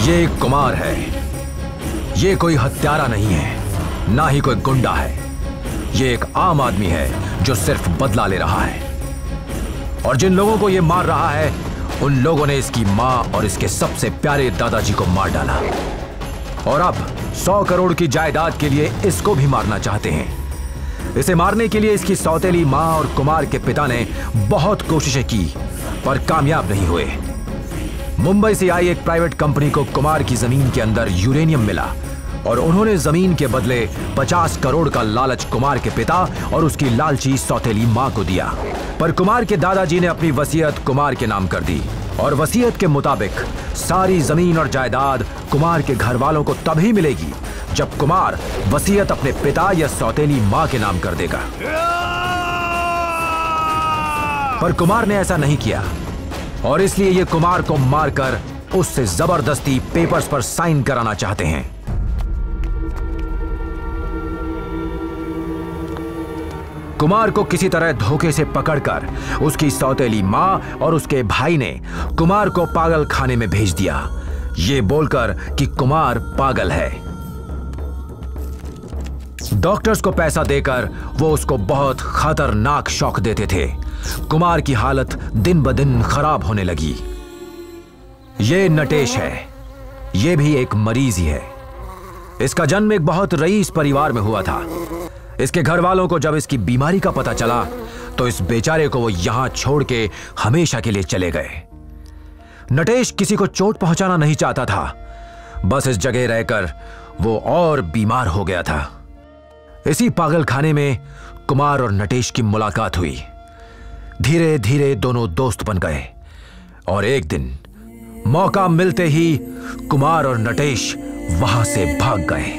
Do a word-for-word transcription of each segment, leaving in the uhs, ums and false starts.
ये एक कुमार है। ये कोई हत्यारा नहीं है, ना ही कोई गुंडा है। ये एक आम आदमी है जो सिर्फ बदला ले रहा है। और जिन लोगों को ये मार रहा है, उन लोगों ने इसकी मां और इसके सबसे प्यारे दादाजी को मार डाला। और अब सौ करोड़ की जायदाद के लिए इसको भी मारना चाहते हैं। इसे मारने के लिए इसकी सौतेली मां और कुमार के पिता ने बहुत कोशिशें की, पर कामयाब नहीं हुए। मुंबई से आई एक प्राइवेट कंपनी को कुमार की जमीन के अंदर यूरेनियम मिला और उन्होंने जमीन के बदले पचास करोड़ का लालच कुमार के पिता और उसकी लालची सौतेली मां को दिया। पर कुमार के दादाजी ने अपनी वसीयत कुमार के नाम कर दी और वसीयत के मुताबिक सारी जमीन और जायदाद कुमार के घर वालों को तभी मिलेगी जब कुमार वसीयत अपने पिता या सौतेली मां के नाम कर देगा। पर कुमार ने ऐसा नहीं किया और इसलिए ये कुमार को मारकर उससे जबरदस्ती पेपर्स पर साइन कराना चाहते हैं। कुमार को किसी तरह धोखे से पकड़कर उसकी सौतेली मां और उसके भाई ने कुमार को पागल खाने में भेज दिया, ये बोलकर कि कुमार पागल है। डॉक्टर्स को पैसा देकर वो उसको बहुत खतरनाक शॉक देते थे। कुमार की हालत दिन ब दिन खराब होने लगी। ये नटेश है, ये भी एक मरीज ही है। इसका जन्म एक बहुत रईस परिवार में हुआ था। इसके घर वालों को जब इसकी बीमारी का पता चला तो इस बेचारे को वो यहां छोड़ के हमेशा के लिए चले गए। नटेश किसी को चोट पहुंचाना नहीं चाहता था, बस इस जगह रहकर वो और बीमार हो गया था। इसी पागल खाने में कुमार और नटेश की मुलाकात हुई। धीरे धीरे दोनों दोस्त बन गए और एक दिन मौका मिलते ही कुमार और नटेश वहां से भाग गए।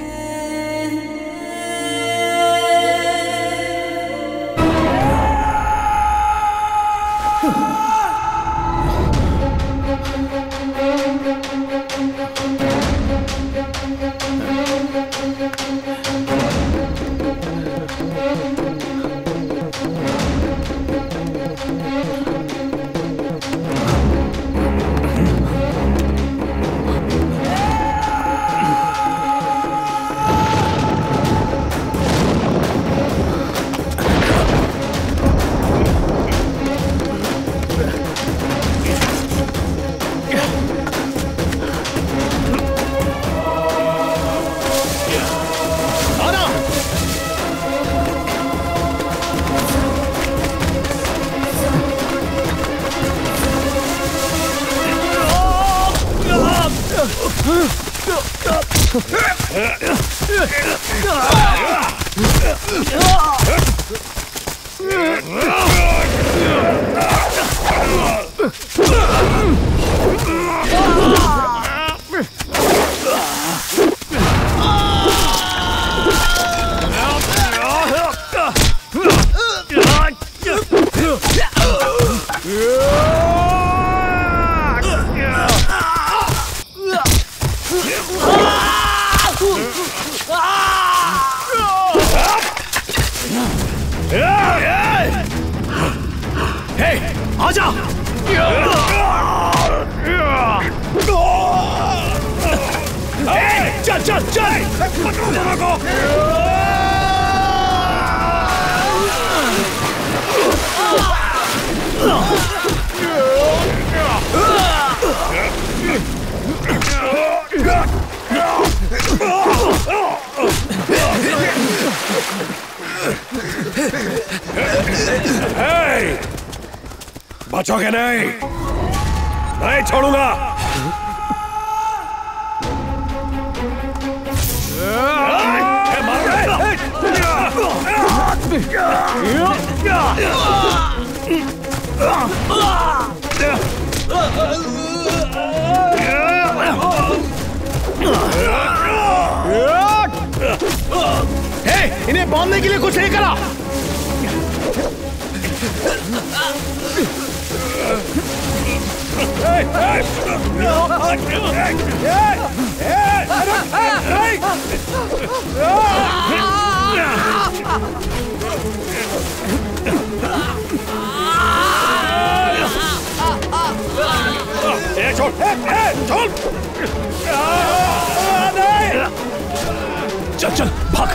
बचोगे नहीं, नहीं छोड़ूंगा। हे, इन्हें बांधने के लिए कुछ नहीं करा। छोड़, छोड़। चल चल भाग।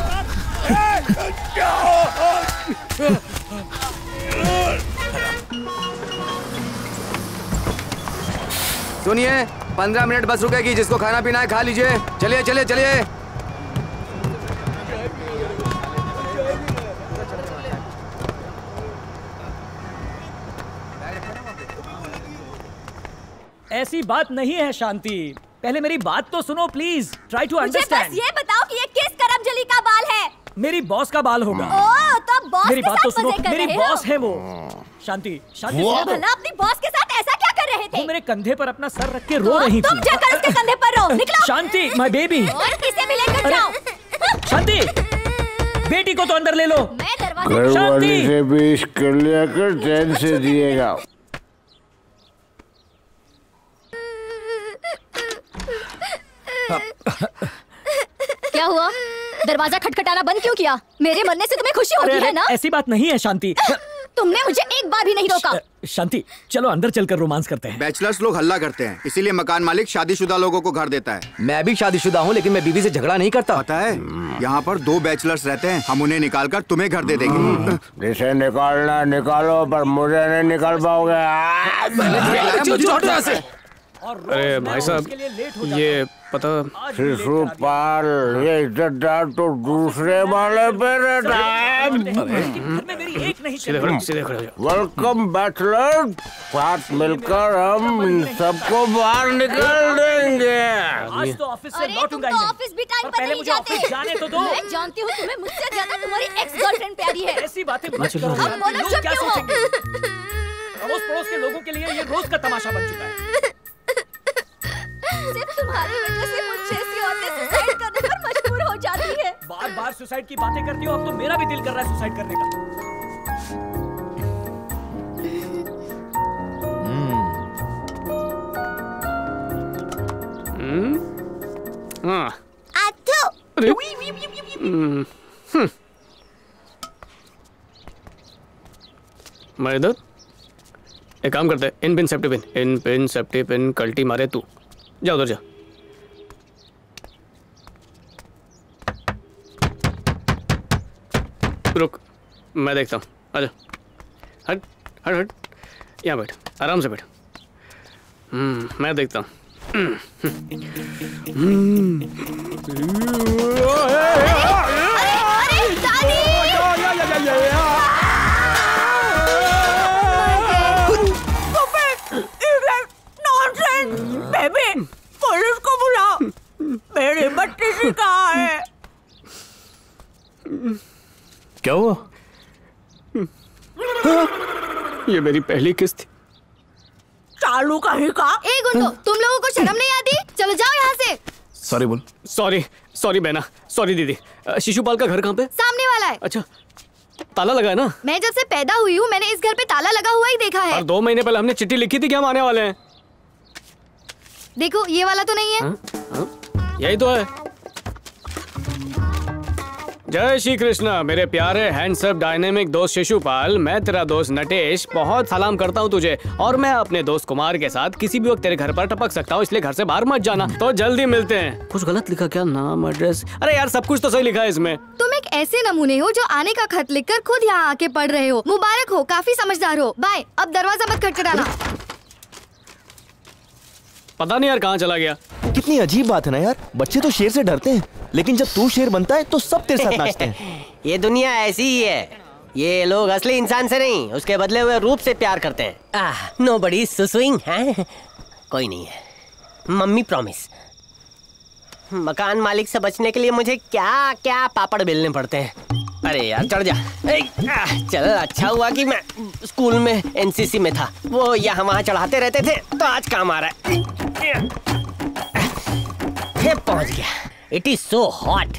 सुनिए, पंद्रह मिनट बस रुकेगी, जिसको खाना पीना है खा लीजिए। चलिए चलिए चलिए। ऐसी बात नहीं है शांति, पहले मेरी बात तो सुनो प्लीज। ट्राई टू मुझे अंडरस्टैंड। बस ये बताओ कि ये किस करमजली का बाल है? मेरी बॉस का बाल होगा। ओह, तो बॉस मेरी के बात तो साथ सुनो, मजे कर मेरी रहे बॉस हो? है वो। शांति, शांति वो सुनो तो। भला अपनी बॉस के साथ ऐसा क्या कर रहे थे? वो मेरे कंधे पर अपना सर रख के रो तो रही तुम थी। जाकर उसके कंधे पर रो। निकलो। Shanti, my baby. और किसे भी लेकर जाओ। शांति, बेटी को तो अंदर ले लो। मैं दरवाजे घर शांति। वाली से बीस कर लिया कर, चैन से दिएगा। क्या हुआ? दरवाजा खटखटाना बंद क्यों किया? मेरे मरने से तुम्हें खुशी होती अरे, है ना? ऐसी बात नहीं है शांति। तुमने मुझे एक बार भी नहीं रोका। शांति, चलो अंदर चलकर रोमांस करते हैं। बैचलर्स लोग हल्ला करते हैं, इसीलिए मकान मालिक शादीशुदा लोगों को घर देता है। मैं भी शादीशुदा हूँ, लेकिन मैं बीवी से झगड़ा नहीं करता। पता है, यहाँ पर दो बैचलर्स रहते हैं, हम उन्हें निकाल कर तुम्हें घर दे देंगे। जिसे निकालना निकालो, पर मुझे नहीं निकाल पाओगे। अरे भाई साहब, ये पता शिशुपाल, ये इज्जतदार तो दूसरे वाले पे रहता है। सीधे खड़े सीधे खड़े हो जाओ। वेलकम बैचलर, साथ मिलकर हम इन सबको बाहर निकाल देंगे। आज तो ऑफिस से अरे, लौटूंगा तुम ही तो नहीं। ऑफिस भी टाइम पर पर पहले नहीं मुझे जाते। ऑफिस जाने तो दो। मैं जानती हूँ तुम्हें मुझसे ज्यादा तुम्हारी एक्स गर्लफ्रेंड प्यारी है। ऐसी बातें मत करो। अब बोलो, लोग चुप क्या क्यों हो? सोचेंगे? अड़ोस पड़ोस के लोगों के लिए ये रोज का तमाशा बन चुका है। सिर्फ तुम्हारी वजह से मुझ जैसी औरतें सुसाइड करने पर मजबूर हो जाती है। बार बार सुसाइड की बातें करती हो, अब तो मेरा भी दिल कर रहा है सुसाइड करने का। हाँ, आथू। अरे, हम्म, हम्म। मैं इधर एक काम करते हैं, इन पिन सेफ्टी पिन, इन पिन सेफ्टी पिन, कल्टी मारे तू जा उधर जा। रुक, मैं देखता हूँ, आजा। हट हट हट, यहाँ बैठ, आराम से बैठ। हम्म, मैं देखता हूँ। बेबी, पुलिस को बुलाओ। मेरी बत्तीसी कहाँ है? क्या हुआ? ये मेरी पहली किस्त थी। चालू कहीं का? ए गुंडो, तुम लोगों को शर्म नहीं आती? चलो जाओ यहाँ से। सॉरी बोल। सॉरी सॉरी बहना, सॉरी दीदी। अ, शिशुपाल का घर कहाँ पे? सामने वाला है। अच्छा, ताला लगा है ना? मैं जब से पैदा हुई हूँ मैंने इस घर पे ताला लगा हुआ ही देखा है। और दो महीने पहले हमने चिट्ठी लिखी थी कि हम आने वाले हैं। देखो, ये वाला तो नहीं है। हाँ? हाँ? यही तो है। जय श्री कृष्णा मेरे प्यारे हैंडसम डायनेमिक दोस्त शिशुपाल। मैं तेरा दोस्त नटेश बहुत सलाम करता हूँ तुझे, और मैं अपने दोस्त कुमार के साथ किसी भी वक्त तेरे घर पर टपक सकता हूँ, इसलिए घर से बाहर मत जाना। तो जल्दी मिलते हैं। कुछ गलत लिखा क्या? नाम, एड्रेस? अरे यार, सब कुछ तो सही लिखा है इसमें। तुम एक ऐसे नमूने हो जो आने का खत लिखकर खुद यहाँ आके पढ़ रहे हो। मुबारक हो, काफी समझदार हो। बाय। अब दरवाजा मत खटखटाना। पता नहीं यार कहाँ चला गया। कितनी अजीब बात है ना यार, बच्चे तो शेर से डरते हैं, लेकिन जब तू शेर बनता है तो सब तेरे साथ नाचते हैं। ये दुनिया ऐसी ही है। ये लोग असली इंसान से नहीं, उसके बदले हुए रूप से प्यार करते हैं। नो बड़ी सुसुइंग है, कोई नहीं है। Mummy promise. मकान मालिक से बचने के लिए मुझे क्या क्या पापड़ बेलने पड़ते हैं। अरे यार चढ़ जा। ए, आ, चल, अच्छा हुआ कि मैं स्कूल में एनसीसी में था। वो यहाँ वहाँ चढ़ाते रहते थे, तो आज काम आ रहा है। पहुंच गया। It is so hot.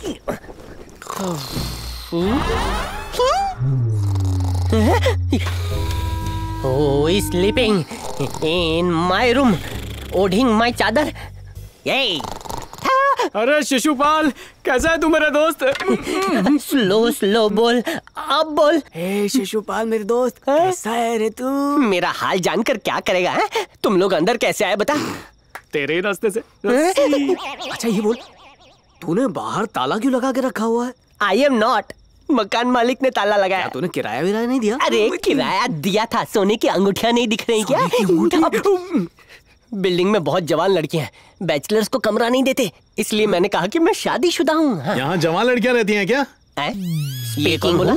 Oh, sleeping in my room, ओढ़िंग माई चादर। यही। अरे शिशुपाल, कैसा है तू मेरा दोस्त? स्लो स्लो बोल, अब बोल। हे शिशुपाल मेरे दोस्त, कैसा है रे तू? मेरा हाल जानकर क्या करेगा है? तुम लोग अंदर कैसे आए बता? तेरे ही रास्ते से। अच्छा ये बोल, तूने बाहर ताला क्यों लगा के रखा हुआ है? आई एम नॉट, मकान मालिक ने ताला लगाया। तूने किराया विराया नहीं दिया? अरे किराया दिया था, सोने की अंगूठियां नहीं दिख रही क्या? बिल्डिंग में बहुत जवान लड़कियां हैं, बैचलर्स को कमरा नहीं देते, इसलिए मैंने कहा कि मैं शादीशुदा हूँ। हाँ। यहाँ जवान लड़कियां रहती हैं क्या? ये कौन बोला?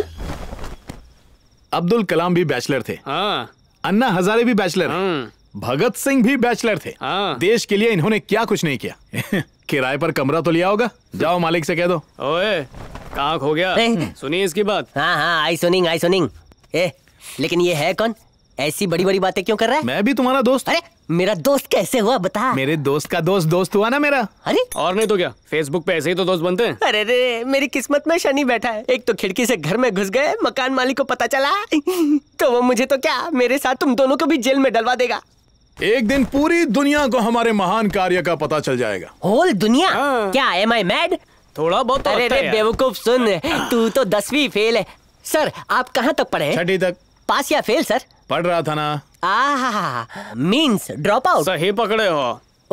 अब्दुल कलाम भी बैचलर थे, हाँ। अन्ना हजारे भी बैचलर, भगत सिंह भी बैचलर थे। हाँ। देश के लिए इन्होंने क्या कुछ नहीं किया। किराए पर कमरा तो लिया होगा, जाओ मालिक से कह दो। ओए कहाँ खो गया? सुनिए इसकी बात। हाँ हाँ आई सुनिंग आई सुनिंग। ए लेकिन ये है कौन? ऐसी बड़ी बड़ी बातें क्यों कर रहा है? मैं भी तुम्हारा दोस्त। अरे मेरा दोस्त कैसे हुआ बता? मेरे दोस्त का दोस्त दोस्त हुआ ना मेरा। अरे और नहीं तो क्या, फेसबुक पे ऐसे ही तो दोस्त बनते हैं। अरे रे मेरी किस्मत में शनि बैठा है। एक तो खिड़की से घर में घुस गए, मकान मालिक को पता चला तो वो मुझे तो क्या, मेरे साथ तुम दोनों को भी जेल में डलवा देगा। एक दिन पूरी दुनिया को हमारे महान कार्य का पता चल जाएगा। होल दुनिया? क्या एम आई मैड? थोड़ा बहुत। अरे रे बेवकूफ सुन, तू तो दसवीं फेल है। सर आप कहाँ तक पढ़े? छठी तक। पास या फेल सर? पढ़ रहा था ना। आहा मीन्स ड्रॉप आउट। सही पकड़े हो।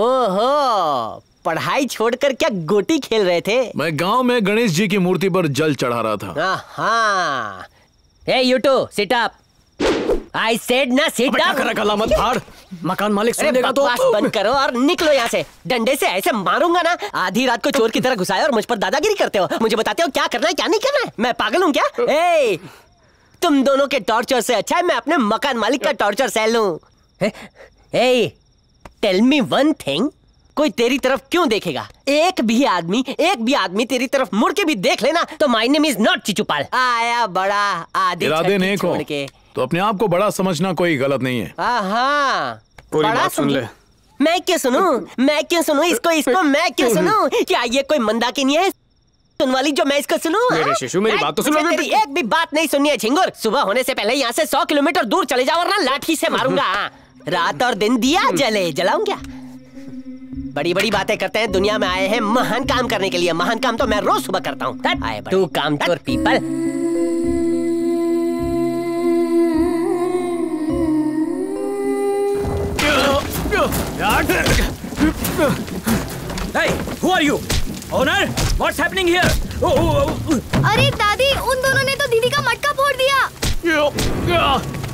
ओहो पढ़ाई छोड़कर क्या गोटी खेल रहे थे? मैं गांव में गणेश जी की मूर्ति पर जल चढ़ा रहा था। हाँ hey you to sit up. I said ना सिट अप। क्या कर मत फाड़, मकान मालिक सुन लेगा तो। बकवास बंद करो और निकलो यहाँ से। डंडे से ऐसे मारूंगा ना, आधी रात को चोर की तरह घुसाए और मुझ पर दादागिरी करते हो। मुझे बताते हो क्या करना है क्या नहीं करना है? मैं पागल हूँ क्या? ए, तुम दोनों के टॉर्चर से अच्छा है मैं अपने मकान मालिक का टॉर्चर सह लूं। ए, टेल मी वन थिंग, कोई तेरी तरफ क्यों देखेगा? एक भी आदमी एक भी आदमी तेरी तरफ मुड़ के भी देख लेना तो my name is not Chichupal. आया बड़ा आदि इरादे नेक हो तो अपने आप को बड़ा समझना कोई गलत नहीं है। हाँ पूरी बात सुन ले। मैं क्यों सुनूं? मैं क्यों सुनूं इसको इसको मैं क्यों सुनूं? क्या ये कोई मंदाकिनी है सुन वाली जो मैं इसको सुनूं? मेरे शिशु मेरी बात तो सुनो। तेरी एक भी बात नहीं सुननी है झिंगुर। सुबह होने से पहले यहाँ से सौ किलोमीटर दूर चले जाओ वरना लाठी से मारूंगा। रात और दिन दिया जले जलाऊं क्या? बड़ी बड़ी बातें करते हैं, दुनिया में आए हैं महान काम करने के लिए। महान काम तो मैं रोज सुबह करता हूँ। टू काम चोर people. Hey, who are you? Owner, what's happening here? Oh, oh, oh. अरे दादी, उन दोनों ने तो दीदी का मटका फोड़ दिया।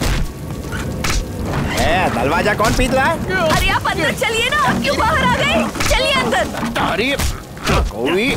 ए, दरवाजा कौन पीट रहा है? अरे आप अंदर चलिए ना, आप क्यों बाहर आ गए? चलिए अंदर। अरे कोई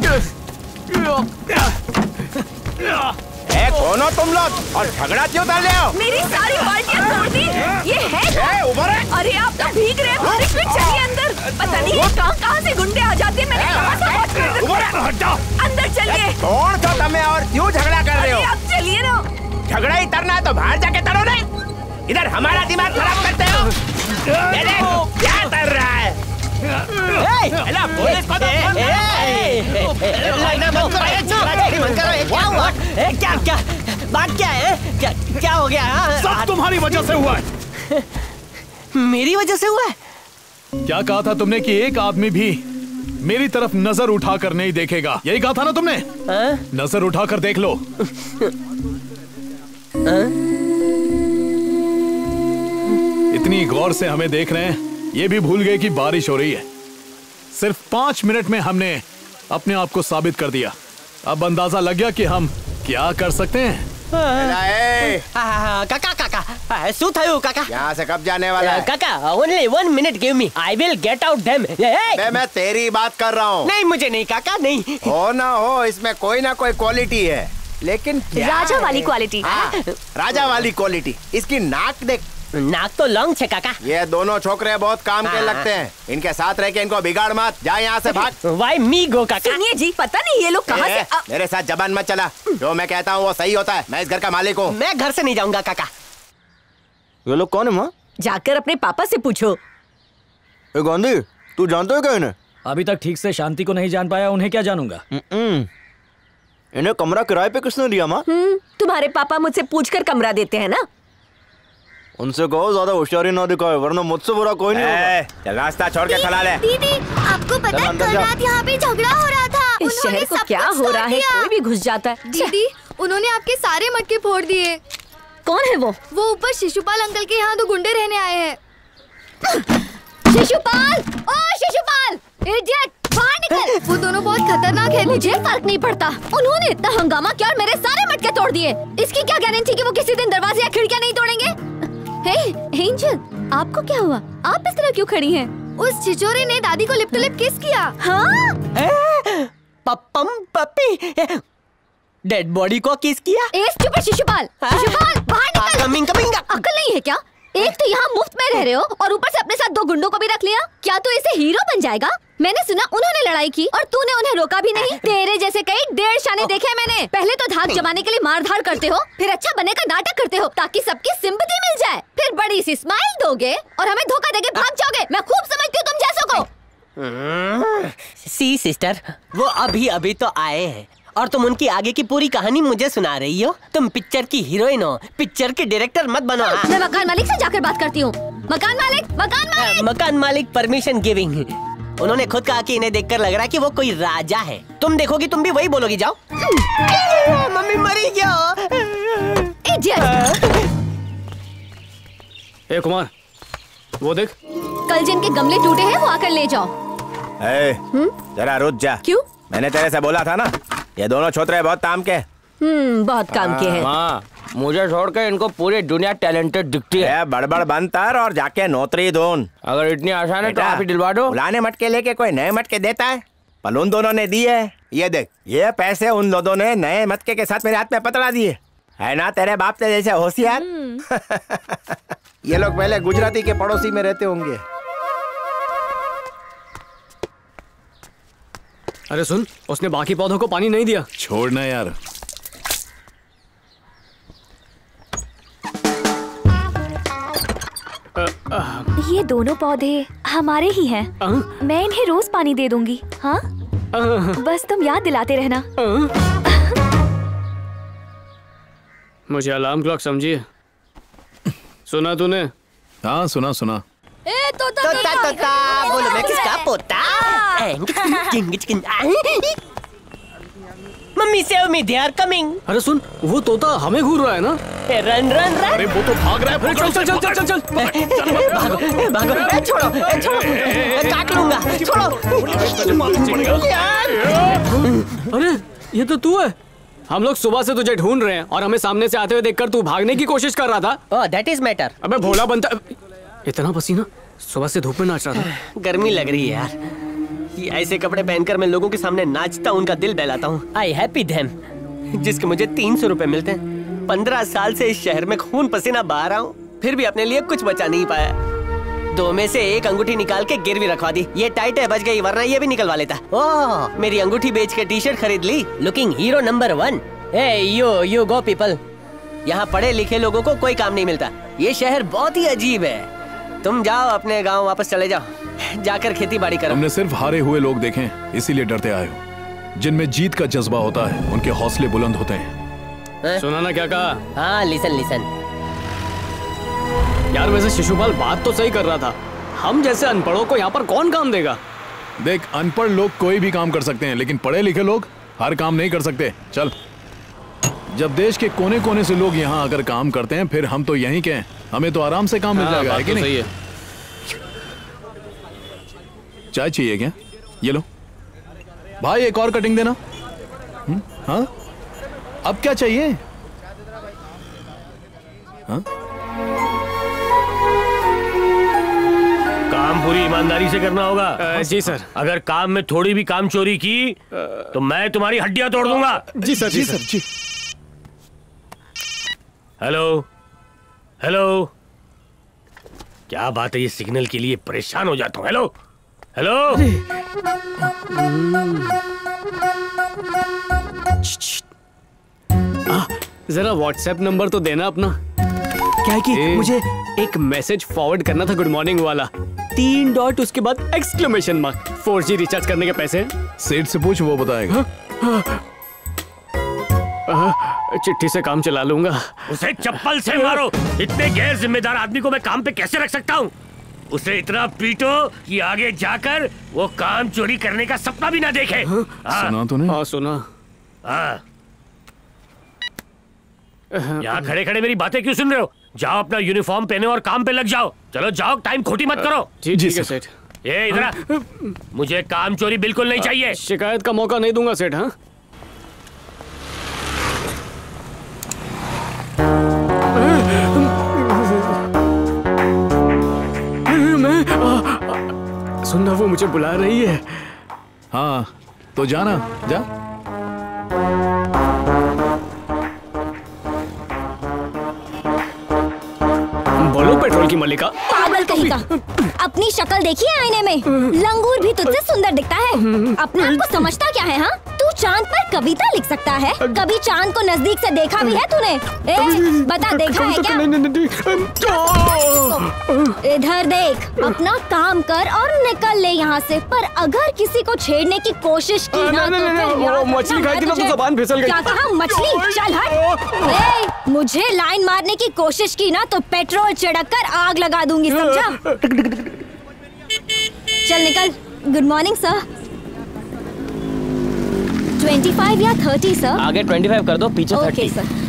ए, कौन हो तुम लोग और झगड़ा क्यों कर रहे हो? मेरी सारी बाल्टियां तोड़ दी। ये है ए, उधर है। अरे आप तो भीग रहे हैं बारिश में, चलिए अंदर। पता नहीं ये कहाँ कहाँ से गुंडे आ जाते हैं। मैंने कहाँ से बात कर रखा है। अंदर चलिए। कौन हो तुम्हें और क्यों झगड़ा कर रहे हो? आप चलिए ना। झगड़ा ही करना है तो बाहर जाके करो ना, इधर हमारा दिमाग खराब करते हो। ये देखो क्या कर रहा है? हेलो पुलिस को तो फोन क्या हुआ? क्या क्या बात क्या है? क्या क्या हो गया? सब तुम्हारी वजह से हुआ है। मेरी वजह से हुआ है? क्या कहा था तुमने कि एक आदमी भी मेरी तरफ नजर उठाकर नहीं देखेगा? यही कहा था ना तुमने? आ? नजर उठाकर देख लो। इतनी गौर से हमें देख रहे हैं, ये भी भूल गए कि बारिश हो रही है। सिर्फ पांच मिनट में हमने अपने आप को साबित कर दिया। अब अंदाजा लग गया कि हम क्या कर सकते हैं। काका काका शू थयु काका? यहाँ से कब जाने वाला है? काका only one minute give me, I will get out them. मैं मैं तेरी बात कर रहा हूँ। नहीं मुझे नहीं काका नहीं। हो ना हो इसमें कोई ना कोई क्वालिटी है, लेकिन राजा वाली क्वालिटी। राजा वाली क्वालिटी। इसकी नाक देख। नाक तो लॉन्ग छे काका। ये दोनों छोकरे बहुत काम के लगते हैं, इनके साथ रह के इनको बिगाड़ मत। जा यहाँ से भाग। वाई मी गो काका? सुनिए जी, पता नहीं ये लोग कहाँ से आ... मेरे साथ जबान मत चला। जो मैं कहता हूँ वो सही होता है। मैं इस घर का मालिक हूँ। मैं घर से नहीं जाऊंगा काका। ये लोग कौन है माँ? जाकर अपने पापा से पूछो। ए गांधी, तू जानते हो क्या इन्हें? अभी तक ठीक से शांति को नहीं जान पाया, उन्हें क्या जानूंगा? इन्हें कमरा किराए पे किसने दिया माँ? तुम्हारे पापा मुझसे पूछकर कमरा देते हैं ना। उनसे कहो ज्यादा होशियारी ना दिखाए वरना मुझसे बुरा कोई नहीं होगा। चल रास्ता छोड़ के चला ले। दीदी आपको पता है कल रात यहाँ पे झगड़ा हो रहा था। इस शहर को क्या हो रहा है, कोई भी घुस जाता है। दीदी उन्होंने आपके सारे मटके फोड़ दिए। कौन है वो? वो ऊपर शिशुपाल अंकल के यहाँ दो गुंडे रहने आए हैं। शिशुपाल, ओ शिशुपाल, इडियट, बाहर निकल। वो दोनों बहुत खतरनाक है, मुझे फर्क नहीं पड़ता। उन्होंने इतना हंगामा किया और मेरे सारे मटके तोड़ दिए। इसकी क्या गारंटी कि वो किसी दिन दरवाजे या खिड़कियां नहीं तोड़ेंगे? हे एंजल, आपको क्या हुआ? आप इस तरह क्यों खड़ी हैं? उस छिछोरे ने दादी को लिप टू लिप किस किया। हाँ? पप्पम पप्पी डेड बॉडी को किस किया? ए स्टूपिड शिशुपाल, शिशुपाल बाहर निकल। Coming coming. अकल नहीं है क्या? एक तो यहाँ मुफ्त में रह रहे हो और ऊपर से अपने साथ दो गुंडों को भी रख लिया। क्या तू इसे हीरो बन जाएगा? मैंने सुना उन्होंने लड़ाई की और तूने उन्हें रोका भी नहीं। तेरे जैसे कई डेढ़ शाने देखे मैंने। पहले तो धाक जमाने के लिए मार धाड़ करते हो, फिर अच्छा बने का नाटक करते हो ताकि सबकी सिंपैथी मिल जाए, फिर बड़ी सी स्माइल दोगे और हमें धोखा देके भाग जाओगे। मैं खूब समझती हूँ तुम जैसों को। सी सिस्टर, वो अभी अभी तो आए हैं और तुम उनकी आगे की पूरी कहानी मुझे सुना रही हो। तुम पिक्चर की हीरोइन हो, पिक्चर के डायरेक्टर मत बनो। मैं मकान मालिक से जाकर बात करती हूँ। मकान मालिक, मकान मालिक। मकान मालिक परमिशन गिविंग। उन्होंने खुद कहा कि इन्हें देखकर लग रहा है कि वो कोई राजा है। तुम देखोगी तुम भी वही बोलोगी। जाओ। मम्मी मरी क्या? ए कुमार, वो देख। कल जिनके गमले टूटे हैं वो आकर ले जाओ। ए, जरा रुक जा। क्यों? मैंने तेरे से बोला था ना, ये दोनों छोकरे बहुत काम के। हम्म, बहुत काम के हैं। हाँ, मुझे छोड़ के इनको पूरी दुनिया टैलेंटेड दिखती है। बड़बड़ बनतर और जाके नौकरी ढूंढ। अगर इतनी आसान है तो आप ही दिलवा दो। पुराने मटके लेके कोई नए मटके देता है? पर उन दोनों ने दिए। ये देख, ये पैसे उन दोनों ने नए मटके के साथ मेरे हाथ में पकड़ा दिए। है ना तेरे बाप से जैसे होशियार। ये लोग पहले गुजराती के पड़ोसी में रहते होंगे। अरे सुन, उसने बाकी पौधों को पानी नहीं दिया। छोड़ना यार। ये दोनों पौधे हमारे ही हैं। मैं इन्हें रोज पानी दे दूंगी। हाँ, बस तुम याद दिलाते रहना। मुझे अलार्म क्लॉक समझिए। सुना तूने? हाँ सुना सुना। ए तोता तोता तोता बोलो मैं किसका पोता? Mummy save me they are coming. अरे सुन, वो तोता हमें घूर रहा है ना। Run run run. अरे वो तो भाग रहा है। चल चल चल चल चल चल। भागो भागो। ए, छोड़ो ए, छोड़ो ए, काट लूंगा। छोड़ो। अरे ये तो तू है। हम लोग सुबह से तुझे ढूंढ रहे हैं और हमें सामने से आते हुए देखकर तू भागने की कोशिश कर रहा था। Oh that is matter. अबे भोला बनता। इतना पसीना, सुबह से धूप में नाच रहा था। गर्मी लग रही है यार। ये ऐसे कपड़े पहनकर मैं लोगों के सामने नाचता हूँ, उनका दिल बहलाता हूँ। I happy them. जिसके मुझे तीन सौ रुपए मिलते हैं। पंद्रह साल से इस शहर में खून पसीना बहा रहा हूँ, फिर भी अपने लिए कुछ बचा नहीं पाया। दो में से एक अंगूठी निकाल के गिरवी रखवा दी। ये टाइट है, बच गई, वरना ये भी निकलवा लेता। ओह, मेरी अंगूठी बेच के टी शर्ट खरीद ली। Looking hero number one. A you you go people. यहाँ पढ़े लिखे लोगों को कोई काम नहीं मिलता। ये शहर बहुत ही अजीब है। तुम जाओ अपने गांव वापस चले जाओ, जाकर खेती बाड़ी करो। हमने सिर्फ हारे हुए लोग देखे हैं, इसीलिए डरते आए हो। जिनमें जीत का जज्बा होता है उनके हौसले बुलंद होते हैं। सुना ना क्या कहा? हाँ लिसन लिसन। यार वैसे शिशुपाल बात तो सही कर रहा था। हम जैसे अनपढ़ों को यहाँ पर कौन काम देगा? देख, अनपढ़ लोग कोई भी काम कर सकते हैं, लेकिन पढ़े लिखे लोग हर काम नहीं कर सकते। चल, जब देश के कोने कोने से लोग यहाँ आकर काम करते हैं, फिर हम तो यहीं के हैं, हमें तो आराम से काम मिल जाएगा। है कि नहीं? है। चाय चाहिए क्या? ये लो भाई, एक और कटिंग देना। हुँ? हाँ, अब क्या चाहिए? हाँ? काम पूरी ईमानदारी से करना होगा। आ, जी सर। अगर काम में थोड़ी भी काम चोरी की तो मैं तुम्हारी हड्डियां तोड़ दूंगा। जी सर, जी सर, जी। हेलो हेलो, क्या बात है, ये सिग्नल के लिए परेशान हो जाता हूँ। Hello hello. आ, जरा व्हाट्सएप नंबर तो देना अपना। क्या है कि मुझे एक मैसेज फॉरवर्ड करना था, गुड मॉर्निंग वाला, तीन डॉट उसके बाद exclamation mark. Four G recharge करने के पैसे सेठ से पूछ, वो बताएगा। चिट्ठी से काम चला लूंगा। उसे चप्पल से मारो। इतने गैर जिम्मेदार आदमी को मैं काम पे कैसे रख सकता हूँ? उसे इतना पीटो कि आगे जाकर वो काम चोरी करने का सपना भी ना देखे। सुना तूने? हाँ सुना। हाँ, यहाँ खड़े खड़े मेरी बातें क्यों सुन रहे हो? जाओ अपना यूनिफॉर्म पहने और काम पे लग जाओ। चलो जाओ, टाइम खोटी मत करो। जी ठीक है सेठ। ये इधर आ। मुझे काम चोरी बिल्कुल नहीं चाहिए। शिकायत का मौका नहीं दूंगा सेठ। हाँ मैं सुनना, वो मुझे बुला रही है। हाँ तो जाना, जा। बोलो पेट्रोल की मलिका। पागल कहीं का। अपनी शक्ल देखी है आईने में? लंगूर भी तुझसे सुंदर दिखता है। अपने आप को समझता क्या है? हाँ, तू चांद पर कविता लिख सकता है? कभी चांद को नजदीक से देखा भी है तूने? ए, बता, देखा है क्या? इधर देख, अपना काम कर और निकल ले यहाँ से। पर अगर किसी को छेड़ने की कोशिश की ना, तो मछली खाई थी ना, तो जबान फिसल गई। क्या कहा? मछली? चल हट। मुझे लाइन मारने की कोशिश की ना तो पेट्रोल छिड़क कर आग लगा दूंगी, समझा? चल निकल। Good morning sir. Twenty five या थर्टी सर? आगे ट्वेंटी फाइव कर दो, पीछे थर्टी। Okay sir.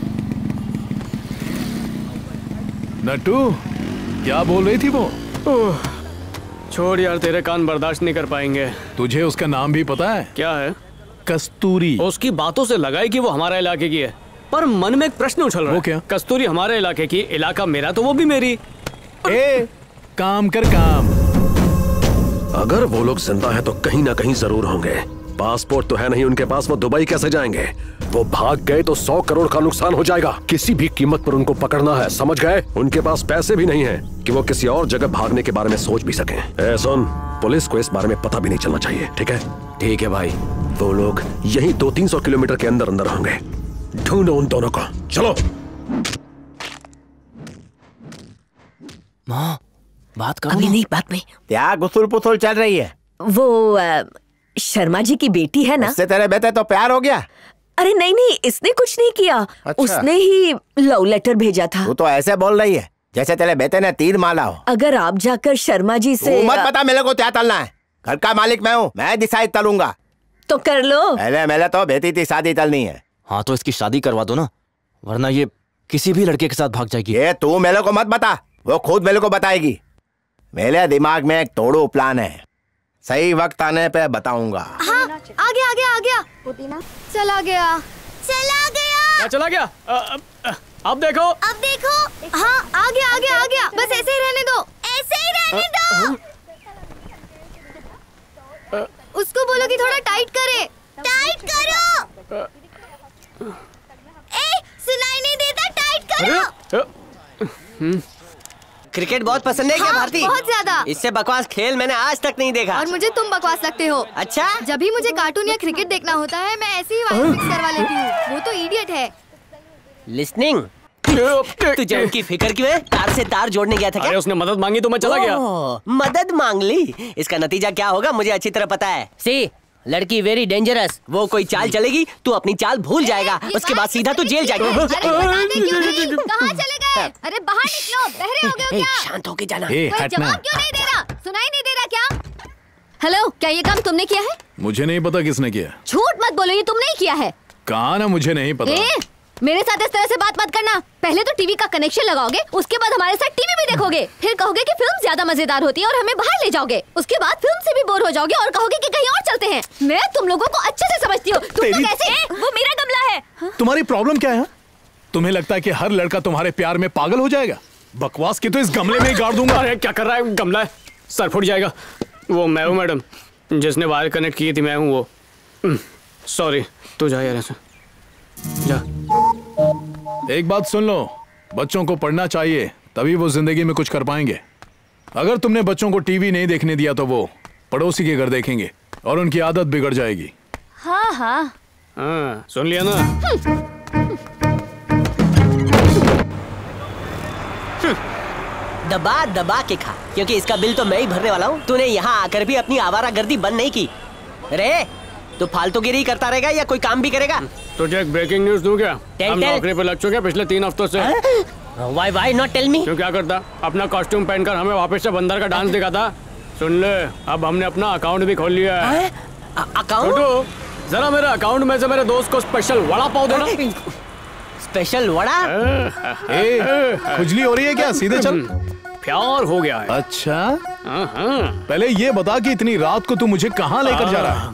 नट्टू, क्या बोल रही थी वो? छोड़ यार, तेरे कान बर्दाश्त नहीं कर पाएंगे। तुझे उसका नाम भी पता है? क्या है? कस्तूरी। उसकी बातों से लगा है कि वो हमारे इलाके की है, पर मन में एक प्रश्न उछल रहा है। वो क्या? कस्तूरी हमारे इलाके की, इलाका मेरा, तो वो भी मेरी। ए, काम कर काम। अगर वो लोग जिंदा है तो कहीं ना कहीं जरूर होंगे। पासपोर्ट तो है नहीं उनके पास, वो दुबई कैसे जाएंगे? वो भाग गए तो सौ करोड़ का नुकसान हो जाएगा। किसी भी कीमत पर उनको पकड़ना है, समझ गए? उनके पास पैसे भी नहीं है कि वो किसी और जगह भागने के बारे में सोच भी सकें। ए सुन, पुलिस को इस बारे में पता भी नहीं चलना चाहिए, ठीक है? ठीक है भाई। वो लोग यही दो तीन सौ किलोमीटर के अंदर अंदर होंगे। ढूंढो उन दोनों को, चलो। माँ, बात करो। अभी नहीं, बात में क्या गुसुल पुसुल चल रही है? वो आ, शर्मा जी की बेटी है ना? उससे तेरे बेटे तो प्यार हो गया? अरे नहीं नहीं, इसने कुछ नहीं किया। अच्छा। उसने ही लव लेटर भेजा था। तू तो ऐसे बोल रही है जैसे तेरे बेटे ने तीर मारा हो। अगर आप जाकर शर्मा जी से मत बता मेरे को क्या तलना है। घर का मालिक मैं हूँ, मैं डिसाइड तलूंगा। तो कर लो। पहले मेरे तो बेटी की शादी तलनी है। हाँ तो इसकी शादी करवा दो ना, वरना ये किसी भी लड़के के साथ भाग जाएगी। ये तू मेरे को मत बता, वो खुद मेरे को बताएगी। मेरे दिमाग में एक तोड़ू प्लान है, सही वक्त आने पे बताऊंगा। हाँ, आ गया आ गया आ गया। चला गया चला गया चला गया। आ, आ, अब देखो अब देखो। हाँ, आ गया आ गया आ गया। बस ऐसे ही रहने दो, ऐसे ही रहने दो। उसको बोलो कि थोड़ा टाइट करे। टाइट करो। ए, सुनाई नहीं देता, टाइट करो। क्रिकेट बहुत पसंद है क्या? हाँ, भारती? बहुत ज्यादा। इससे बकवास खेल मैंने आज तक नहीं देखा। और मुझे तुम बकवास लगते हो। अच्छा? जब भी मुझे कार्टून या क्रिकेट देखना होता है, मैं ऐसे ही वाइस फिक्स करवा लेती हूँ। वो तो इडियट है। लिस्निंग। तुझे उनकी फिक्र क्यों है? तार से तार जोड़ने गया था क्या? अरे उसने मदद मांगी तो मैं चला गया। मदद मांग ली? इसका नतीजा क्या होगा मुझे अच्छी तरह पता है। सी, लड़की वेरी डेंजरस। वो कोई चाल चलेगी, तू अपनी चाल भूल जाएगा, उसके बाद सीधा तू जेल जाएगा। कहाँ चले गए? अरे बाहर निकलो, बहरे हो गए क्या? शांत होके जाना। कोई जवाब क्यों नहीं दे रहा? सुनाई नहीं दे रहा क्या? हेलो, क्या ये काम तुमने किया है? मुझे नहीं पता किसने किया। झूठ मत बोलो, ये तुमने ही किया है। कहा ना मुझे नहीं पता। ए, मेरे साथ इस तरह से बात मत करना। पहले तो टीवी का कनेक्शन लगाओगे, उसके बाद हमारे साथ टीवी भी देखोगे, फिर कहोगे कि फिल्म ज्यादा मजेदार होती है और हमें बाहर ले जाओगे, उसके बाद फिल्म से भी बोर हो जाओगे और कहोगे कि कहीं और चलते हैं। मैं तुम लोगों को अच्छे से समझती हूँ। तुम लोग कैसे? वो मेरा गमला है। तुम्हारी प्रॉब्लम क्या है? तुम्हें लगता है कि हर लड़का तुम्हारे प्यार में पागल हो जाएगा? बकवास की तो इस गमले में ही गाड़ दूंगा। अरे क्या कर रहा है? गमला है, सर फूट जाएगा। वो मैं हूँ मैडम, जिसने वायर कनेक्ट की थी, मैं हूँ वो। सॉरी, तू जा यार ऐसे जा। एक बात सुन लो, बच्चों को पढ़ना चाहिए, तभी वो जिंदगी में कुछ कर पाएंगे। अगर तुमने बच्चों को टीवी नहीं देखने दिया तो वो पड़ोसी के घर देखेंगे और उनकी आदत बिगड़ जाएगी। हाँ हाँ हाँ, सुन लिया ना? दबा दबा के खा, क्योंकि इसका बिल तो मैं ही भरने वाला हूँ। तूने यहाँ आकर भी अपनी आवारागर्दी बंद नहीं की। रे, तू फालतूगिरी करता रहेगा या कोई काम भी करेगा? तुझे एक ब्रेकिंग न्यूज दूं क्या? हम नौकरी पे लग चुके हैं पिछले तीन हफ्तों से। Why why not tell me? क्यों क्या करता? अपना कॉस्ट्यूम पहनकर हमें वापस से बंदर का डांस दिखाता। सुन ले, अब हमने अपना अकाउंट भी खोल लिया है। अकाउंट? जरा मेरे अकाउंट में से मेरे दोस्त को स्पेशल वड़ा पाव देना। स्पेशल वड़ा। ए, खुजली हो रही है क्या? सीधे चल। प्यार हो गया है। अच्छा, पहले ये बता कि इतनी रात को तू मुझे कहाँ लेकर जा रहा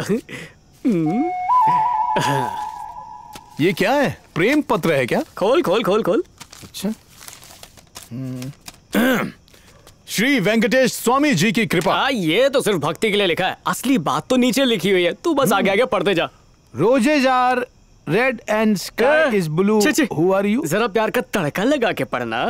है? ये क्या है? प्रेम पत्र है क्या? खोल खोल खोल खोल। अच्छा। श्री वेंकटेश स्वामी जी की कृपा। आ, ये तो सिर्फ भक्ति के लिए लिखा है, असली बात तो नीचे लिखी हुई है। तू बस आगे आगे पढ़ते जा। Roses are red and sky is blue. Who are you? जरा प्यार का तड़का लगा के पढ़ना।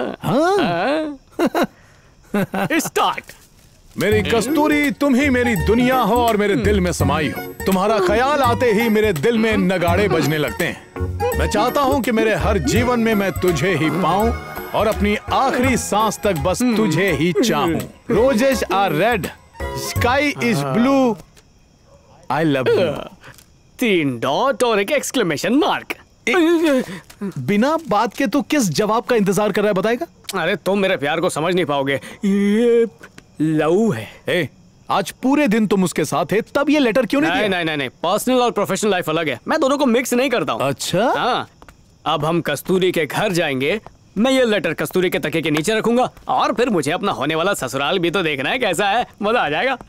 स्टार्ट। मेरी कस्तूरी, तुम ही मेरी दुनिया हो और मेरे दिल में समाई हो। तुम्हारा ख्याल आते ही मेरे दिल में नगाड़े बजने लगते हैं। मैं चाहता हूँ कि मेरे हर जीवन में मैं तुझे ही पाऊं और अपनी आखिरी सांस तक बस तुझे ही चाहूं। Roses are red, sky is blue, I love you. तीन डॉट और एक एक्सक्लेमेशन मार्क। बिना बात के तू किस जवाब का इंतजार कर रहा है, बताएगा? अरे तुम मेरे प्यार को समझ नहीं पाओगे, ये लव है। ए, आज पूरे दिन तुम उसके साथ थे, तब ये लेटर क्यों नहीं नहीं, दिया? नहीं नहीं नहीं पर्सनल और प्रोफेशनल लाइफ अलग है, मैं दोनों को मिक्स नहीं करता हूँ। अच्छा। हाँ, अब हम कस्तूरी के घर जाएंगे, मैं ये लेटर कस्तूरी के तकिए के नीचे रखूंगा और फिर मुझे अपना होने वाला ससुराल भी तो देखना है कैसा है, मजा आ जाएगा।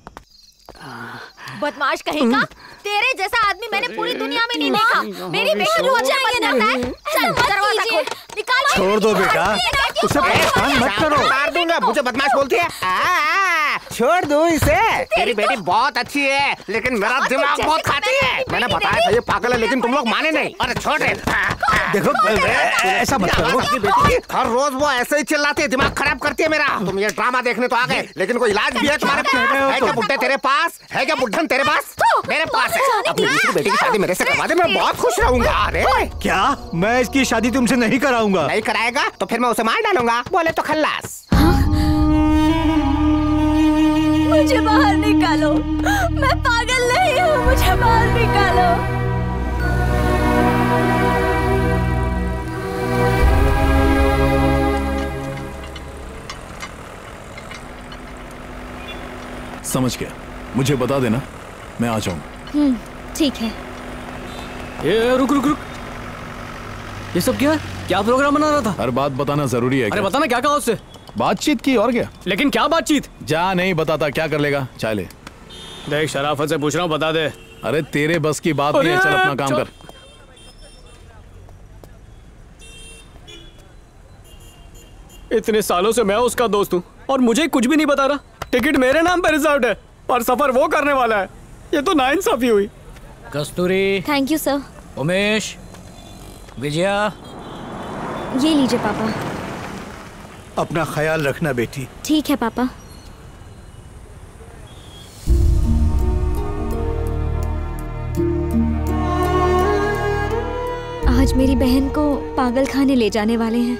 बदमाश कहेगा, तेरे जैसा आदमी मैंने पूरी दुनिया में नहीं देखा। मेरी बहन हो जाएंगे ना। चल दरवाजा खोल, निकाल। छोड़ दो बेटा, उसे परेशान मत करो। मार दूंगा, मुझे बदमाश बोलती है। आ, छोड़ दो इसे। तेरी बेटी बहुत अच्छी है, लेकिन मेरा दिमाग बहुत खाती है। मैंने बताया था ये पागल है, लेकिन तुम लोग माने नहीं। अरे छोड़ दे। देखो ऐसा मत करो। बेटी हर रोज वो ऐसे ही चिल्लाती है, दिमाग खराब करती है मेरा। तुम ये ड्रामा देखने तो आ गए, लेकिन कोई इलाज भी है तुम्हारे पास? है क्या बुड्ढे तेरे पास? है क्या बुड्ढन तेरे पास? मेरे पास है। अपनी दूसरी बेटी की शादी मेरे से करवा दे, मैं बहुत खुश रहूंगा। अरे क्या मैं इसकी शादी तुमसे नहीं कराऊंगा? नहीं कराएगा तो फिर मैं उसे मार डालूंगा, बोले तो खल्लास। मुझे बाहर निकालो, मैं पागल नहीं हूँ, मुझे बाहर निकालो। समझ गया, मुझे बता देना, मैं आ जाऊंगा। हम्म, ठीक है। ये रुक रुक रुक, ये सब क्या? क्या प्रोग्राम बना रहा था? हर बात बताना जरूरी है। अरे बताना क्या कहा उससे? बातचीत की और क्या। लेकिन क्या बातचीत? जा, नहीं बताता, क्या कर लेगा? चाय ले। देख शराफत से पूछ रहा हूँ, बता दे। अरे तेरे बस की बात नहीं है, चल अपना काम कर। इतने सालों से मैं उसका दोस्त हूँ और मुझे कुछ भी नहीं बता रहा। टिकट मेरे नाम पर रिजर्व्ड है और सफर वो करने वाला है। ये तो नाइंसाफी हुई। Kasturi. Thank you sir. Umesh, Vijaya, ये लीजिए पापा। अपना ख्याल रखना बेटी। ठीक है पापा। आज मेरी बहन को पागल खाने ले जाने वाले हैं।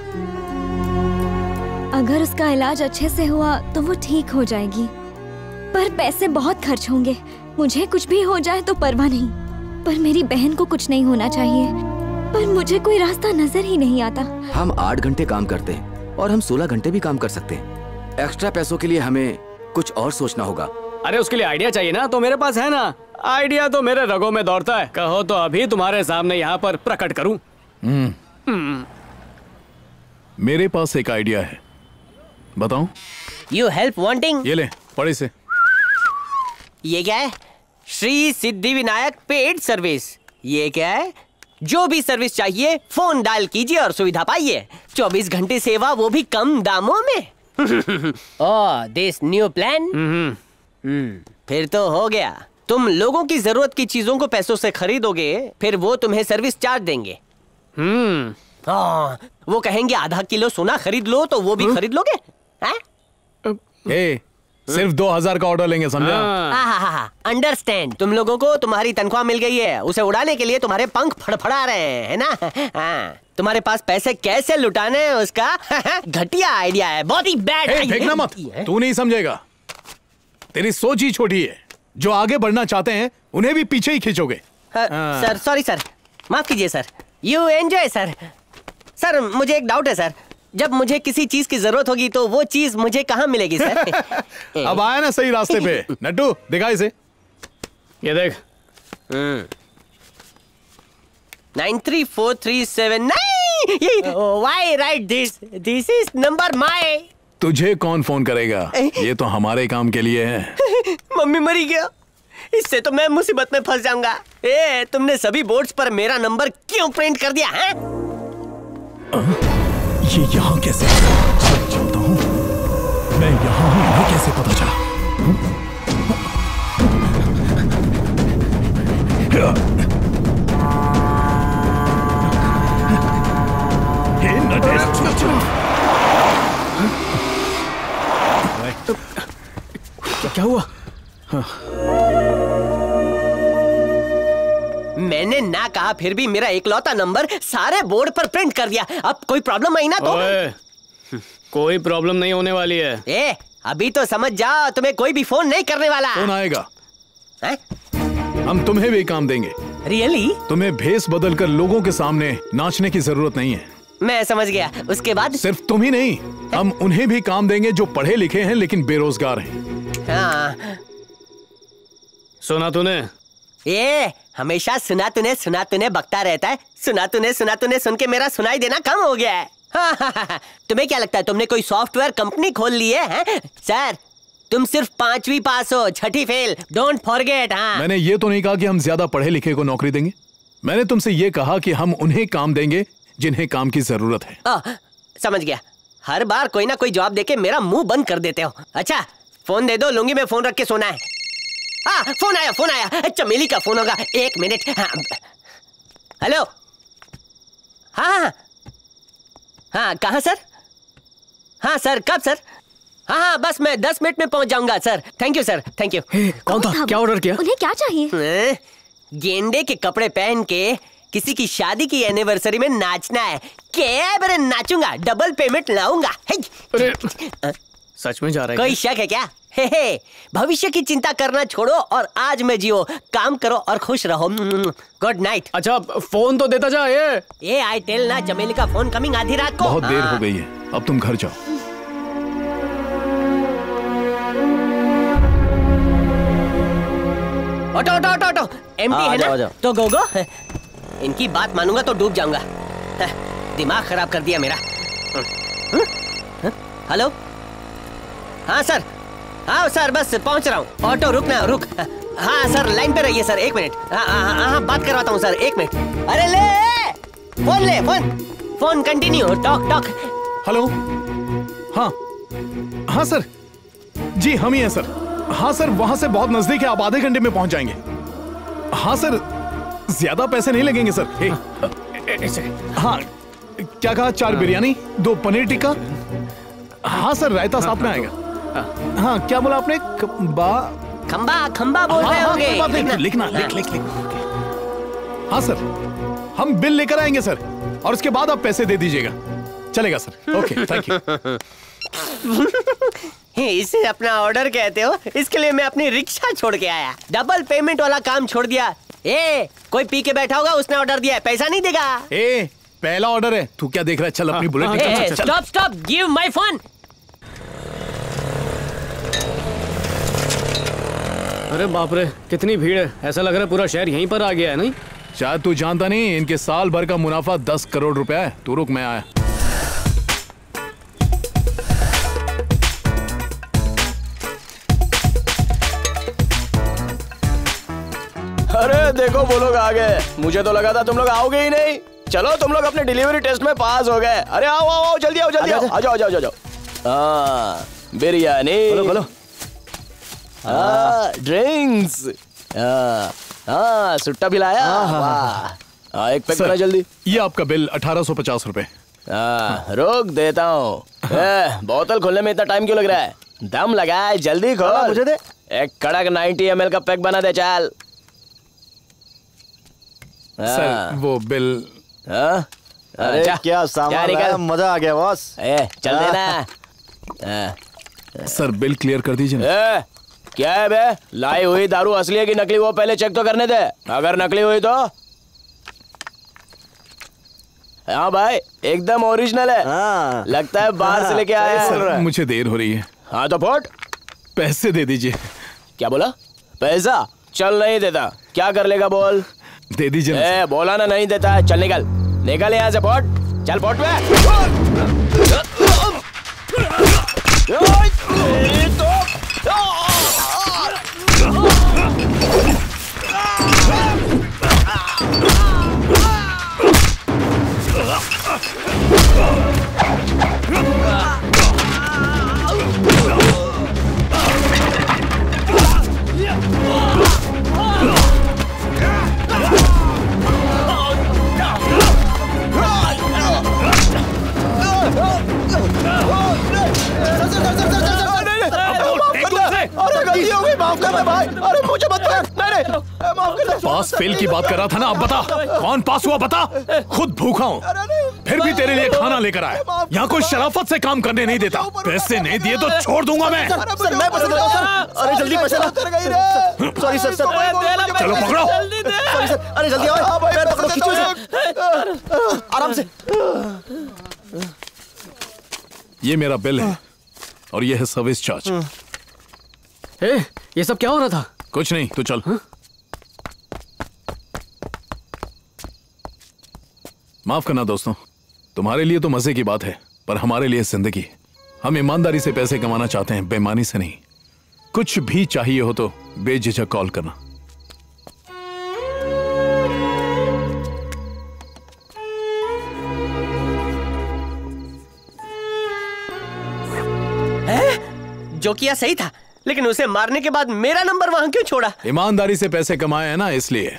अगर उसका इलाज अच्छे से हुआ तो वो ठीक हो जाएगी, पर पैसे बहुत खर्च होंगे। मुझे कुछ भी हो जाए तो परवाह नहीं, पर मेरी बहन को कुछ नहीं होना चाहिए। पर मुझे कोई रास्ता नजर ही नहीं आता। हम आठ घंटे काम करते हैं और हम सोलह घंटे भी काम कर सकते हैं। एक्स्ट्रा पैसों के लिए हमें कुछ और सोचना होगा। अरे उसके लिए आइडिया चाहिए ना, तो मेरे पास है ना। आइडिया तो मेरे रगों में दौड़ता है। कहो तो अभी तुम्हारे सामने यहाँ पर प्रकट करूं। हम्म, मेरे पास एक आइडिया है, बताऊं? You help wanting. ये ले, पढ़ इसे। ये क्या है? Shri Siddhi Vinayak paid service. ये क्या है? जो भी सर्विस चाहिए फोन डायल कीजिए और सुविधा पाइए। चौबीस घंटे सेवा, वो भी कम दामों में। Oh, this new plan. Hmm, फिर तो हो गया। तुम लोगों की जरूरत की चीजों को पैसों से खरीदोगे, फिर वो तुम्हें सर्विस चार्ज देंगे। हम्म, हाँ, वो कहेंगे आधा किलो सोना खरीद लो, तो वो भी खरीद लोगे। ए, सिर्फ दो हजार का ऑर्डर लेंगे, समझा? अंडरस्टैंड। तुम लोगों को तुम्हारी तनख्वाह मिल गई है, उसे उड़ाने के लिए तुम्हारे पंख फड़फड़ा रहे हैं, है ना? हाँ, तुम्हारे पास पैसे कैसे लुटाने हैं उसका घटिया आइडिया है, बहुत ही बैड। फेंकना मत, तू नहीं समझेगा। तेरी सोच ही छोटी है। जो आगे बढ़ना चाहते हैं उन्हें भी पीछे ही खींचोगे। सर सॉरी सर, माफ कीजिए sir. You enjoy sir. Sir मुझे एक डाउट है सर, जब मुझे किसी चीज की जरूरत होगी तो वो चीज मुझे कहाँ मिलेगी सर? अब आया ना सही रास्ते पे। नट्टू दिखा इसे। ये देख। Nine three four three seven nine. Why right this this is number my. तुझे कौन फोन करेगा? ये तो हमारे काम के लिए है। मम्मी मरी गया, इससे तो मैं मुसीबत में फंस जाऊंगा। ए, तुमने सभी बोर्ड्स पर मेरा नंबर क्यों प्रिंट कर दिया है? ये यहाँ कैसे? सच जानता हूँ मैं यहाँ हूँ, इन्हें कैसे पता चला? हे नटेश, क्या हुआ? मैंने ना कहा फिर भी मेरा इकलौता नंबर सारे बोर्ड पर प्रिंट कर दिया। अब कोई प्रॉब्लम आई ना तो? ओए, कोई प्रॉब्लम नहीं होने वाली है। ए, अभी तो समझ जाओ, तुम्हें कोई भी फोन नहीं करने वाला। फोन आएगा। है? हम तुम्हें भी काम देंगे। रियली? तुम्हें भेस बदल कर लोगों के सामने नाचने की जरूरत नहीं है। मैं समझ गया। उसके बाद? सिर्फ तुम ही नहीं, हम उन्हें भी काम देंगे जो पढ़े लिखे हैं लेकिन बेरोजगार हैं। हाँ। सुना तूने? ये हमेशा सुना तूने सुना तूने बकता रहता है। सुना तूने सुना तूने सुन के मेरा सुनाई देना कम हो गया है। हाँ, हाँ, हाँ। तुम्हें क्या लगता है तुमने कोई सॉफ्टवेयर कंपनी खोल ली है, है? सर, तुम सिर्फ पांचवी पास हो, छठी फेल। Don't forget. हाँ, मैंने ये तो नहीं कहा कि हम ज्यादा पढ़े लिखे को नौकरी देंगे। मैंने तुमसे ये कहा कि हम उन्हें काम देंगे जिन्हें काम की जरूरत है। आ, समझ गया। हर बार कोई ना कोई जवाब देके मेरा मुंह बंद कर देते हो। अच्छा, फोन दे दो, लूंगी में फोन रख के सोना है। हाँ, फोन आया फोन आया चमेली का फोन होगा। एक मिनट। हाँ, हेलो। हाँ हाँ हाँ, कहाँ सर? हाँ सर, कब सर? हाँ हाँ, बस मैं दस मिनट में पहुंच जाऊंगा sir. Thank you sir, thank you. कौन था? क्या ऑर्डर किया? उन्हें क्या चाहिए? गेंडे के कपड़े पहन के किसी की शादी की एनिवर्सरी में नाचना है। क्या बरे नाचूंगा, डबल पेमेंट लाऊंगा। सच में जा रहा है? कोई शक है क्या? हे हे, भविष्य की चिंता करना छोड़ो और आज में जियो। काम करो और खुश रहो। Good night. अच्छा, फोन तो देता जा। ये ये आई टेल ना, चमेली का फोन कमिंग आधी रात को। बहुत देर हो गई है, अब तुम घर जाओ। Auto auto auto auto empty है ना? तो गो गो। इनकी बात मानूंगा तो डूब जाऊंगा। दिमाग खराब कर दिया मेरा। हेलो। हाँ सर, हाँ सर, बस पहुंच रहा हूँ। ऑटो रुक ना, रुक। हाँ सर, लाइन पे रहिए सर, एक मिनट। हाँ हाँ हाँ, बात करवाता हूँ सर, एक मिनट। अरे ले फोन, ले phone, phone continue, talk talk. Hello. हाँ हाँ सर, जी हम ही हैं सर। हाँ सर, वहां से बहुत नजदीक है, आप आधे घंटे में पहुंच जाएंगे। हाँ सर, ज्यादा पैसे नहीं लगेंगे सर। हे, हाँ, क्या कहा? चार बिरयानी, दो पनीर टिक्का। हाँ सर, रायता साथ में आएगा। हाँ, क्या बोला आपने? खंबा खंबा खंबा बोल रहे होंगे। लिखना लिखना लिख लिख लिख। हाँ सर, हम बिल लेकर आएंगे सर, और उसके बाद आप पैसे दे दीजिएगा। चलेगा सर। Okay, thank you. इसे अपना ऑर्डर कहते हो? इसके लिए मैं अपनी रिक्शा छोड़ के आया, डबल पेमेंट वाला काम छोड़ दिया। ए, कोई पी के बैठा होगा, उसने ऑर्डर दिया है, पैसा नहीं देगा। ए, पहला ऑर्डर है, तू क्या देख रहा है? चल अपनी बुलेट निकाल। Stop stop, give my phone. अरे बाप रे, कितनी भीड़ है। ऐसा लग रहा है पूरा शहर यहीं पर आ गया है। नहीं, शायद तू जानता नहीं, इनके साल भर का मुनाफा दस करोड़ रुपया है। तू रुक, मैं आया। अरे देखो, वो लोग आ गए। मुझे तो लगा था तुम लोग आओगे ही नहीं। चलो, तुम लोग अपने डिलीवरी टेस्ट में पास हो गए। अरे आओ आओ आओ, जल्दी आओ जल्दी आओ, आ जाओ आ जाओ जाओ। हाँ, बिरयानी, बोलो बोलो। हाँ, ड्रिंक्स। हाँ हाँ, सुट्टा भी लाया। हाँ, एक पैक करा जल्दी। ये आपका बिल अठारह सौ पचास रुपए। हाँ, रोक देता हूँ। बोतल खोलने में इतना टाइम क्यों लग रहा है? दम लगाए, जल्दी खोल। मुझे दे। एक कड़क नाइन्टी एम एल का पैक बना दे, चल। सर, वो बिल। हाँ? अरे क्या सामान है, मजा आ गया बॉस। ए, चल देना। सर, बिल क्लियर कर दीजिए ना। ए, क्या है बे? लाई हुई दारू असली है कि नकली, वो पहले चेक तो करने दे। अगर नकली हुई तो? हाँ भाई, एकदम ओरिजिनल है। हाँ। लगता है बाहर से लेके आया है। मुझे देर हो रही है। हाँ तो फोट, पैसे दे दीजिए। क्या बोला? पैसा? चल नहीं देता। क्या कर लेगा बोल? दे दीजिए। ए, बोला ना नहीं देता है। चल निकल निकल यहाँ से पोट। चल पोट में। मुझे मत कर। नहीं नहीं पास फेल की बात कर रहा था ना। अब बता कौन पास हुआ बता। खुद भूखा हूँ फिर भी तेरे लिए खाना लेकर आया। यहाँ कोई शराफत से काम करने नहीं देता। पैसे नहीं दिए तो छोड़ दूंगा मैं। सर, सर, मैं पैसे देता हूं, सर। अरे जल्दी पैसे ला। सॉरी सर सर चलो पकड़ो। Sorry sir. अरे जल्दी आओ। पैर पकड़ो खींचो इसे। आराम से। ये मेरा बिल है और ये है सर्विस चार्ज। ए, ये सब क्या हो रहा था? कुछ नहीं तू चल। माफ करना दोस्तों, तुम्हारे लिए तो मजे की बात है पर हमारे लिए जिंदगी। हम ईमानदारी से पैसे कमाना चाहते हैं, बेईमानी से नहीं। कुछ भी चाहिए हो तो बेझिझक कॉल करना। जो किया सही था, लेकिन उसे मारने के बाद मेरा नंबर वहां क्यों छोड़ा? ईमानदारी से पैसे कमाए हैं ना इसलिए।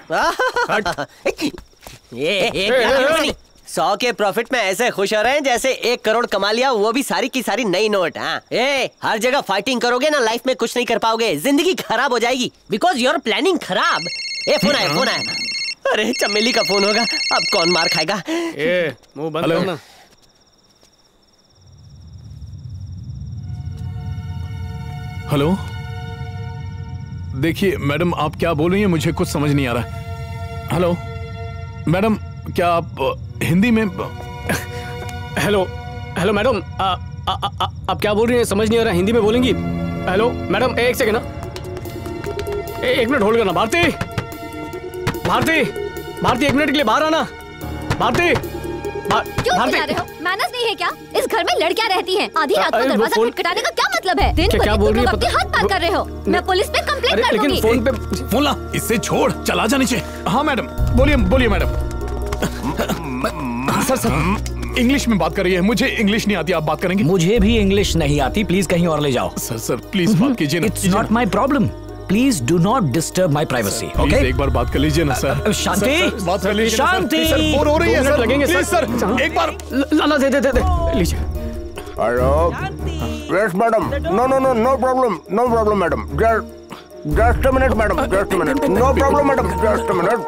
ये ये क्या नहीं? सौ के प्रॉफिट में ऐसे खुश हो रहे हैं जैसे एक करोड़ कमा लिया, वो भी सारी की सारी नई नोट। हाँ, ए, हर जगह फाइटिंग करोगे ना, लाइफ में कुछ नहीं कर पाओगे, जिंदगी खराब हो जाएगी। बिकॉज योर प्लानिंग खराब। ए, फोन आया फोन आया। अरे चमेली का फोन होगा, अब कौन मार खाएगा? ए, मुंह बंद करना। हेलो, देखिए मैडम आप क्या बोल रही हैं मुझे कुछ समझ नहीं आ रहा। हेलो मैडम, क्या आप हिंदी में? हेलो हेलो मैडम, आप क्या बोल रही हैं समझ नहीं आ रहा, हिंदी में बोलेंगी? हेलो मैडम, एक सेकंड ना, एक मिनट होल्ड करना। भारती भारती भारती एक मिनट के लिए बाहर आना। भारती क्यों चिल्ला रहे हो? मैनर्स नहीं है क्या? इस घर में लड़कियां रहती हैं। आधी रात को दरवाजा खटखटाने का क्या मतलब है? दिन क्या बोल रही है? अपने हाथ पार कर रहे हो। मैं पुलिस पे कंप्लेंट कर दूंगी। फोन पे फोन ला, इससे छोड़, चला जा नीचे। हाँ मैडम, बोलिए बोलिए मैडम। सर सर इंग्लिश में बात कर रही है, मुझे इंग्लिश नहीं आती, आप बात करेंगे? मुझे भी इंग्लिश नहीं आती, प्लीज कहीं और ले जाओ। सर सर प्लीज बात कीजिए ना। It's not my problem, please do not disturb my privacy. Okay, एक बार बात कर लीजिए ना सर। शांति, बात कर लीजिए। शांति, सर फोन हो रही है सर, लगेंगे प्लीज सर एक बार। लाला दे दे दे दे लीजिए। Hello, yes madam, no no no no problem, no problem madam, just just a minute madam, just a minute, no problem madam, just a minute.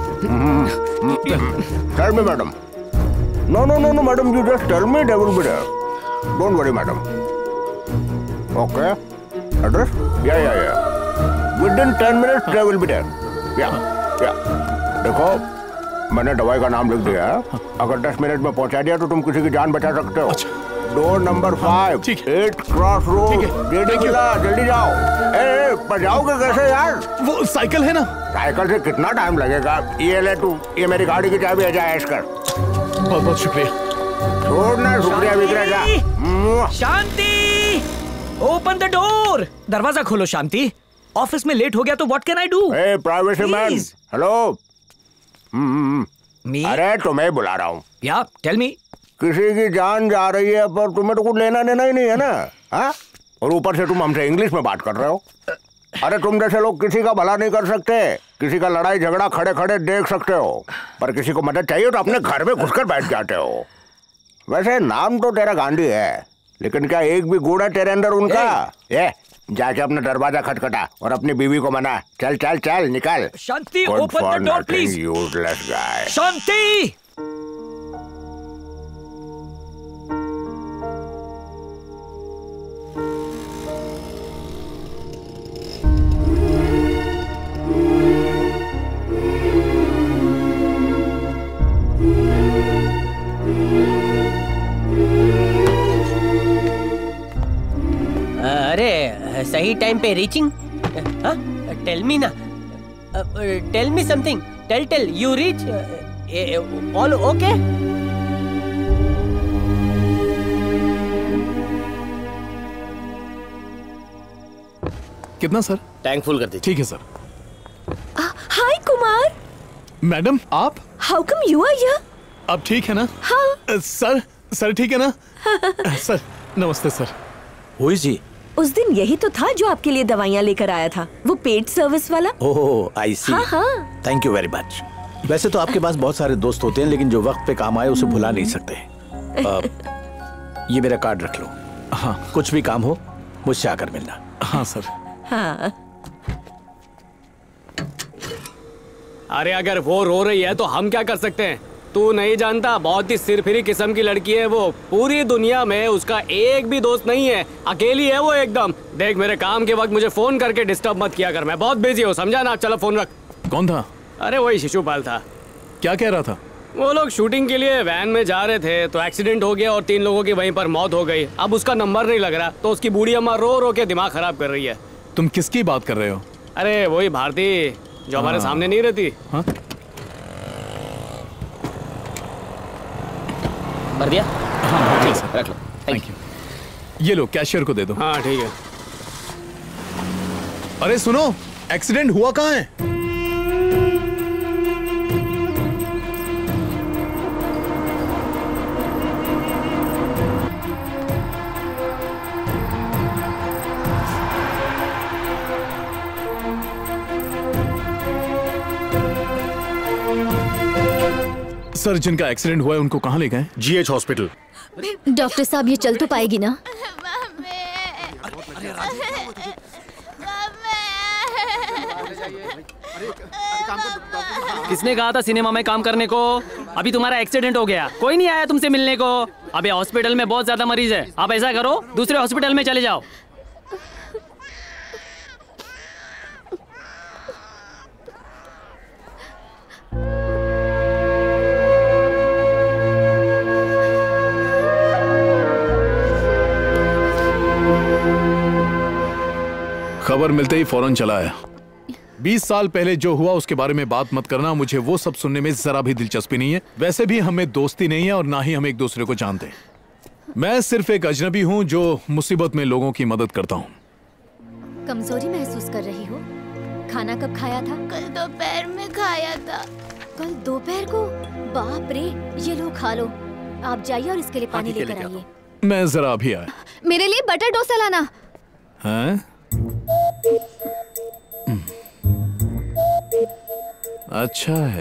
Tell me madam. No no no no madam, you just tell me, they will be there, don't worry madam. Okay, address? Yeah yeah yeah, within ten minutes they will be there. Yeah yeah, देखो मैंने दवाई का नाम लिख दिया है, अगर दस मिनट में पहुंचा दिया तो तुम किसी की जान बचा सकते हो। Door number five, eight cross road, जल्दी जल्दी जाओ। ए, पर जाओगे कैसे यार? वो साइकिल है ना। साइकिल से कितना टाइम लगेगा? ये ले तू, ये मेरी गाड़ी की चाबी है, जा ऐश कर। बहुत बहुत शुक्रिया। छोड़ना, शुक्रिया विक्रिया जा। Shanti, open the door. दरवाजा खोलो शांति। ऑफिस में लेट हो गया तो व्हाट कैन आई डू? ए, प्राइवेसी मैन, हेलो। अरे तुम्हें बुला रहा हूँ। या टेल मी। किसी की जान जा रही है पर तुम्हें तो कुछ लेना देना ही नहीं है ना। हाँ, और ऊपर से तुम हमसे इंग्लिश में बात कर रहे हो। अरे तुम जैसे लोग किसी का भला नहीं कर सकते, किसी का लड़ाई झगड़ा खड़े खड़े देख सकते हो, पर किसी को मदद चाहिए तो अपने घर में घुसकर बैठ जाते हो। वैसे नाम तो तेरा गांधी है, लेकिन क्या एक भी गुण है तेरे अंदर उनका? ये जाके अपना दरवाजा खटखटा और अपनी बीवी को मना। चल चल चल निकल। Shanti, open the door please. Useless guy. Shanti, अरे सही टाइम पे रीचिंग। टेल मी ना, tell me something. Tell tell you reach all okay. कितना सर? टैंक फुल कर दीजिए। ठीक है सर। हाय कुमार। मैडम आप? How come you are here? अब ठीक है ना? हाँ। सर सर ठीक है ना? सर नमस्ते सर। Who is he? उस दिन यही तो था जो आपके लिए दवाइयाँ लेकर आया था, वो पेड सर्विस वाला। ओह आई सी। हाँ हाँ। Thank you very much. वैसे तो आपके पास बहुत सारे दोस्त होते हैं, लेकिन जो वक्त पे काम आए उसे भुला नहीं सकते। आ, ये मेरा कार्ड रख लो। हाँ, कुछ भी काम हो मुझसे आकर मिलना। हाँ सर। हाँ। अरे अगर वो रो रही है तो हम क्या कर सकते हैं? तू नहीं जानता, बहुत ही सिरफिरी किस्म की लड़की है वो। पूरी दुनिया में उसका एक भी दोस्त नहीं है, अकेली है वो एकदम। देख मेरे काम के वक्त मुझे फोन करके डिस्टर्ब मत किया कर, मैं बहुत बिजी हूँ, समझा ना? चलो फोन रख। कौन था? अरे वही शिशुपाल था। क्या कह रहा था? वो लोग शूटिंग के लिए वैन में जा रहे थे तो एक्सीडेंट हो गया और तीन लोगों की वहीं पर मौत हो गई। अब उसका नंबर नहीं लग रहा तो उसकी बूढ़ी अम्मा रो रो के दिमाग खराब कर रही है। तुम किसकी बात कर रहे हो? अरे वही भारती जो हमारे सामने नहीं रहती। हाँ? भर दिया? हाँ ठीक है, रख लो। Thank you. ये लो कैशियर को दे दो। हाँ ठीक है। अरे सुनो, एक्सीडेंट हुआ कहाँ है? सर जिनका एक्सीडेंट हुआ है उनको कहाँ ले गए? GH hospital. डॉक्टर साहब ये चल तो पाएगी ना? किसने कहा था सिनेमा में काम करने को? अभी तुम्हारा एक्सीडेंट हो गया, कोई नहीं आया तुमसे मिलने को। अभी हॉस्पिटल में बहुत ज्यादा मरीज है, आप ऐसा करो दूसरे हॉस्पिटल में चले जाओ। खबर मिलते ही फौरन चला आया। बीस साल पहले जो हुआ उसके बारे में बात मत करना, मुझे वो सब सुनने में जरा भी दिलचस्पी नहीं है। वैसे भी हमें दोस्ती नहीं है और ना ही हम एक दूसरे को जानते। मैं सिर्फ एक अजनबी हूँ जो मुसीबत में लोगों की मदद करता हूँ। कमजोरी महसूस कर रही हो? खाना कब खाया था? कल दोपहर में खाया था। कल दोपहर को? बाप रे, ये लो खा लो। आप जाइए और इसके लिए पानी लेकर आइए। मैं जरा अभी आया। मेरे लिए बटर डोसा लाना। हैं? अच्छा है।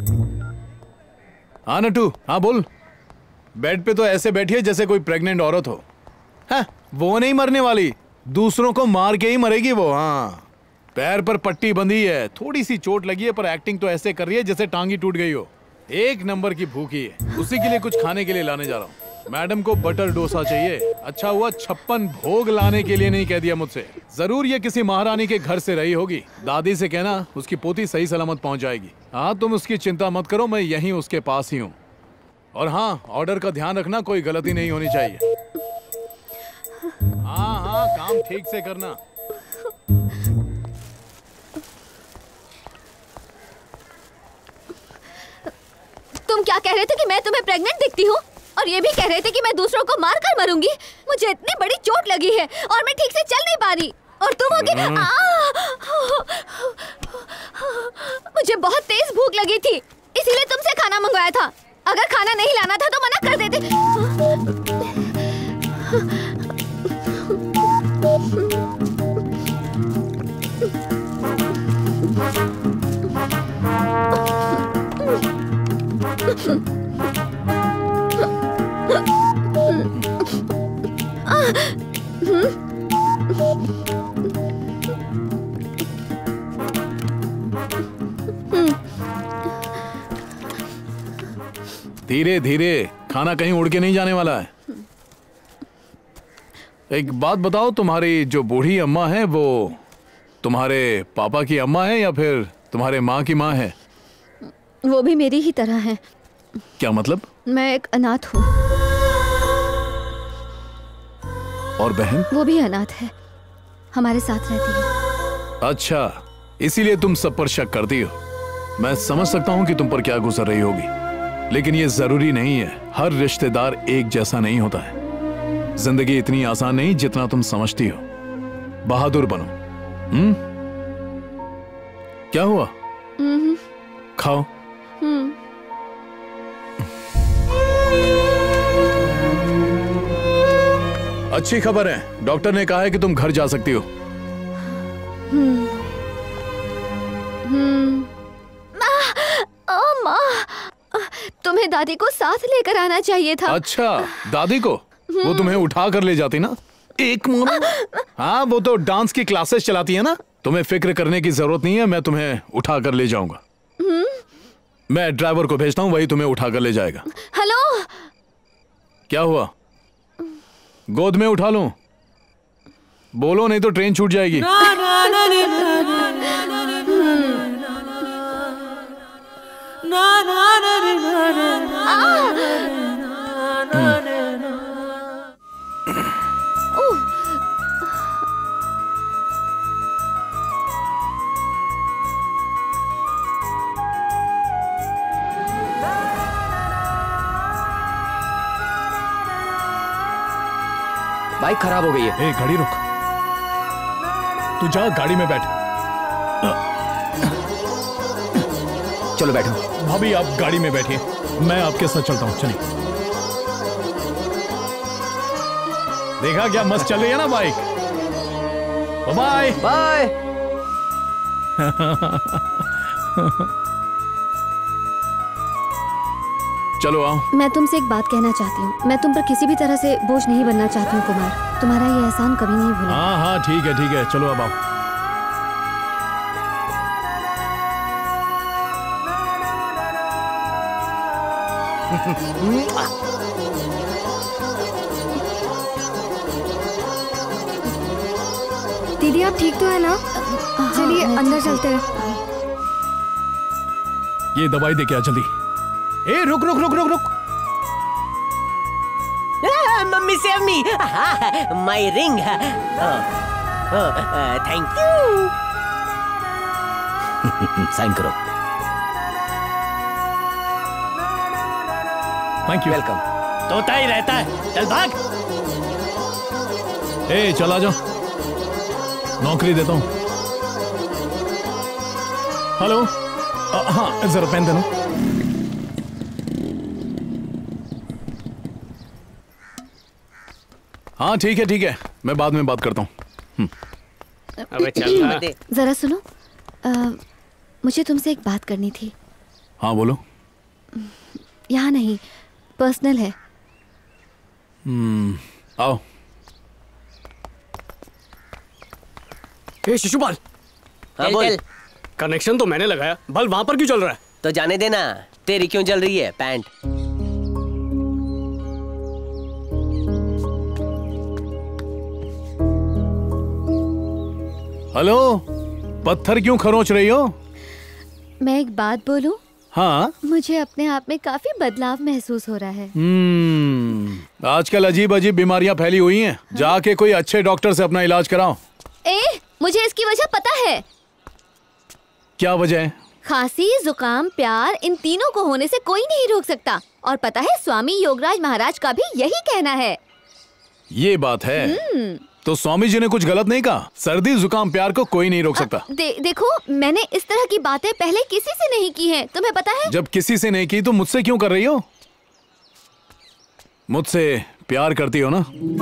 हाँ नटू, हाँ बोल। बेड पे तो ऐसे बैठी है जैसे कोई प्रेग्नेंट औरत हो। हाँ, वो नहीं मरने वाली, दूसरों को मार के ही मरेगी वो। हाँ, पैर पर पट्टी बंधी है, थोड़ी सी चोट लगी है, पर एक्टिंग तो ऐसे कर रही है जैसे टांगी टूट गई हो। एक नंबर की भूखी है, उसी के लिए कुछ खाने के लिए लाने जा रहा हूँ। मैडम को बटर डोसा चाहिए। अच्छा हुआ छप्पन भोग लाने के लिए नहीं कह दिया मुझसे। जरूर ये किसी महारानी के घर से रही होगी। दादी से कहना उसकी पोती सही सलामत पहुंच जाएगी। हाँ, तुम उसकी चिंता मत करो, मैं यहीं उसके पास ही हूँ। और हाँ, ऑर्डर का ध्यान रखना, कोई गलती नहीं होनी चाहिए। हाँ हाँ, काम ठीक से करना। तुम क्या कह रहे थे कि मैं तुम्हें प्रेग्नेंट दिखती हूँ? और ये भी कह रहे थे कि मैं दूसरों को मार कर मरूंगी। मुझे इतनी बड़ी चोट लगी है और मैं ठीक से चल नहीं पा रही। और तुम हो कि मुझे बहुत तेज भूख लगी थी, इसीलिए तुमसे खाना मंगवाया था। अगर खाना नहीं लाना था तो मना कर देते। धीरे धीरे, खाना कहीं उड़ के नहीं जाने वाला है। एक बात बताओ, तुम्हारी जो बूढ़ी अम्मा है वो तुम्हारे पापा की अम्मा है या फिर तुम्हारे माँ की माँ है? वो भी मेरी ही तरह है। क्या मतलब? मैं एक अनाथ हूँ। और बहन? वो भी अनाथ है, हमारे साथ रहती है। अच्छा, इसीलिए तुम सब पर शक करती हो। मैं समझ सकता हूं कि तुम पर क्या गुजर रही होगी, लेकिन ये जरूरी नहीं है। हर रिश्तेदार एक जैसा नहीं होता है। जिंदगी इतनी आसान नहीं जितना तुम समझती हो। बहादुर बनो। हम्म क्या हुआ? खाओ। अच्छी खबर है, डॉक्टर ने कहा है कि तुम घर जा सकती हो। हम्म हम्म माँ, तुम्हें दादी को साथ लेकर आना चाहिए था। अच्छा, दादी को? वो तुम्हें उठा कर ले जाती ना। एक मिनट। हाँ, वो तो डांस की क्लासेस चलाती है ना। तुम्हें फिक्र करने की जरूरत नहीं है, मैं तुम्हें उठा कर ले जाऊंगा। मैं ड्राइवर को भेजता हूँ, वही तुम्हें उठा कर ले जाएगा। हेलो, क्या हुआ? गोद में उठा लूं? बोलो नहीं तो ट्रेन छूट जाएगी। बाइक खराब हो गई है। ए, गाड़ी रुक। तू जा, गाड़ी में बैठ। चलो बैठो। भाभी आप गाड़ी में बैठिए, मैं आपके साथ चलता हूँ। चलिए। देखा क्या मस्त चल रही है ना बाइक। Bye bye. चलो आओ। मैं तुमसे एक बात कहना चाहती हूँ। मैं तुम पर किसी भी तरह से बोझ नहीं बनना चाहती हूँ कुमार। तुम्हारा ये एहसान कभी नहीं भूलूंगी। हाँ हाँ ठीक है ठीक है, चलो अब आओ। दीदी आप ठीक तो है ना? चलिए अंदर चलते हैं। ये दवाई दे क्या जल्दी। ए रुक रुक रुक रुक रुक। Mummy save me. My ring. Thank you. Sign करो। Thank you. वेलकम। तोता ही रहता है, चल भाग। ए चला जाओ, नौकरी देता हूँ। हेलो, आ, हाँ जरा पेन देना। हाँ ठीक है ठीक है, मैं बाद में बात करता हूँ। अबे चल। जरा सुनो, आ, मुझे तुमसे एक बात करनी थी। हाँ बोलो। यहाँ नहीं, पर्सनल है। हम्म आओ। ए शिशुपाल। हाँ बोल। कनेक्शन तो मैंने लगाया, बल्ब वहां पर क्यों चल रहा है? तो जाने देना, तेरी क्यों जल रही है पैंट? हेलो, पत्थर क्यों खरोच रही हो? मैं एक बात बोलूं? हाँ। मुझे अपने आप में काफी बदलाव महसूस हो रहा है। हम्म आजकल अजीब अजीब बीमारियां फैली हुई हैं। हाँ? जाके कोई अच्छे डॉक्टर से अपना इलाज कराओ। ए, मुझे इसकी वजह पता है। क्या वजह है? खांसी, जुकाम, प्यार, इन तीनों को होने से कोई नहीं रोक सकता। और पता है, स्वामी योगराज महाराज का भी यही कहना है। ये बात है। तो स्वामी जी ने कुछ गलत नहीं कहा। सर्दी जुकाम प्यार को कोई नहीं रोक सकता। दे, देखो, मैंने इस तरह की बातें पहले किसी से नहीं की हैं, तुम्हें पता है? जब किसी से नहीं की तो मुझसे क्यों कर रही हो? मुझसे प्यार करती हो ना?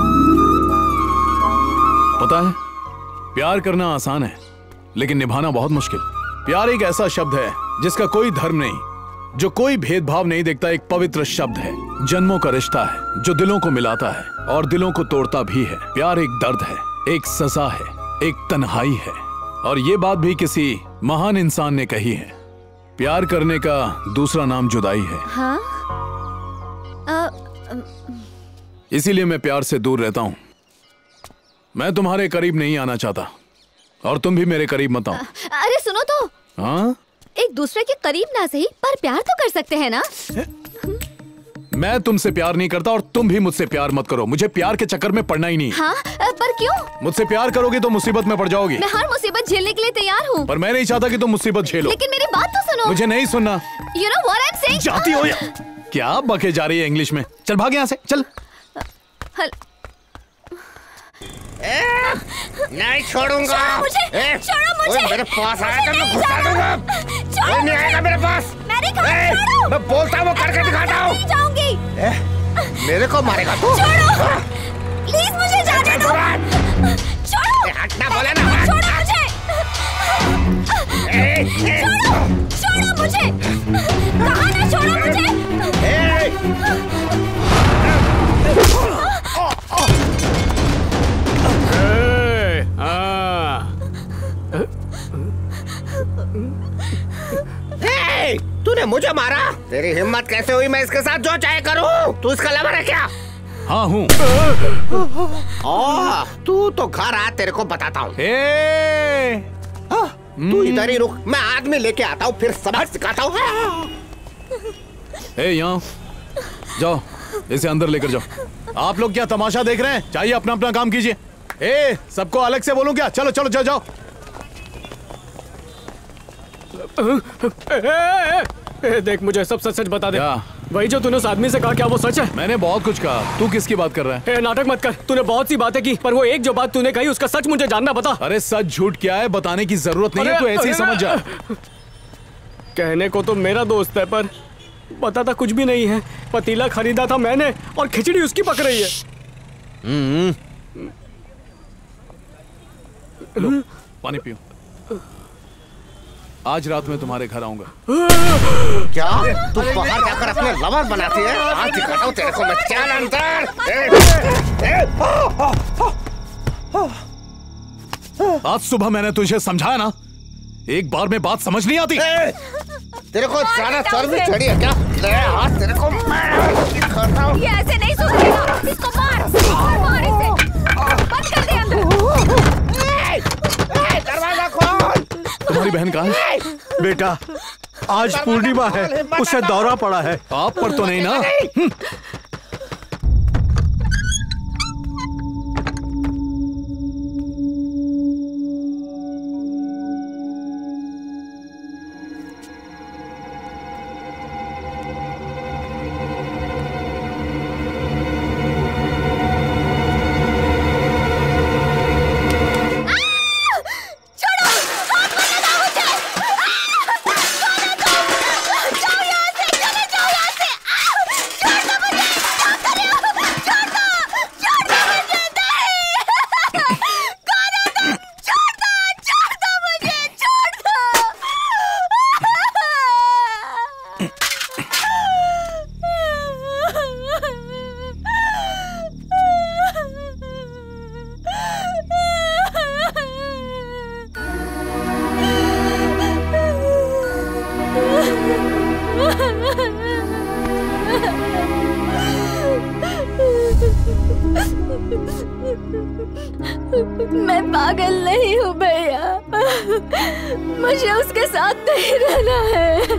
पता है, प्यार करना आसान है लेकिन निभाना बहुत मुश्किल। प्यार एक ऐसा शब्द है जिसका कोई धर्म नहीं, जो कोई भेदभाव नहीं देखता। एक पवित्र शब्द है, जन्मों का रिश्ता है जो दिलों को मिलाता है और दिलों को तोड़ता भी है। प्यार एक दर्द है, एक सजा है, एक तन्हाई है। और ये बात भी किसी महान इंसान ने कही है, प्यार करने का दूसरा नाम जुदाई है। हाँ? आ, इसीलिए मैं प्यार से दूर रहता हूँ। मैं तुम्हारे करीब नहीं आना चाहता और तुम भी मेरे करीब मत आओ। अरे सुनो तो। हाँ? एक दूसरे के करीब ना सही, पर प्यार तो कर सकते हैं ना? मैं तुमसे प्यार नहीं करता और तुम भी मुझसे प्यार मत करो। मुझे प्यार के चक्कर में पड़ना ही नहीं। हाँ, पर क्यों? मुझसे प्यार करोगे तो मुसीबत में पड़ जाओगी। मैं हर मुसीबत झेलने के लिए तैयार हूँ। पर मैं नहीं चाहता कि तुम मुसीबत झेलो। लेकिन मेरी बात तो सुनो। मुझे नहीं सुनना। You know what I'm saying? जाती हो या क्या बके जा रही है इंग्लिश में? चल भाग यहाँ से, चल। हल... ए, नहीं छोड़ूंगा। छोड़ो मुझे, ए, छोड़ो मुझे। मेरे पास आया तो मैं घुसा दूंगा। छोड़ो नहीं आएगा मेरे पास। मैं नहीं खाऊंगी। मैं बोलता हूँ, करके दिखाता हूँ। नहीं जाऊंगी। मेरे को मारेगा तू? छोड़ो, प्लीज मुझे जाने दो। छोड़ो, हटना बोले ना। छोड़ो मुझे। छोड़ो, छोड़ो मुझे। कहा ना छोड़ो मुझे। तूने मुझे मारा? तेरी हिम्मत कैसे हुई मैं इसके साथ जो चाहे करूं? तू इसका लवर है क्या? हाँ हूँ। तू तो घर आ, तेरे को बताता हूँ। तू इधर ही रुक, मैं आदमी लेके आता हूँ, फिर सबक सिखाता हूँ। ए, यहाँ जाओ, इसे अंदर लेकर जाओ। आप लोग क्या तमाशा देख रहे हैं? चाहिए अपना अपना काम कीजिए। ए, सबको अलग से बोलूं क्या? चलो चलो जाओ जाओ। ए, ए, ए, देख मुझे सब सच सच बता दे। वही जो तूने उस आदमी से कहा, क्या वो सच है? मैंने बहुत कुछ कहा। तू किसकी बात कर रहा है? ए, नाटक मत कर। तूने बहुत सी बातें की, पर वो एक जो बात तूने कही उसका सच मुझे जानना बता। अरे सच झूठ क्या है बताने की जरूरत नहीं है, तू ऐसे ही समझ जा। कहने को तो मेरा दोस्त है, पर बताता कुछ भी नहीं है। पतीला खरीदा था मैंने और खिचड़ी उसकी पक रही है। लो, पानी पियो। आज रात में तुम्हारे घर आऊंगा। क्या तू बाहर जाकर अपने लवर बनाती है? आज दिखाता हूं तेरे को मैं। चल अंदर। आज सुबह मैंने तुझे समझाया ना, एक बार में बात समझ नहीं आती। तेरे को ज्यादा चर्बी चढ़ी है क्या? ले आज तेरे को मैं दिखाता हूं। ये ऐसे नहीं सुधरेगा। इसको मार, मार, मार इसे। बंद कर दे अंदर। दरवाजा खोल। तुम्हारी बहन कहाँ है? बेटा, आज पूर्णिमा है, उसे दौरा पड़ा है। आप पर तो नहीं ना? मैं पागल नहीं हूँ भैया, मुझे उसके साथ नहीं रहना है।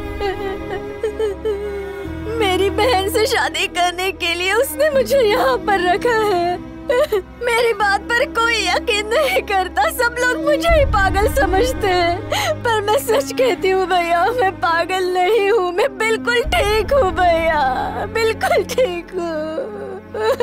मेरी बहन से शादी करने के लिए उसने मुझे यहाँ पर रखा है। मेरी बात पर कोई यकीन नहीं करता, सब लोग मुझे ही पागल समझते हैं, पर मैं सच कहती हूँ भैया, मैं पागल नहीं हूँ, मैं बिल्कुल ठीक हूँ भैया, बिल्कुल ठीक हूँ।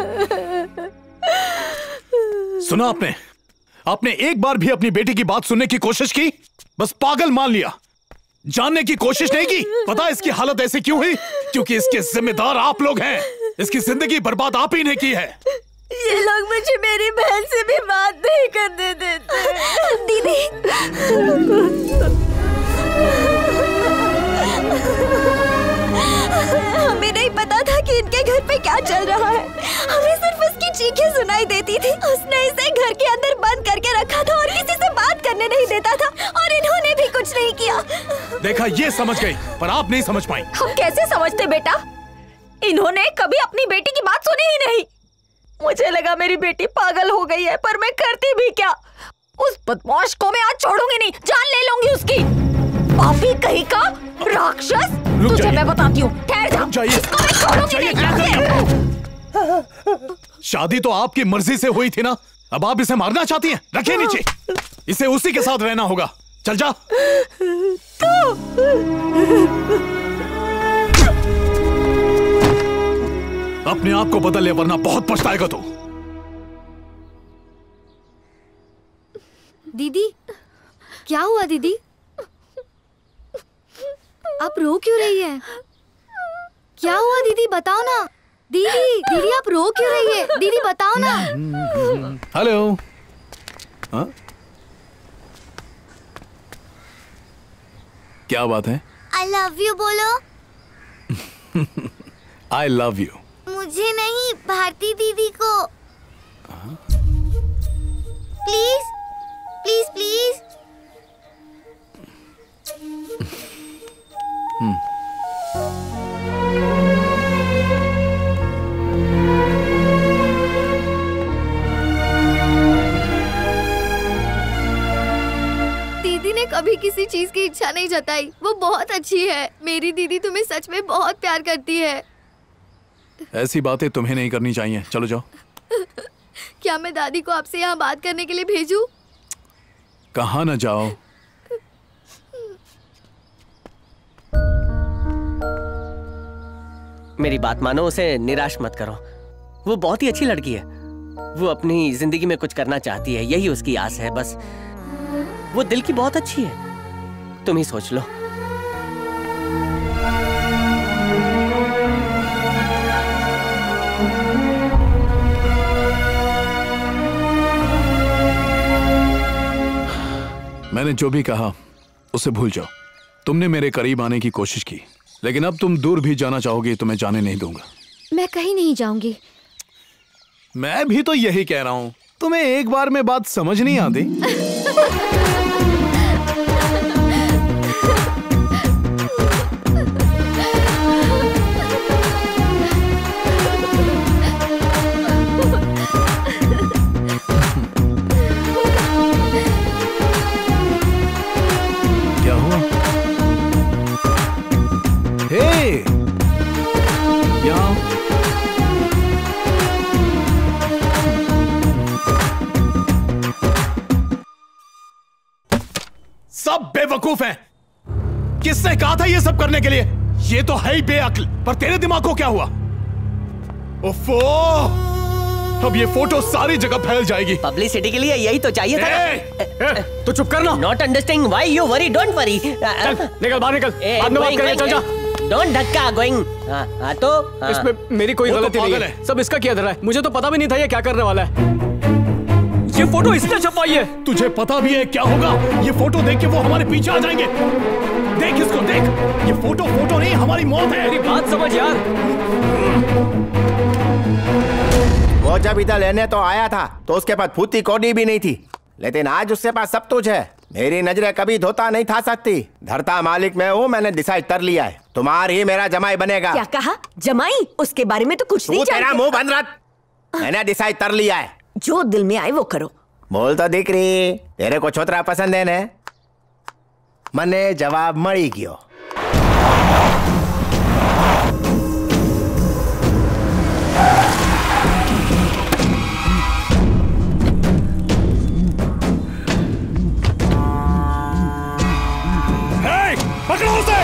सुना आपने? आपने एक बार भी अपनी बेटी की बात सुनने की कोशिश की? बस पागल मान लिया, जानने की कोशिश नहीं की। पता इसकी हालत ऐसी क्यों हुई? क्योंकि इसके जिम्मेदार आप लोग हैं। इसकी जिंदगी बर्बाद आप ही ने की है। ये लोग मुझे मेरी बहन से भी बात नहीं करने देते। दीदी, हमें नहीं पता था कि इनके घर पे क्या चल रहा है। हमें सिर्फ उसकी चीखें सुनाई देती थी। उसने इसे घर के अंदर बंद करके रखा था और किसी से बात करने नहीं देता था, और इन्होंने भी कुछ नहीं किया। देखा, ये समझ गई, पर आप नहीं समझ पाई। हम कैसे समझते बेटा? इन्होंने कभी अपनी बेटी की बात सुनी ही नहीं। मुझे लगा मेरी बेटी पागल हो गई है, पर मैं करती भी क्या? उस बदमाश को मैं आज छोड़ूंगी नहीं, जान ले लूंगी उसकी। पापी कहीं का राक्षस, तुझे मैं बताती हूँ। ठहर जा, इसको मैं छोड़ूंगी नहीं। शादी तो आपकी मर्जी से हुई थी ना, अब आप इसे मारना चाहती हैं? रखिए नीचे, इसे उसी के साथ रहना होगा। चल जा। अपने आप को बदल ले वरना बहुत पछताएगा तू। दीदी, क्या हुआ दीदी? आप रो क्यों रही है? क्या हुआ दीदी, बताओ ना। दीदी, दीदी आप रो क्यों रही है? दीदी बताओ ना। हेलो। हाँ? क्या बात है? आई लव यू बोलो। I love you. मुझे नहीं, भारती दीदी को। Please please please. दीदी ने कभी किसी चीज की इच्छा नहीं जताई, वो बहुत अच्छी है। मेरी दीदी तुम्हें सच में बहुत प्यार करती है। ऐसी बातें तुम्हें नहीं करनी चाहिए। चलो जाओ। क्या मैं दादी को आपसे यहाँ बात करने के लिए भेजूं? कहाँ न जाओ। मेरी बात मानो, उसे निराश मत करो। वो बहुत ही अच्छी लड़की है। वो अपनी जिंदगी में कुछ करना चाहती है, यही उसकी आस है बस। वो दिल की बहुत अच्छी है, तुम ही सोच लो। मैंने जो भी कहा उसे भूल जाओ। तुमने मेरे करीब आने की कोशिश की, लेकिन अब तुम दूर भी जाना चाहोगी तो मैं जाने नहीं दूंगा। मैं कहीं नहीं जाऊंगी। मैं भी तो यही कह रहा हूँ, तुम्हें एक बार में बात समझ नहीं आती। क्या हुआ? हे, यहाँ सब बेवकूफ हैं। किसने कहा था ये सब करने के लिए? ये तो है ही बेअक्ल। पर तेरे दिमाग को क्या हुआ? ओफो, अब ये फोटो सारी जगह फैल जाएगी। पब्लिसिटी के लिए यही तो चाहिए था। ए, ए, तो चुप करना। Not understanding why you worry, don't worry. निकल बाहर, निकल। बाद में बात करेंगे, चल जा। डोंट धक्का गोइंग। हाँ तो इसमें मेरी कोई गलती नहीं है। सब इसका किया धरा है। मुझे तो पता भी नहीं था ये क्या करने वाला है। ये फोटो इसने छपाई है। तुझे पता भी है क्या होगा? ये फोटो देख के वो हमारे पीछे आ जाएंगे। देख इसको, देख। ये फोटो फोटो नहीं, हमारी मौत है। मेरी बात समझ यार। वो जब इधर लेने तो आया था तो उसके पास फूटी कौड़ी भी नहीं थी, लेकिन आज उसके पास सब कुछ है। मेरी नजरें कभी धोता नहीं था सकती। धरता मालिक मैं हूँ, मैंने डिसाइड कर लिया है। तुम्हारी ही मेरा जमाई बनेगा। क्या कहा? जमाई? उसके बारे में तो कुछ नहीं जानते। तेरा मुंह बंद रख। मैंने डिसाइड कर लिया है। जो दिल में आए वो करो। बोल तो दिख रही, तेरे को छोतरा पसंद है ने? मने जवाब मળી गयो। हे, पकड़ो उसे।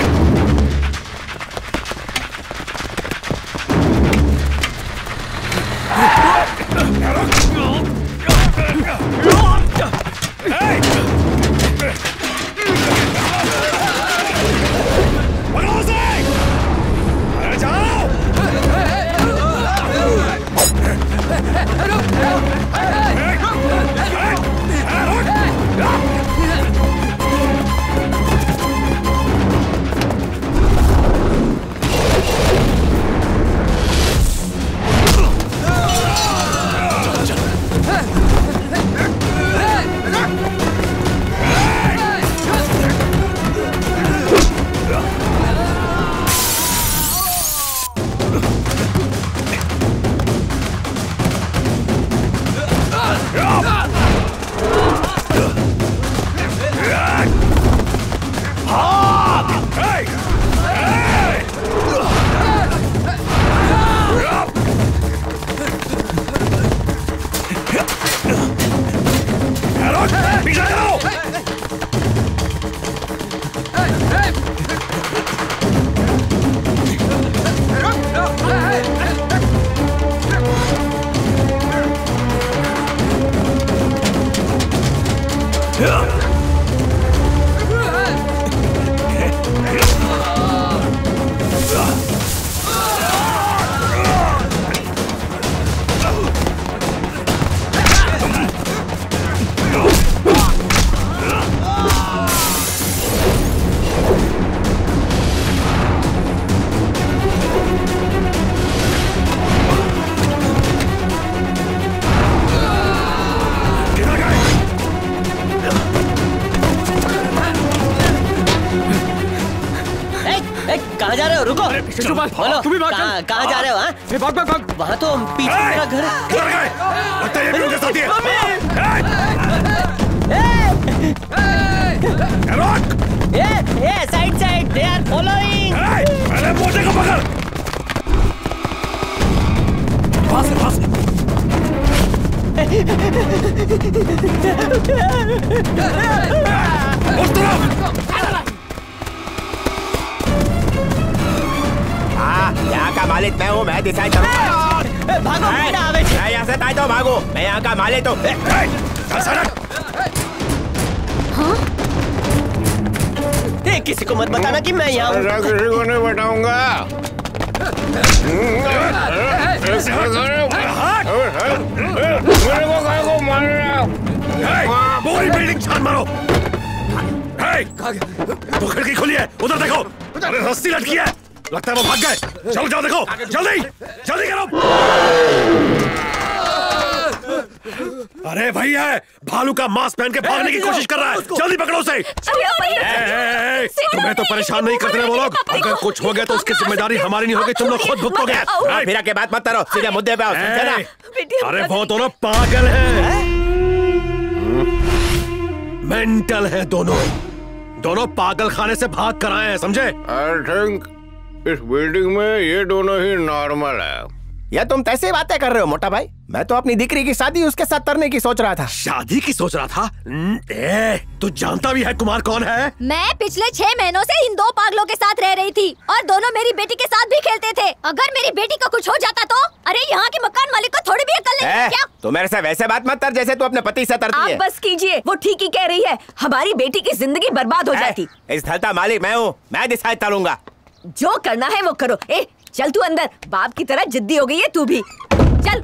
गोपाल बोलो तू भी भाग कहाँ कहाँ जा रहे हो? हाँ भाग भाग भाग। वहाँ तो पीछे मेरा घर है। लगता है ये भी उनके साथ ही है। ए, ए, side side, they are following. पहले मोटे को पकड़। पास पास। उस तरफ। हाँ, यहाँ का मालिक मैं हूँ, मैं डिसाइड करूँगा। भागो बिना आवे। मैं यहाँ से ताई तो भागो, मैं यहाँ का मालिक हूँ। ए, किसी को मत बताना कि मैं यहाँ हूँ। किसी को नहीं बताऊंगा। मेरे को काय को मार रहा हो? पूरी बिल्डिंग छान मारो। वो खिड़की खुली है, उधर देखो। अरे रस्सी लटकी है, लगता है वो भाग गए। चलो जाओ देखो, जल्दी जल्दी करो। अरे भैया, भालू का मास्क पहन के भागने की कोशिश कर रहा है, जल्दी पकड़ो उसे। तुम्हें तो परेशान नहीं करते वो लोग। अगर कुछ हो गया तो उसकी जिम्मेदारी हमारी नहीं होगी, तुम लोग खुद भुगतोगे। फिर के बात मत करो, सीधे मुद्दे पे आओ। अरे वो दोनों पागल हैं, मेंटल है दोनों। दोनों पागल खाने से भाग कर आए हैं, समझे? आई थिंक इस बिल्डिंग में ये दोनों ही नॉर्मल है। या तुम कैसे बातें कर रहे हो मोटा भाई? मैं तो अपनी दिकरी की शादी उसके साथ करने की सोच रहा था। शादी की सोच रहा था? ए, तू जानता भी है कुमार कौन है? मैं पिछले छह महीनों से इन दो पागलों के साथ रह रही थी और दोनों मेरी बेटी के साथ भी खेलते थे। अगर मेरी बेटी को कुछ हो जाता तो? अरे यहाँ के मकान मालिक को थोड़ी भी अकल नहीं है क्या? तू मेरे से वैसे बात मत कर जैसे तू अपने पति से तरती है। आप बस कीजिए, वो ठीक ही कह रही है। हमारी बेटी की जिंदगी बर्बाद हो जाती। इस स्थल का मालिक मैं हूँ, मैं डिसाइड करूंगा। जो करना है वो करो। ए, चल तू अंदर, बाप की तरह जिद्दी हो गई है तू भी। चल।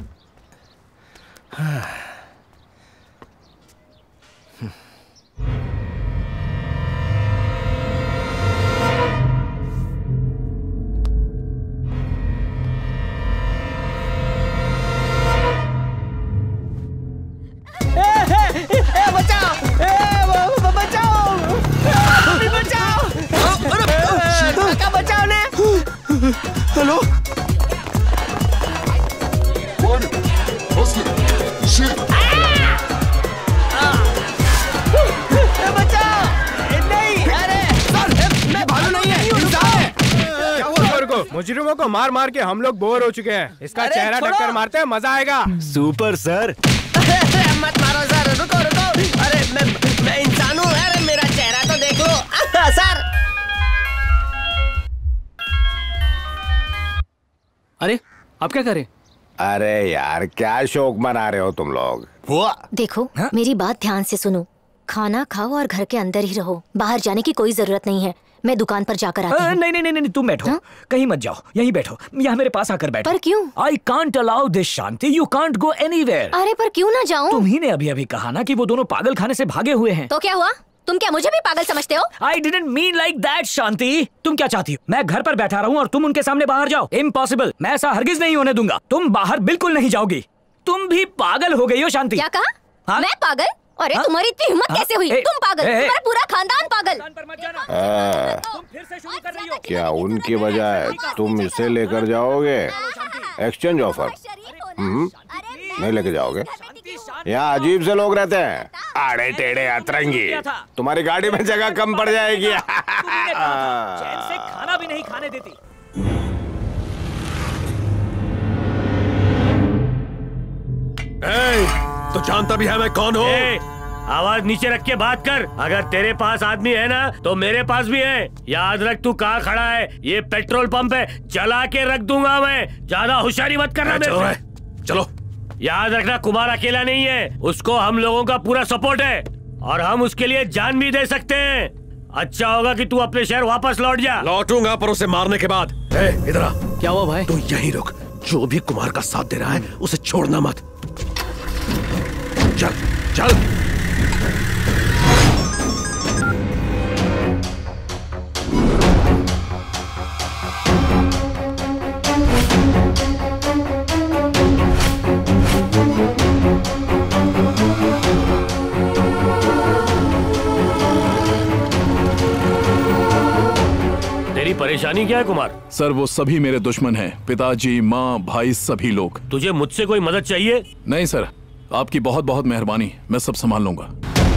बचाओ! बचाओ! बचाओ! काका बचाओ ने! हेलो? बचाओ! नहीं, अरे मैं भालू नहीं है, इंसान है। क्या हुआ सर को? मुजरिमों को मार मार के हम लोग बोर हो चुके हैं। इसका चेहरा टक्कर मारते हैं, मजा आएगा। Super sir. मत मारो सर, रुको रुको। अरे मैं मैं इंसान हूँ। अरे मेरा चेहरा तो देख लो सर। अरे आप क्या करें? अरे यार क्या शौक मना रहे हो तुम लोग? देखो हा? मेरी बात ध्यान से सुनो। खाना खाओ और घर के अंदर ही रहो, बाहर जाने की कोई जरूरत नहीं है। मैं दुकान पर जाकर आती हूँ। नहीं नहीं नहीं नहीं तुम बैठो हा? कहीं मत जाओ, यहीं बैठो, यहाँ मेरे पास आकर बैठो। पर क्यों? I can't allow this Shanti, you can't go anywhere. अरे पर क्यों ना जाऊँ? तुम्ही ने अभी अभी कहा ना कि वो दोनों पागल खाने से भागे हुए हैं। तो क्या हुआ? तुम क्या मुझे भी पागल समझते हो? I didn't mean like that, शांति। तुम क्या चाहती हो? मैं घर पर बैठा रहूं और तुम उनके सामने बाहर जाओ? इम्पॉसिबल, मैं ऐसा हरगिज नहीं होने दूंगा। तुम बाहर बिल्कुल नहीं जाओगी। तुम भी पागल हो गई हो शांति। क्या कहा? हाँ? मैं पागल? अरे तुम्हारी इतनी हिम्मत कैसे हुई? तुम पागल, तुम्हारा पूरा खानदान पागल। क्या उनकी बजाय तुम इसे लेकर जाओगे? Exchange offer? नहीं लेके जाओगे? यहाँ अजीब से लोग रहते हैं, आड़े टेढ़े अतरंगी। तुम्हारी गाड़ी में जगह कम पड़ जाएगी। चैन से खाना भी नहीं खाने देती। ए, तो जानता भी है मैं कौन हूँ? आवाज नीचे रख के बात कर। अगर तेरे पास आदमी है ना तो मेरे पास भी है। याद रख तू कहाँ खड़ा है, ये पेट्रोल पंप है, जला के रख दूंगा मैं। ज्यादा होशियारी मत करना मेरे से। चलो। याद रखना कुमार अकेला नहीं है, उसको हम लोगों का पूरा सपोर्ट है और हम उसके लिए जान भी दे सकते हैं। अच्छा होगा कि तू अपने शहर वापस लौट जा। लौटूंगा पर उसे मारने के बाद। इधर आ। क्या हुआ भाई? तू यहीं रुक, जो भी कुमार का साथ दे रहा है उसे छोड़ना मत। चल चल। परेशानी क्या है कुमार? सर वो सभी मेरे दुश्मन हैं, पिताजी, माँ, भाई, सभी लोग। तुझे मुझसे कोई मदद चाहिए? नहीं सर, आपकी बहुत बहुत मेहरबानी, मैं सब संभाल लूंगा।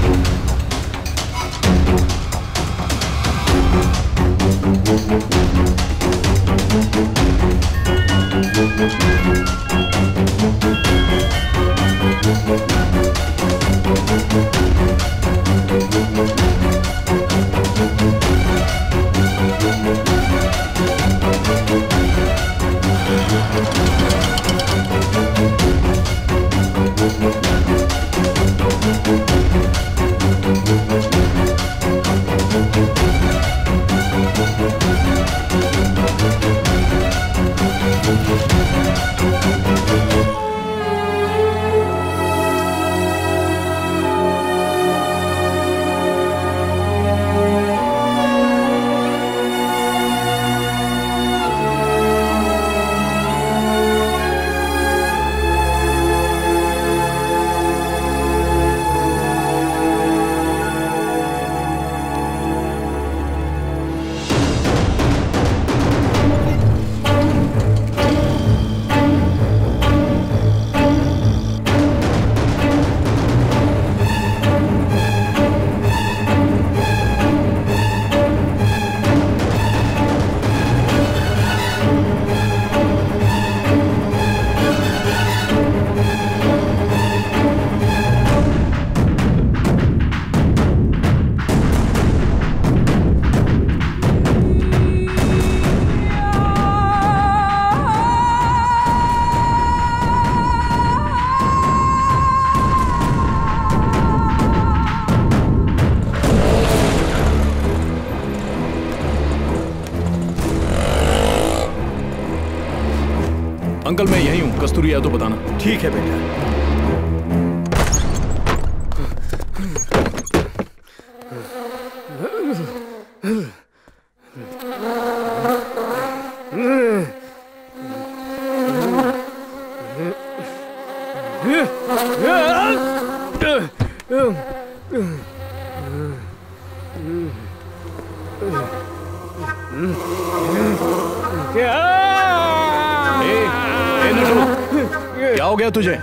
अंकल मैं यही हूँ, कस्तूरी है तो बताना। ठीक है बेटा। क्या हो गया तुझे?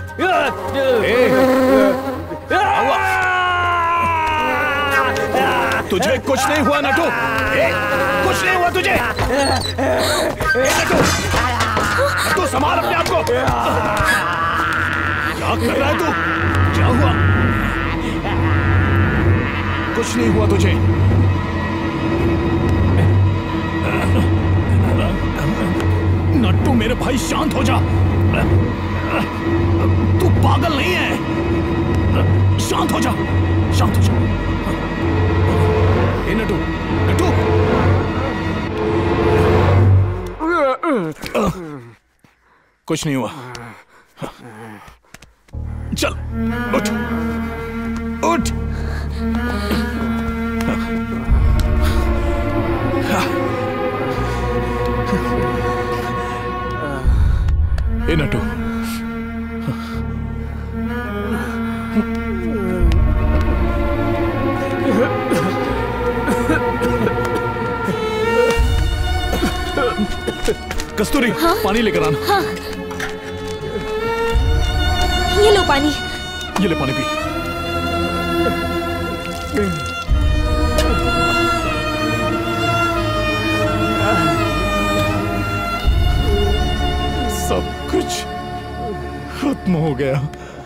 तुझे कुछ नहीं हुआ नटू? ए, कुछ नहीं हुआ तुझे? ए, नटू, नटू संभाल अपने आप को। क्या कर रहा है तू? क्या हुआ? कुछ नहीं हुआ तुझे? नट्टू मेरे भाई शांत हो जा। तू पागल नहीं है, शांत हो जा, शांत हो जा। ए नट्टू, नट्टू, कुछ नहीं हुआ। चल उठ, उठ। ए नट्टू, कस्तूरी, हाँ? पानी लेकर आना। हाँ। ये लो पानी। ये ले पानी पी। सब कुछ खत्म हो गया।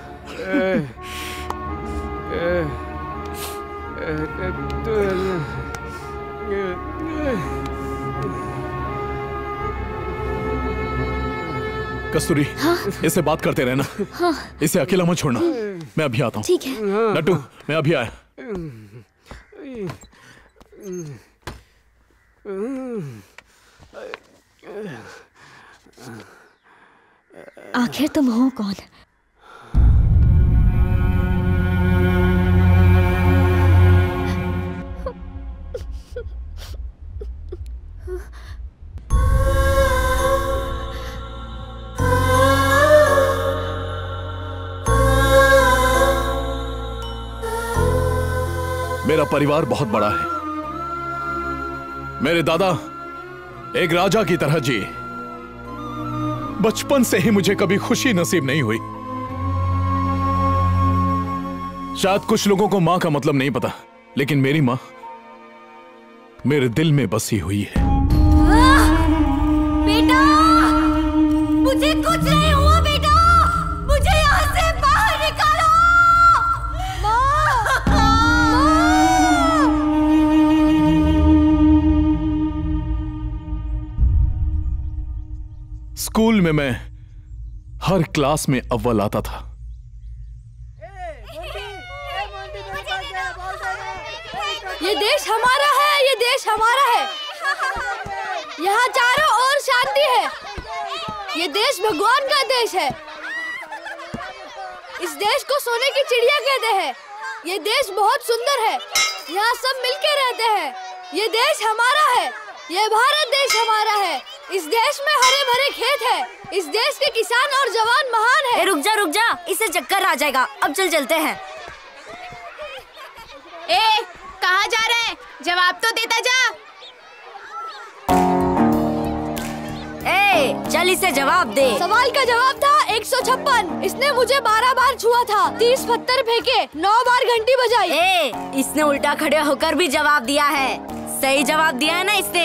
कस्तूरी, हाँ? इससे बात करते रहना। हाँ? इसे अकेला मत छोड़ना। मैं अभी आता हूँ। ठीक है। नट्टू, मैं अभी आया। आखिर तुम हो कौन? मेरा परिवार बहुत बड़ा है। मेरे दादा एक राजा की तरह जी। बचपन से ही मुझे कभी खुशी नसीब नहीं हुई। शायद कुछ लोगों को मां का मतलब नहीं पता, लेकिन मेरी मां मेरे दिल में बसी हुई है। बेटा, मुझे कुछ नहीं हुआ बेटा, मुझे यहाँ से बाहर निकालो। स्कूल में मैं हर क्लास में अव्वल आता था। ये देश हमारा है, ये देश हमारा है। यहाँ चारों ओर शांति है। ये देश भगवान का देश है। इस देश को सोने की चिड़िया कहते हैं। ये देश बहुत सुंदर है। यहाँ सब मिलके रहते हैं। ये देश हमारा है। ये भारत देश हमारा है। इस देश में हरे भरे खेत है। इस देश के किसान और जवान महान है। ए, रुक जा रुक जा, इसे चक्कर आ जाएगा। अब चल चलते हैं। ए, कहाँ जा रहे हैं? जवाब तो देता जा। ए, चल इसे जवाब दे। सवाल का जवाब था एक सौ छप्पन। इसने मुझे बारह बार छुआ था, तीस पत्थर फेंके, नौ बार घंटी बजाई। ए, इसने उल्टा खड़े होकर भी जवाब दिया है। सही जवाब दिया है ना इसने?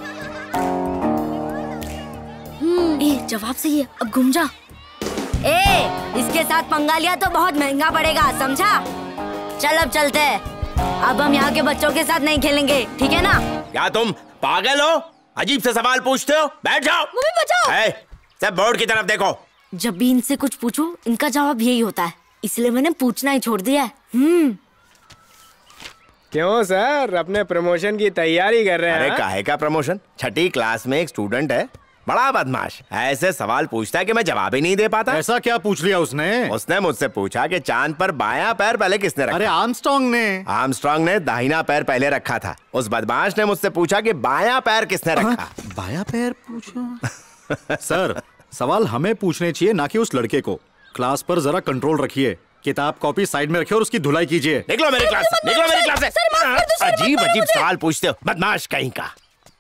ए, जवाब सही है। अब घूम जा। ए, इसके साथ पंगा लिया तो बहुत महंगा पड़ेगा, समझा? चल अब चलते हैं। अब हम यहाँ के बच्चों के साथ नहीं खेलेंगे, ठीक है ना? क्या तुम पागल हो? अजीब से सवाल पूछते हो। बैठ जाओ। मम्मी बचाओ। ए, सब बोर्ड की तरफ देखो। जब भी इनसे कुछ पूछो, इनका जवाब यही होता है, इसलिए मैंने पूछना ही छोड़ दिया है। हम्म। क्यों सर, अपने प्रमोशन की तैयारी कर रहे हैं? अरे काहे का प्रमोशन? छठी क्लास में एक स्टूडेंट है, बड़ा बदमाश, ऐसे सवाल पूछता है कि मैं जवाब ही नहीं दे पाता। ऐसा क्या पूछ लिया उसने? उसने मुझसे पूछा कि चांद पर बायां पैर पहले किसने रखा? अरे आर्मस्ट्रांग ने। आर्मस्ट्रांग ने दाहिना पैर पहले रखा था। उस बदमाश ने मुझसे पूछा कि बायां पैर किसने रखा? बायां पैर पूछा? सर, सवाल हमें पूछने चाहिए, ना कि उस लड़के को। क्लास पर जरा कंट्रोल रखिए। किताब कॉपी साइड में रखिए और उसकी धुलाई कीजिए। निकलो मेरी क्लास से, निकलो मेरी क्लास से। अजीब अजीब सवाल पूछते हो, बदमाश कहीं का।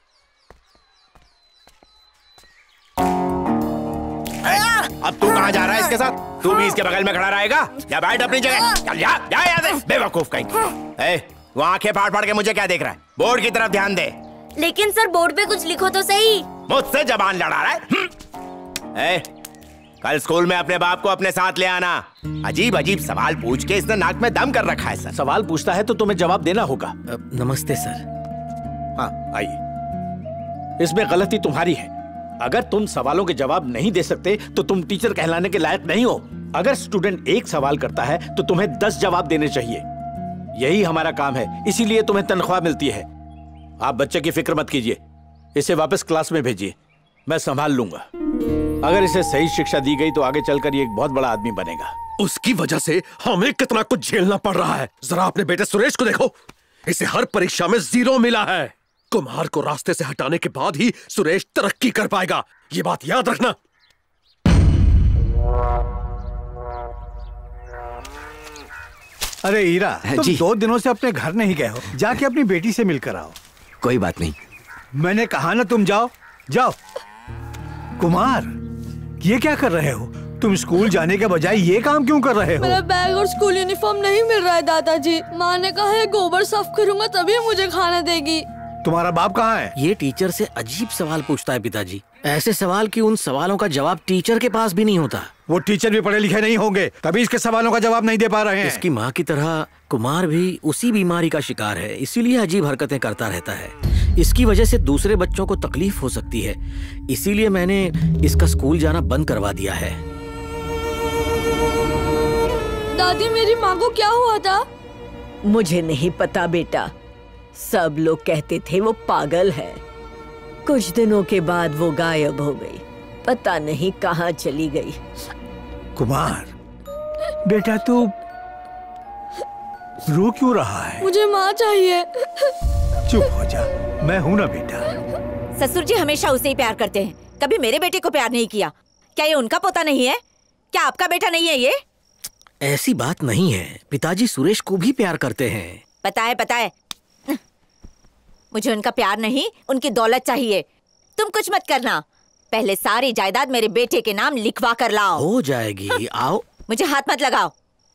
अब तू कहाँ जा रहा है इसके साथ? तू भी इसके बगल में खड़ा रहेगा या बैठ अपनी जगह? चल जा, जा यहाँ से, बेवकूफ कहीं का। ए, वो आंखें फाड़ फाड़ के मुझे क्या देख रहा है? बोर्ड की तरफ ध्यान दे। लेकिन सर, बोर्ड पे कुछ लिखो तो सही। मुझसे जबान लड़ा रहा है? ए, कल स्कूल में अपने बाप को अपने साथ ले आना। अजीब अजीब सवाल पूछ के इसने नाक में दम कर रखा है। सर, सवाल पूछता है तो तुम्हें जवाब देना होगा। नमस्ते सर। हाँ आइए। इसमें गलती तुम्हारी है। अगर तुम सवालों के जवाब नहीं दे सकते तो तुम टीचर कहलाने के लायक नहीं हो। अगर स्टूडेंट एक सवाल करता है तो तुम्हें दस जवाब देने चाहिए। यही हमारा काम है, इसीलिए तुम्हें तनख्वाह मिलती है। आप बच्चे की फिक्र मत कीजिए, इसे वापस क्लास में भेजिए, मैं संभाल लूंगा। अगर इसे सही शिक्षा दी गई तो आगे चलकर ये एक बहुत बड़ा आदमी बनेगा। उसकी वजह से हमें कितना कुछ झेलना पड़ रहा है। जरा अपने बेटे सुरेश को देखो, इसे हर परीक्षा में जीरो मिला है। कुमार को रास्ते से हटाने के बाद ही सुरेश तरक्की कर पाएगा, ये बात याद रखना। अरे हीरा, तुम जी। दो दिनों से अपने घर नहीं गए हो, जाके अपनी बेटी से मिलकर आओ। कोई बात नहीं। मैंने कहा ना तुम जाओ जाओ। कुमार, ये क्या कर रहे हो? तुम स्कूल जाने के बजाय ये काम क्यों कर रहे हो? मेरा बैग और स्कूल यूनिफॉर्म नहीं मिल रहा है दादाजी। माँ ने कहा है गोबर साफ करूंगा तभी मुझे खाना देगी। तुम्हारा बाप कहाँ है? ये टीचर से अजीब सवाल पूछता है पिताजी। ऐसे सवाल कि उन सवालों का जवाब टीचर के पास भी नहीं होता। वो टीचर भी पढ़े लिखे नहीं होंगे, तभी इसके सवालों का जवाब नहीं दे पा रहे हैं। इसकी माँ की तरह कुमार भी उसी बीमारी का शिकार है, इसीलिए अजीब हरकतें करता रहता है। इसकी वजह से दूसरे बच्चों को तकलीफ हो सकती है, इसीलिए मैंने इसका स्कूल जाना बंद करवा दिया है। दादी, मेरी माँ को क्या हुआ था? मुझे नहीं पता बेटा, सब लोग कहते थे वो पागल है। कुछ दिनों के बाद वो गायब हो गई, पता नहीं कहाँ चली गई। कुमार बेटा, तू रो क्यों रहा है? मुझे माँ चाहिए। चुप हो जा, मैं हूं ना बेटा। ससुर जी हमेशा उसे ही प्यार करते हैं, कभी मेरे बेटे को प्यार नहीं किया। क्या ये उनका पोता नहीं है? क्या आपका बेटा नहीं है ये? ऐसी बात नहीं है, पिताजी सुरेश को भी प्यार करते हैं। पता है पता है, मुझे उनका प्यार नहीं, उनकी दौलत चाहिए। तुम कुछ मत करना, पहले सारी जायदाद मेरे बेटे के नाम लिखवा कर लाओ। हो जाएगी, आओ। मुझे हाथ मत लगाओ।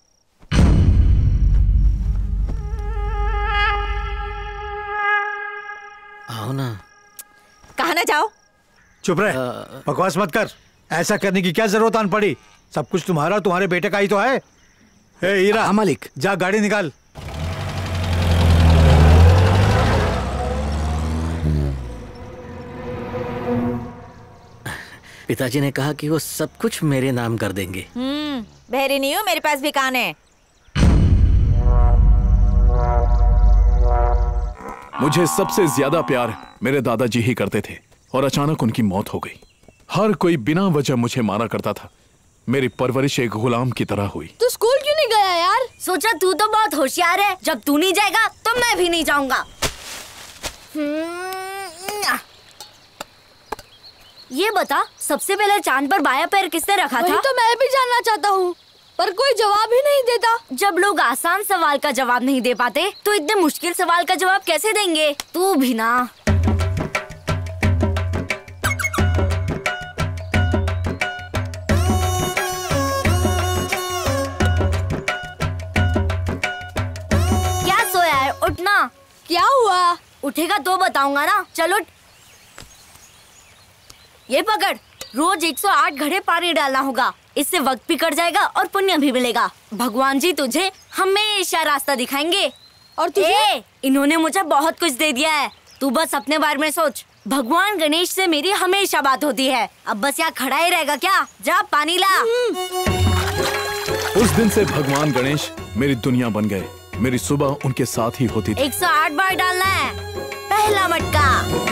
आओ ना। कहा ना जाओ। चुप रहे, बकवास मत कर। ऐसा करने की क्या जरूरत आन पड़ी? सब कुछ तुम्हारा, तुम्हारे बेटे का ही तो है। ए हीरा, मालिक, जा गाड़ी निकाल। पिताजी ने कहा कि वो सब कुछ मेरे नाम कर देंगे। हम्म, बहरी नहीं हूँ, मेरे पास भी कान है। मुझे सबसे ज्यादा प्यार मेरे दादाजी ही करते थे और अचानक उनकी मौत हो गई। हर कोई बिना वजह मुझे मारा करता था। मेरी परवरिश एक गुलाम की तरह हुई। तू स्कूल क्यों नहीं गया यार? सोचा तू तो बहुत होशियार है, जब तू नहीं जाएगा तो मैं भी नहीं जाऊंगा। ये बता, सबसे पहले चांद पर बाया पैर किसने रखा था? तो मैं भी जानना चाहता हूँ, पर कोई जवाब ही नहीं देता। जब लोग आसान सवाल का जवाब नहीं दे पाते तो इतने मुश्किल सवाल का जवाब कैसे देंगे? तू भी ना। क्या सोया है? उठना। क्या हुआ? उठेगा तो बताऊंगा ना। चलो ये पकड़, रोज एक सौ आठ घड़े पानी डालना होगा। इससे वक्त भी कट जाएगा और पुण्य भी मिलेगा। भगवान जी तुझे हमेशा रास्ता दिखाएंगे। और तुझे? इन्होंने मुझे बहुत कुछ दे दिया है, तू बस अपने बारे में सोच। भगवान गणेश से मेरी हमेशा बात होती है। अब बस यहाँ खड़ा ही रहेगा क्या? जा पानी ला। उस दिन से भगवान गणेश मेरी दुनिया बन गए। मेरी सुबह उनके साथ ही होती थी। एक सौ आठ बार डालना है। पहला मटका।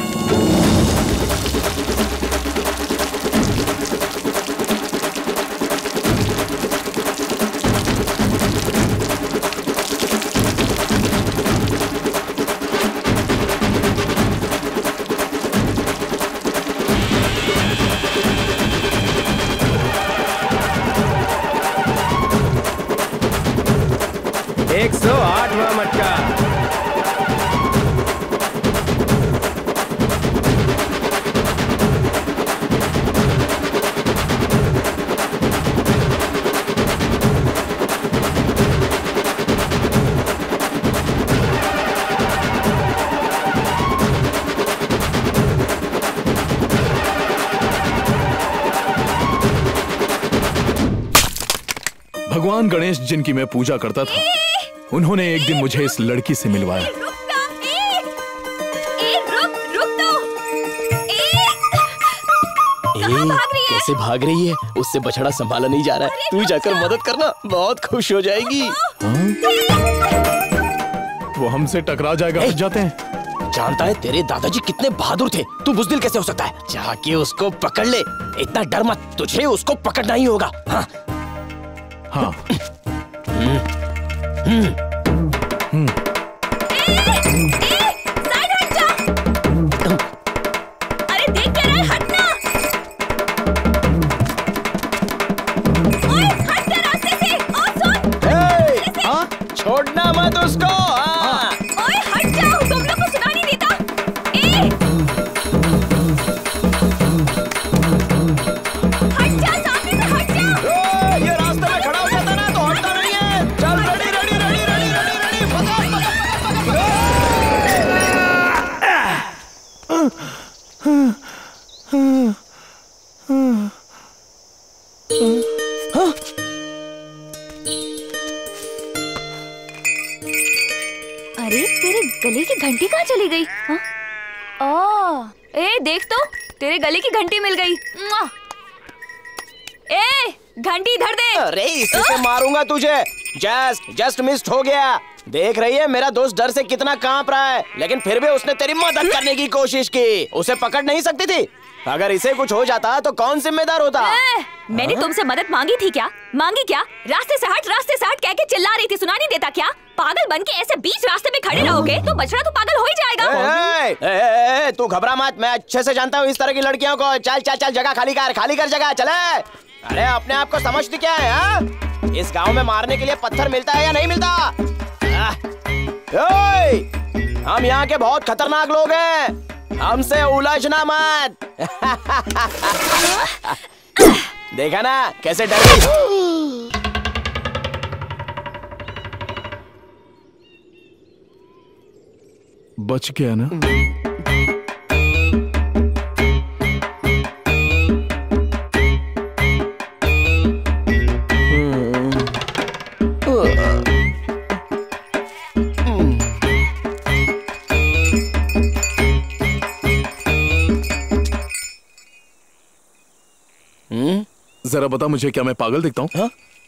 एक सौ आठवां मटका। भगवान गणेश जिनकी मैं पूजा करता था, उन्होंने एक दिन मुझे इस लड़की से मिलवाया। कहाँ भाग रही है? कैसे भाग रही है? उससे बछड़ा संभाला नहीं जा रहा है। तू जाकर मदद करना, बहुत खुश हो जाएगी। वो हमसे टकरा जाएगा। हट जाते हैं। जानता है तेरे दादाजी कितने बहादुर थे, तू बुज़दिल कैसे हो सकता है? जाके उसको पकड़ ले। इतना डर मत, तुझे उसको पकड़ना ही होगा। हाँ हाँ। अरे देख क्या रहा है? हटना। ओए, हट जा रास्ते से। ओ सुन। हाँ? छोड़ना मत उसको। हाँ। ओए हट जाओ, तुम लोग को सुना नहीं देता। ए! हट जा, सामने से हट जा। ये रास्ते में खड़ा हो जाता ना तो हटता नहीं है। चल ready ready ready ready ready ready पकड़ पकड़ पकड़। अरे तेरे गले की घंटी कहाँ चली गई? हाँ? ओ, ए देख तो, तेरे गले की घंटी मिल गई। मुआ। ए, घंटी इधर दे। अरे इसी से मारूंगा तुझे। जस्ट जस्ट मिस्ड हो गया। देख रही है मेरा दोस्त डर से कितना कांप रहा है, लेकिन फिर भी उसने तेरी मदद करने की कोशिश की। उसे पकड़ नहीं सकती थी। अगर इसे कुछ हो जाता तो कौन जिम्मेदार होता? ए, मैंने तुमसे मदद मांगी थी क्या? मांगी क्या? रास्ते से हट, रास्ते से हट कह के चिल्ला रही थी, सुना नहीं देता क्या? पागल बन के ऐसे बीच रास्ते में खड़े रहोगे तो बछड़ा तो पागल हो ही जाएगा। ए, ए, ए, ए, तू घबरा मत, मैं अच्छे से जानता हूँ इस तरह की लड़कियों को। चल चल चल, जगह खाली कर, खाली कर जगह। चले। अरे अपने आप को समझती क्या है? हा? इस गांव में मारने के लिए पत्थर मिलता है या नहीं मिलता? आ, ओए, हम यहाँ के बहुत खतरनाक लोग हैं। हमसे उलझना मत। देखा ना कैसे डर गई। बच गया ना? जरा बता मुझे, क्या मैं पागल दिखता हूँ? हाँ?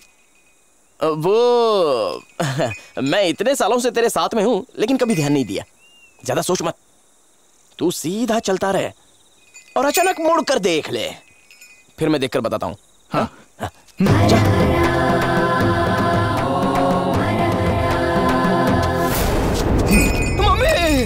वो मैं इतने सालों से तेरे साथ में हूं लेकिन कभी ध्यान नहीं दिया। ज्यादा सोच मत, तू सीधा चलता रहे और अचानक मुड़ कर देख ले, फिर मैं देखकर बताता हूं। हाँ? हाँ? जा। मम्मी!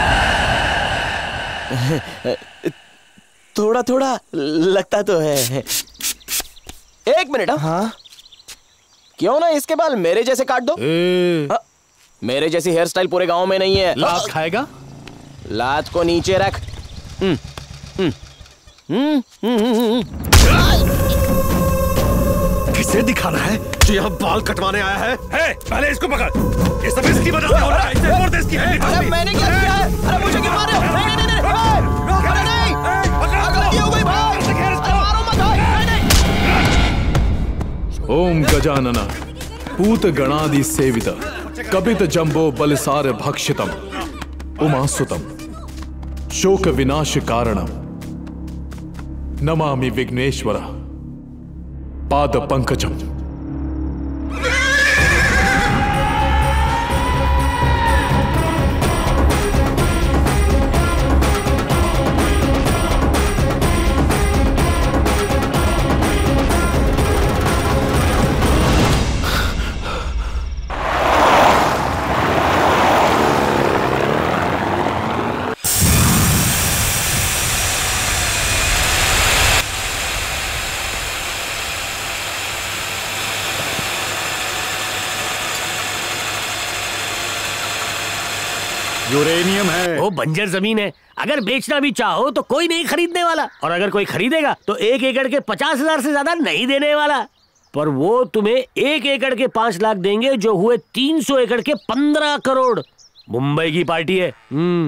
थोड़ा थोड़ा लगता तो है। एक मिनट। हाँ? क्यों ना इसके बाल मेरे जैसे काट दो। हाँ, मेरे जैसी हेयर स्टाइल पूरे गांव में नहीं है। लात खाएगा? लात को नीचे रख। हम्म, हम्म, हम्म, हम्म, किसे दिखाना है जो यहाँ बाल कटवाने आया है? है, पहले इसको पकड़। ये सब इसकी वजह से हो रहा है। इसे और दे इसकी हड्डी। अरे मैंने क्या किया है? अरे मुझे क्यों मार रहे हो? नहीं नहीं नहीं नहीं। अरे नहीं, गलती हो गई भाई। अरे मारो मत भाई। ओम गजानन पूत गणादि सेवित कपित जंबो बलसार भक्षितम उमासुतम शोक विनाश कारणम नमामि विघ्नेश्वर पाद पंकजम। यूरेनियम है। वो बंजर जमीन है, अगर बेचना भी चाहो तो कोई नहीं खरीदने वाला, और अगर कोई खरीदेगा तो एक एकड़ के पचास हजार से ज्यादा नहीं देने वाला। पर वो तुम्हें एक एकड़ के पांच लाख देंगे, जो हुए तीन सौ एकड़ के पंद्रह करोड़। मुंबई की पार्टी है।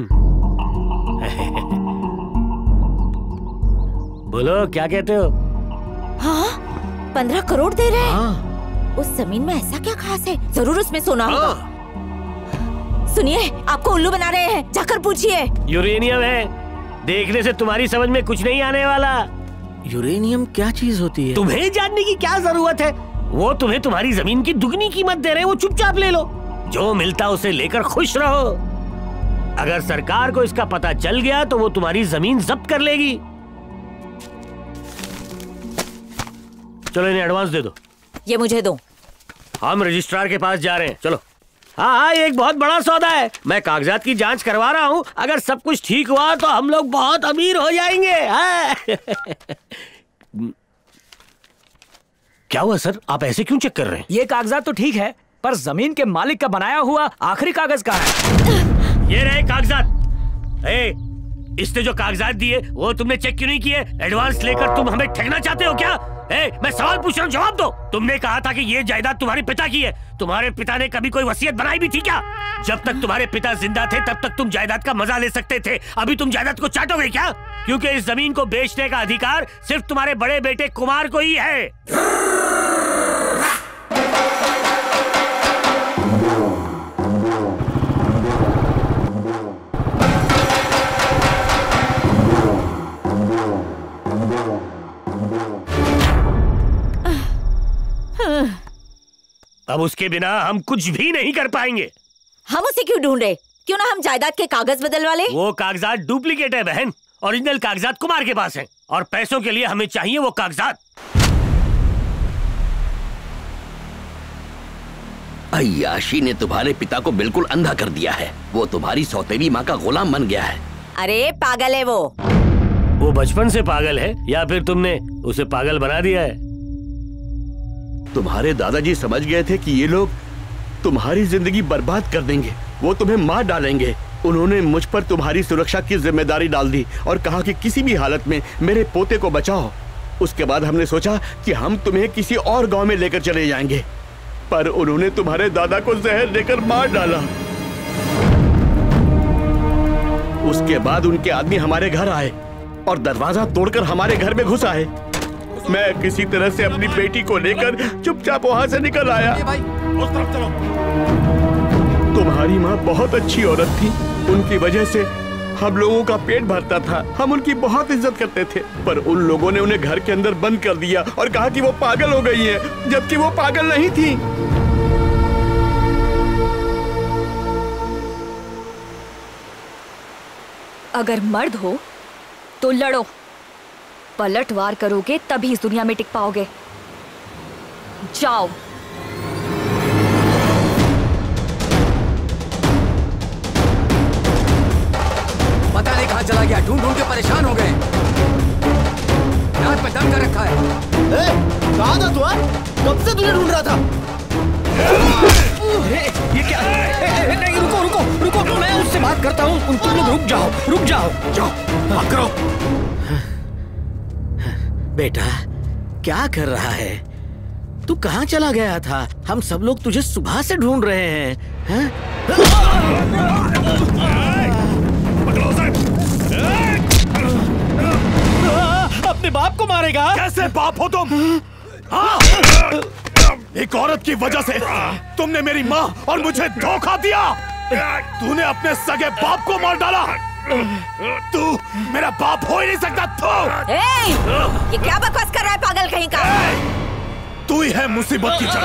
बोलो क्या कहते हो? हाँ, पंद्रह करोड़ दे रहे हैं। हाँ। उस जमीन में ऐसा क्या खास है? जरूर उसमें सोना होगा। सुनिए, आपको उल्लू बना रहे हैं, जाकर पूछिए। यूरेनियम है, देखने से तुम्हारी समझ में कुछ नहीं आने वाला। यूरेनियम क्या चीज होती है? तुम्हें जानने की क्या जरूरत है? वो तुम्हें तुम्हारी जमीन की दुगनी कीमत दे रहे हैं, वो चुपचाप ले लो। जो मिलता उसे लेकर खुश रहो। अगर सरकार को इसका पता चल गया तो वो तुम्हारी जमीन जब्त कर लेगी। चलो इन्हें एडवांस दे दो। ये मुझे दो। हम रजिस्ट्रार के पास जा रहे हैं, चलो। हाँ हाँ, ये एक बहुत बड़ा सौदा है। मैं कागजात की जांच करवा रहा हूँ, अगर सब कुछ ठीक हुआ तो हम लोग बहुत अमीर हो जाएंगे। हाँ। क्या हुआ सर, आप ऐसे क्यों चेक कर रहे हैं? ये कागजात तो ठीक है, पर जमीन के मालिक का बनाया हुआ आखिरी कागज कहाँ है? ये रहे कागजात। ए, इसने जो कागजात दिए वो तुमने चेक क्यों नहीं किए? एडवांस लेकर तुम हमें ठगना चाहते हो क्या? ए, मैं सवाल पूछ रहा हूँ, जवाब दो। तुमने कहा था कि ये जायदाद तुम्हारे पिता की है। तुम्हारे पिता ने कभी कोई वसीयत बनाई भी थी क्या? जब तक तुम्हारे पिता जिंदा थे तब तक तुम जायदाद का मजा ले सकते थे। अभी तुम जायदाद को चाटोगे क्या? क्योंकि इस जमीन को बेचने का अधिकार सिर्फ तुम्हारे बड़े बेटे कुमार को ही है। अब उसके बिना हम कुछ भी नहीं कर पाएंगे। हम उसे क्यों ढूंढ रहे? क्यों ना हम जायदाद के कागज बदलवा ले? वो कागजात डुप्लीकेट है बहन, ओरिजिनल कागजात कुमार के पास हैं, और पैसों के लिए हमें चाहिए वो कागजात। अय्याशी ने तुम्हारे पिता को बिल्कुल अंधा कर दिया है। वो तुम्हारी सौतेली माँ का गुलाम बन गया है। अरे पागल है वो। वो बचपन से पागल है या फिर तुमने उसे पागल बना दिया है? तुम्हारे दादाजी समझ गए थे कि ये लोग तुम्हारी जिंदगी बर्बाद कर देंगे। वो तुम्हें मार डालेंगे, उन्होंने मुझ पर तुम्हारी सुरक्षा की जिम्मेदारी डाल दी और कहा कि किसी भी हालत में मेरे पोते को बचाओ। उसके बाद हमने सोचा कि हम तुम्हें किसी और गांव में लेकर चले जाएंगे, पर उन्होंने तुम्हारे दादा को जहर देकर मार डाला। उसके बाद उनके आदमी हमारे घर आए और दरवाजा तोड़कर हमारे घर में घुस आए। मैं किसी तरह से अपनी बेटी को लेकर चुपचाप वहां से निकल आया। उस तरफ चलो। तुम्हारी माँ बहुत अच्छी औरत थी, उनकी वजह से हम लोगों का पेट भरता था। हम उनकी बहुत इज्जत करते थे, पर उन लोगों ने उन्हें घर के अंदर बंद कर दिया और कहा कि वो पागल हो गई है, जबकि वो पागल नहीं थी। अगर मर्द हो तो लड़ो, पलटवार करोगे तभी इस दुनिया में टिक पाओगे। जाओ। पता नहीं कहाँ चला गया, ढूंढ ढूंढ के परेशान हो गए। नाक पे दम कर रखा है। ए, कहाँ था तू? कब से तुझे ढूंढ रहा था? अरे, ये क्या? ए, ए, नहीं, रुको रुको रुको, मैं उससे बात करता हूँ। तुम लोग रुक जाओ, रुक जाओ, जाओ, बात करो। बेटा, क्या कर रहा है? तू कहाँ चला गया था? हम सब लोग तुझे सुबह से ढूंढ रहे हैं, हैं? अपने बाप को मारेगा? कैसे बाप हो तुम? हाँ? एक औरत की वजह से तुमने मेरी माँ और मुझे धोखा दिया। तूने अपने सगे बाप को मार डाला। तू मेरा बाप हो ही नहीं सकता। तू ए, ये क्या बकवास कर रहा है पागल कहीं का? तू ही है मुसीबत की जड़।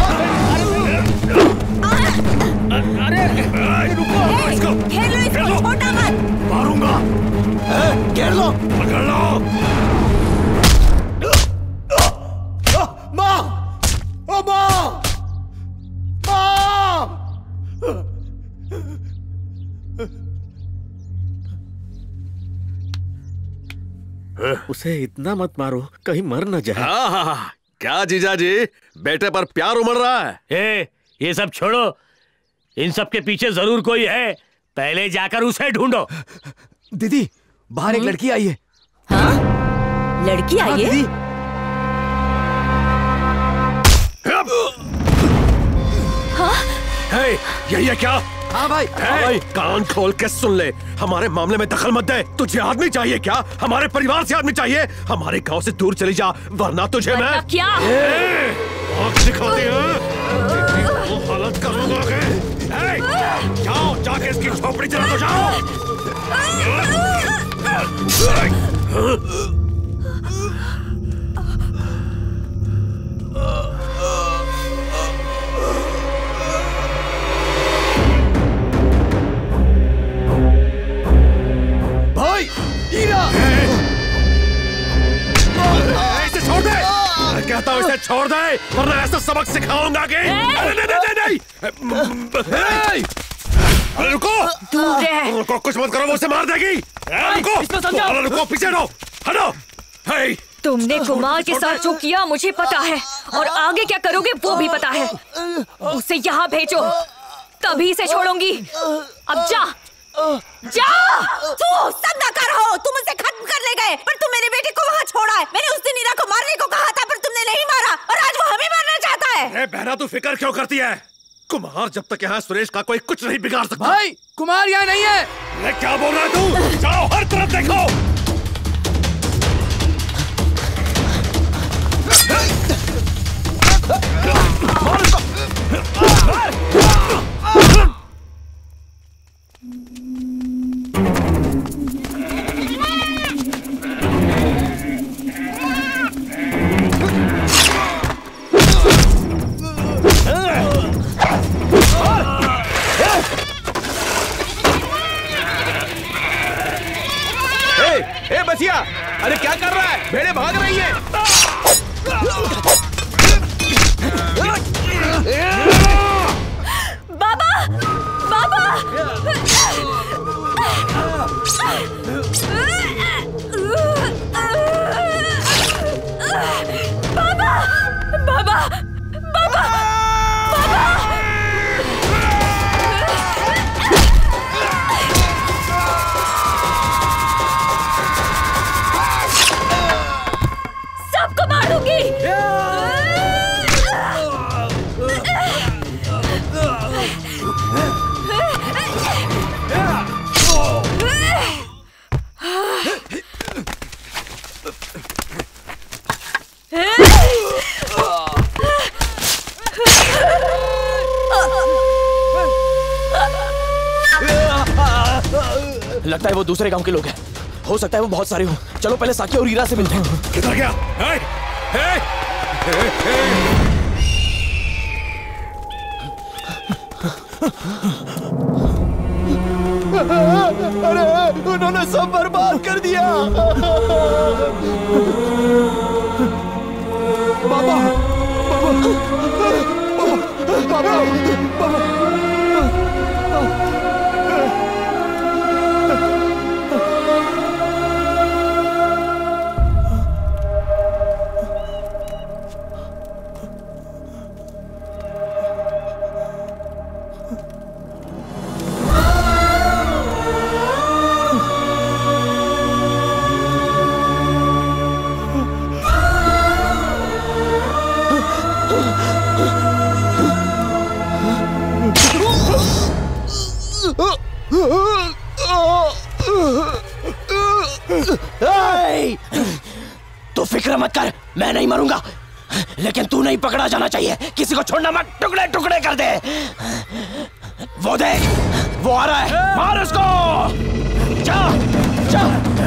अरे रुको, इसको घेर लो, इसको छोटा मत। मारूंगा। घेर लो, पकड़ लो। माँ, ओ माँ, माँ। उसे इतना मत मारो, कहीं मर न जाए। हाँ हाँ हाँ, क्या जीजा जी, बेटे पर प्यार उमड़ रहा है। ए, ये सब छोड़ो, इन सब के पीछे जरूर कोई है। पहले जाकर उसे ढूंढो। दीदी, बाहर एक लड़की आई है। हाँ? लड़की आई है? हाँ? हे, यही है क्या? हाँ भाई। हाँ भाई, कान खोल के सुन ले, हमारे मामले में दखल मत दे। तुझे आदमी चाहिए क्या? हमारे परिवार से आदमी चाहिए। हमारे गांव से दूर चली जा, वरना तुझे मैं क्या? आँख दिखाती है, वो हालत करूंगा के। जाओ, जाके इसकी झोपड़ी जला दो, जाओ। भाई, हीरा! इसे छोड़ दे! मैं कहता हूँ इसे छोड़ दे, वरना ऐसा सबक सिखाऊंगा कि नहीं नहीं नहीं नहीं। अरे रुको! रुको, कुछ मत करो, वो उसे मार देगी। रुको! अरे रुको, पीछे हटो, हटो। हे! तुमने कुमार के साथ जो किया मुझे पता है, और आगे क्या करोगे वो भी पता है। उसे यहाँ भेजो, तभी इसे छोड़ूंगी। अब जा, जा। तू सदाकार हो, तुम उसे खत्म कर ले गए, पर तुम मेरे बेटे को वहाँ छोड़ा है। मैंने उस दिन हीरा को मारने को कहा था, पर तुमने नहीं मारा, और आज वो हमें मारना चाहता है। अरे बहना, तू फिक्र क्यों करती है? कुमार जब तक यहाँ, सुरेश का कोई कुछ नहीं बिगाड़ सकता। भाई, कुमार यहाँ नहीं है। मैं क्या बोल रहा है तू? जाओ, हर तरफ देखो। लगता है वो दूसरे गांव के लोग हैं। हो सकता है वो बहुत सारे हो। चलो पहले साकी और हीरा से मिलते हैं। किधर गया? हे! हे! हे! हे! अरे उन्होंने सब बर्बाद कर दिया। बाबा, बाबा, बाबा, बाबा। तू फिक्र मत कर, मैं नहीं मरूंगा, लेकिन तू नहीं पकड़ा जाना चाहिए। किसी को छोड़ना मत, टुकड़े टुकड़े कर दे। वो देख, वो आ रहा है, मार उसको। जा, जा।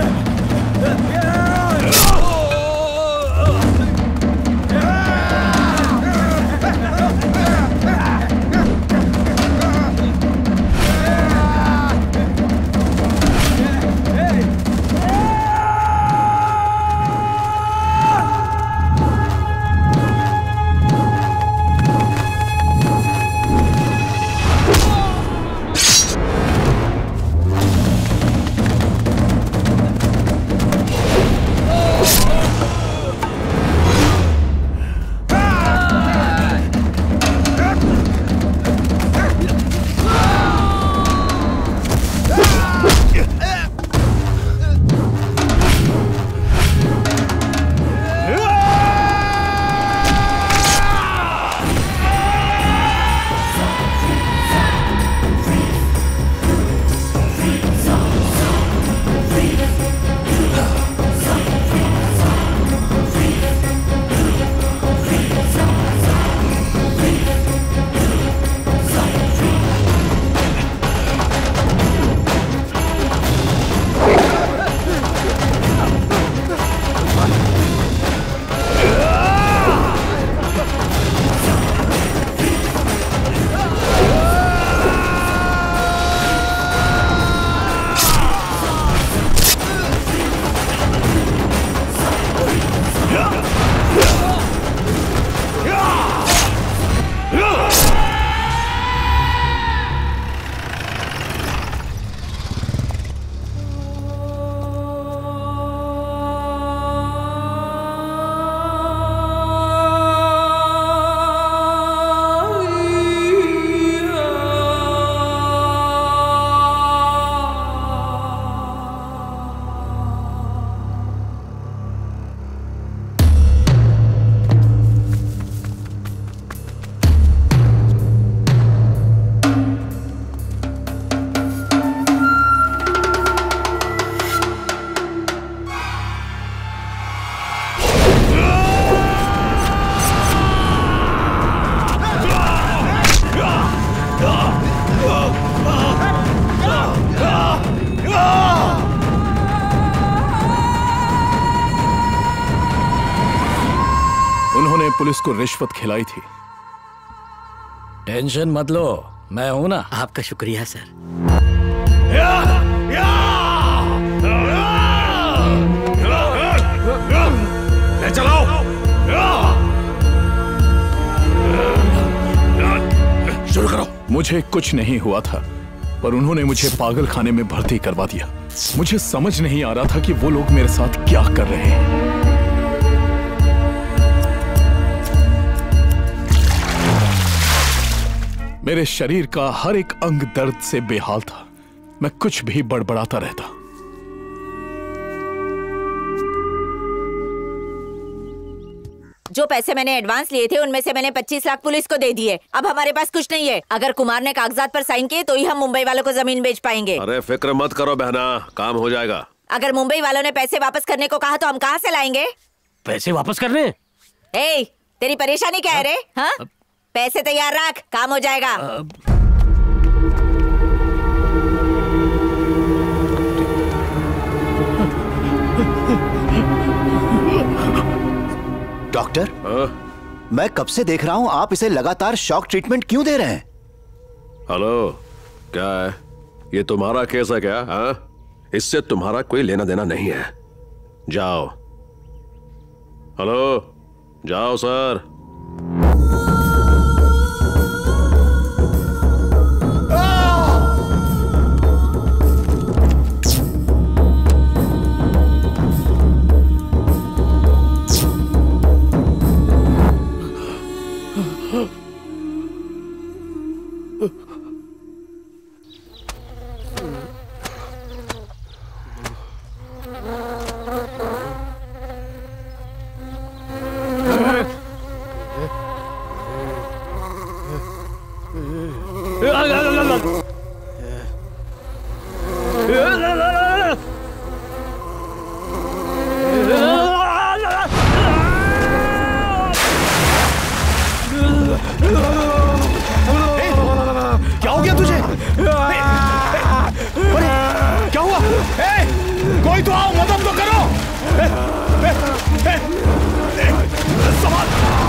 पुलिस को रिश्वत खिलाई थी। टेंशन मत लो, मैं हूं ना। आपका शुक्रिया सर। ले चलाओ। शुरू करो। मुझे कुछ नहीं हुआ था, पर उन्होंने मुझे पागल खाने में भर्ती करवा दिया। मुझे समझ नहीं आ रहा था कि वो लोग मेरे साथ क्या कर रहे हैं। मेरे शरीर का हर एक अंग दर्द से बेहाल था। मैं कुछ भी बड़बड़ाता रहता। जो पैसे मैंने एडवांस लिए थे उनमें से मैंने पच्चीस लाख पुलिस को दे दिए। अब हमारे पास कुछ नहीं है। अगर कुमार ने कागजात पर साइन किए तो ही हम मुंबई वालों को जमीन बेच पाएंगे। अरे फिक्र मत करो बहना, काम हो जाएगा। अगर मुंबई वालों ने पैसे वापस करने को कहा तो हम कहाँ से लाएंगे? पैसे वापस करने? ए, तेरी परेशानी क्या है रे? हाँ? पैसे तैयार रख, काम हो जाएगा। डॉक्टर, मैं कब से देख रहा हूं आप इसे लगातार शॉक ट्रीटमेंट क्यों दे रहे हैं? हेलो, क्या है? ये तुम्हारा केस है क्या? हाँ? इससे तुम्हारा कोई लेना देना नहीं है। जाओ। हेलो, जाओ सर। क्या हो गया तुझे? अरे, क्या हुआ? ए, कोई तो आओ, मदद तो करो। ए, ए, ए, ए, संभाल।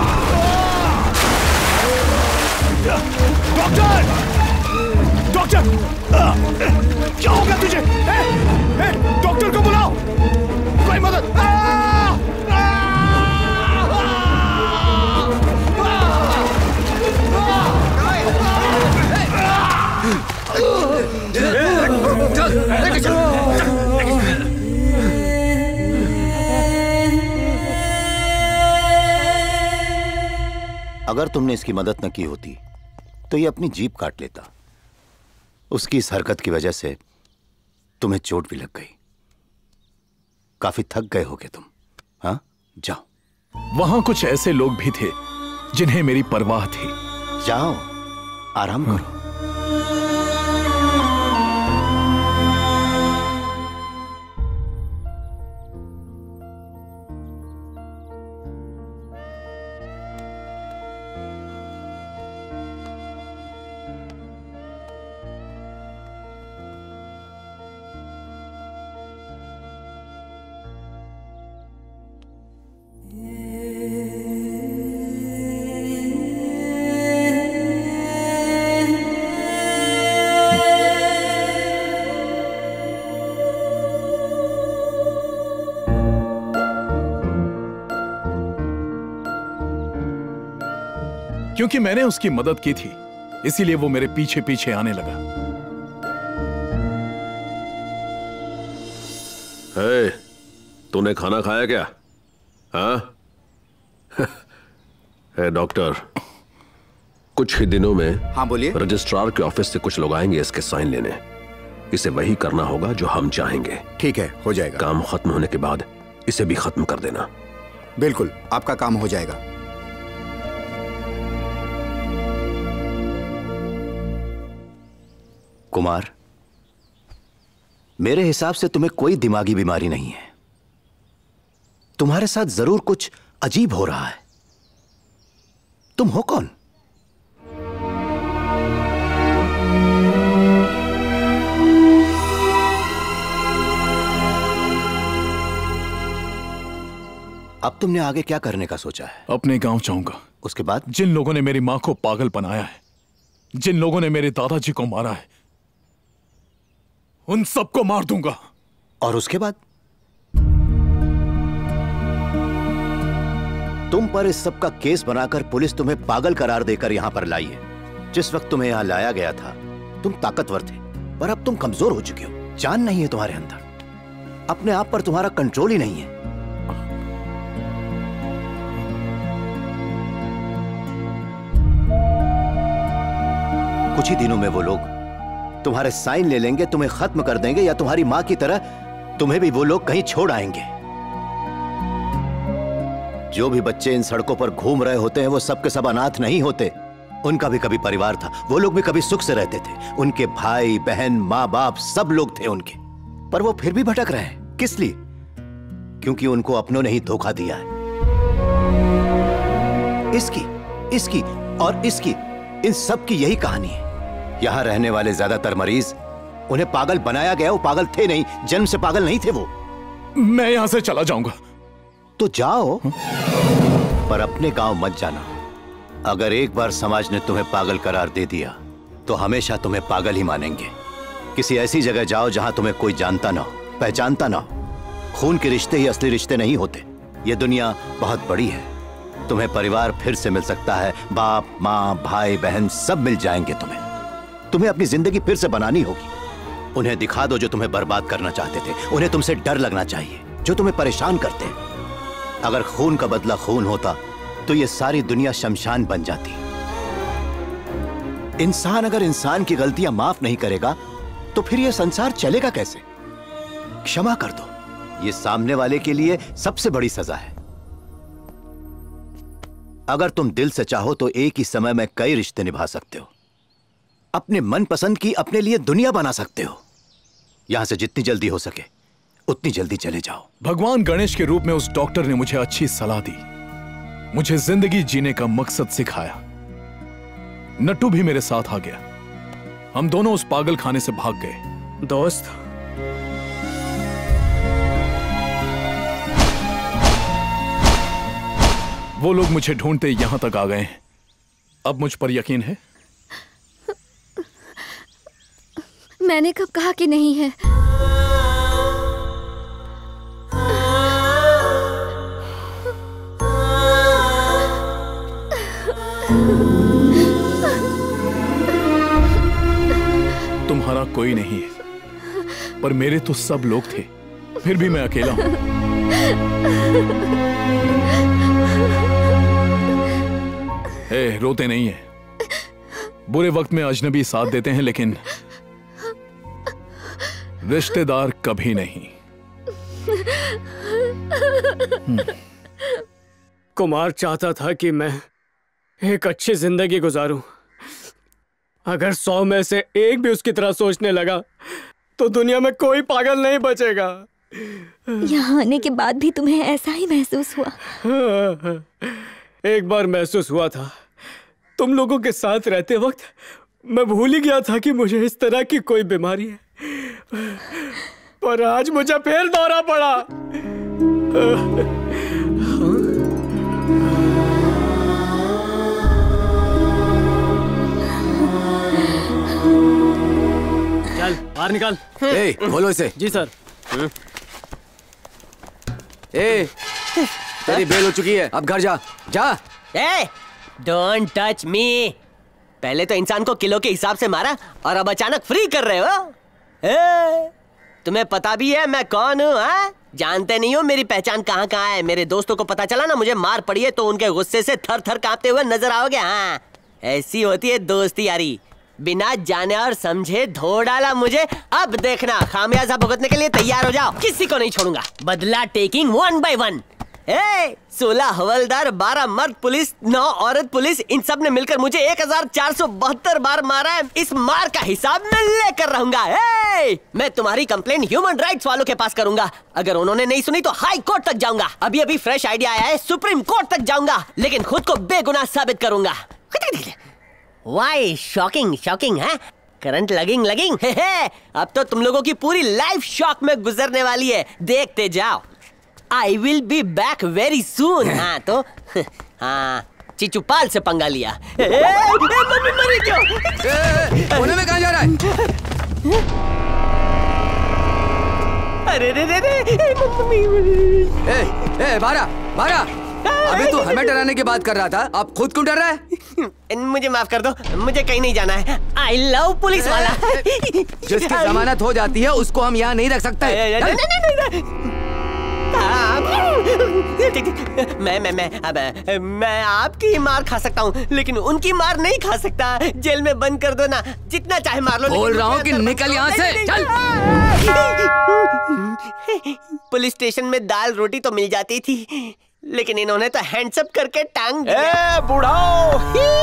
डॉक्टर, डॉक्टर, क्या हो गया तुझे? ए, ए, डॉक्टर को बुलाओ, कोई मदद। आ, आ, अगर तुमने इसकी मदद न की होती तो ये अपनी जीभ काट लेता। उसकी इस हरकत की वजह से तुम्हें चोट भी लग गई। काफी थक गए होगे तुम। हाँ, जाओ। वहां कुछ ऐसे लोग भी थे जिन्हें मेरी परवाह थी। जाओ, आराम करो। क्योंकि मैंने उसकी मदद की थी, इसीलिए वो मेरे पीछे पीछे आने लगा। हे, तूने खाना खाया क्या? हाँ? हे डॉक्टर, कुछ ही दिनों में हाँ बोलिए। रजिस्ट्रार के ऑफिस से कुछ लोग आएंगे इसके साइन लेने। इसे वही करना होगा जो हम चाहेंगे। ठीक है, हो जाएगा। काम खत्म होने के बाद इसे भी खत्म कर देना। बिल्कुल, आपका काम हो जाएगा। कुमार, मेरे हिसाब से तुम्हें कोई दिमागी बीमारी नहीं है। तुम्हारे साथ जरूर कुछ अजीब हो रहा है। तुम हो कौन? अब तुमने आगे क्या करने का सोचा है? अपने गांव जाऊंगा। उसके बाद? जिन लोगों ने मेरी मां को पागल बनाया है, जिन लोगों ने मेरे दादाजी को मारा है, उन सबको मार दूंगा। और उसके बाद? तुम पर इस सब का केस बनाकर पुलिस तुम्हें पागल करार देकर यहां पर लाई है। जिस वक्त तुम्हें यहां लाया गया था तुम ताकतवर थे, पर अब तुम कमजोर हो चुके हो। जान नहीं है तुम्हारे अंदर, अपने आप पर तुम्हारा कंट्रोल ही नहीं है। कुछ ही दिनों में वो लोग तुम्हारे साइन ले लेंगे, तुम्हें खत्म कर देंगे, या तुम्हारी मां की तरह तुम्हें भी वो लोग कहीं छोड़ आएंगे। जो भी बच्चे इन सड़कों पर घूम रहे होते हैं वो सब के सब अनाथ नहीं होते। उनका भी कभी परिवार था, वो लोग भी कभी सुख से रहते थे। उनके भाई बहन माँ बाप सब लोग थे उनके, पर वो फिर भी भटक रहे हैं। किस लिए? क्योंकि उनको अपनों ने ही धोखा दिया है। इसकी, इसकी और इसकी, इन सब की यही कहानी है। यहां रहने वाले ज्यादातर मरीज, उन्हें पागल बनाया गया। वो पागल थे नहीं, जन्म से पागल नहीं थे वो। मैं यहां से चला जाऊंगा। तो जाओ। पर अपने गांव मत जाना। अगर एक बार समाज ने तुम्हें पागल करार दे दिया तो हमेशा तुम्हें पागल ही मानेंगे। किसी ऐसी जगह जाओ जहां तुम्हें कोई जानता ना हो, पहचानता ना हो। खून के रिश्ते ही असली रिश्ते नहीं होते। ये दुनिया बहुत बड़ी है। तुम्हें परिवार फिर से मिल सकता है। बाप माँ भाई बहन सब मिल जाएंगे तुम्हें। तुम्हें अपनी जिंदगी फिर से बनानी होगी। उन्हें दिखा दो जो तुम्हें बर्बाद करना चाहते थे। उन्हें तुमसे डर लगना चाहिए जो तुम्हें परेशान करते हैं। अगर खून का बदला खून होता तो ये सारी दुनिया शमशान बन जाती। इंसान अगर इंसान की गलतियां माफ नहीं करेगा तो फिर ये संसार चलेगा कैसे? क्षमा कर दो। ये सामने वाले के लिए सबसे बड़ी सजा है। अगर तुम दिल से चाहो तो एक ही समय में कई रिश्ते निभा सकते हो। अपने मनपसंद की अपने लिए दुनिया बना सकते हो। यहां से जितनी जल्दी हो सके उतनी जल्दी चले जाओ। भगवान गणेश के रूप में उस डॉक्टर ने मुझे अच्छी सलाह दी, मुझे जिंदगी जीने का मकसद सिखाया। नट्टू भी मेरे साथ आ गया। हम दोनों उस पागल खाने से भाग गए। दोस्त, वो लोग मुझे ढूंढते यहां तक आ गए हैं। अब मुझ पर यकीन है? मैंने कब कहा कि नहीं है? तुम्हारा कोई नहीं है, पर मेरे तो सब लोग थे। फिर भी मैं अकेला हूं। ए, रोते नहीं है। बुरे वक्त में अजनबी साथ देते हैं लेकिन रिश्तेदार कभी नहीं। कुमार चाहता था कि मैं एक अच्छी जिंदगी गुजारूं। अगर सौ में से एक भी उसकी तरह सोचने लगा तो दुनिया में कोई पागल नहीं बचेगा। यहाँ आने के बाद भी तुम्हें ऐसा ही महसूस हुआ? एक बार महसूस हुआ था। तुम लोगों के साथ रहते वक्त मैं भूल ही गया था कि मुझे इस तरह की कोई बीमारी है, पर आज मुझे फिर दौरा पड़ा। चल बाहर निकाल। ए, खोलो इसे। जी सर। ए, तेरी बेल हो चुकी है, अब घर जा। जा। ए, डोंट टच मी। पहले तो इंसान को किलो के हिसाब से मारा और अब अचानक फ्री कर रहे हो। ए, तुम्हें पता भी है मैं कौन हूँ? हाँ, जानते नहीं हो मेरी पहचान कहाँ कहाँ है। मेरे दोस्तों को पता चला ना मुझे मार पड़ी है तो उनके गुस्से से थर थर कांपते हुए नजर आओगे। हाँ, ऐसी होती है दोस्ती यारी। बिना जाने और समझे धो डाला मुझे। अब देखना, खामियाजा भुगतने के लिए तैयार हो जाओ। किसी को नहीं छोड़ूंगा। Badla taking one by one. ए, सोलह हवलदार, बारह मर्द पुलिस, नौ औरत पुलिस, इन सब ने मिलकर मुझे एक हजार चार सौ बहत्तर बार मारा है। इस मार का हिसाब मैं लेकर रहूंगा। ए, मैं तुम्हारी कंप्लेन ह्यूमन राइट्स वालों के पास करूंगा। अगर उन्होंने नहीं सुनी तो हाई कोर्ट तक जाऊंगा। अभी अभी फ्रेश आइडिया आया है, सुप्रीम कोर्ट तक जाऊंगा, लेकिन खुद को बेगुनाह साबित करूंगा। वाई शॉकिंग शॉकिंग है, करंट लगिंग लगिंग। हे हे, अब तो तुम लोगों की पूरी लाइफ शॉक में गुजरने वाली है। देखते जाओ। I will be back very soon. हाँ तो हाँ, चिचुपाल से पंगा लिया। ए, ए, मम्मी मरी क्यों? कोने में कहाँ जा रहा है? अरे रे रे रे, मम्मी। ए, ए, बारा, बारा। अभी तू हमें डराने की बात कर रहा था, अब खुद क्यों डर रहा है? मुझे माफ कर दो, मुझे कहीं नहीं जाना है। आई लव पुलिस वाला। जिसकी जमानत हो जाती है उसको हम यहाँ नहीं रख सकते। मैं मैं मैं अब मैं आपकी ही मार खा सकता हूँ लेकिन उनकी मार नहीं खा सकता। जेल में बंद कर दो ना, जितना चाहे मार लो। बोल रहा हूँ कि निकल यहाँ से, चल। पुलिस स्टेशन में दाल रोटी तो मिल जाती थी लेकिन इन्होंने तो हैंड्सअप करके टांग दिया। ए बुढ़ाओ,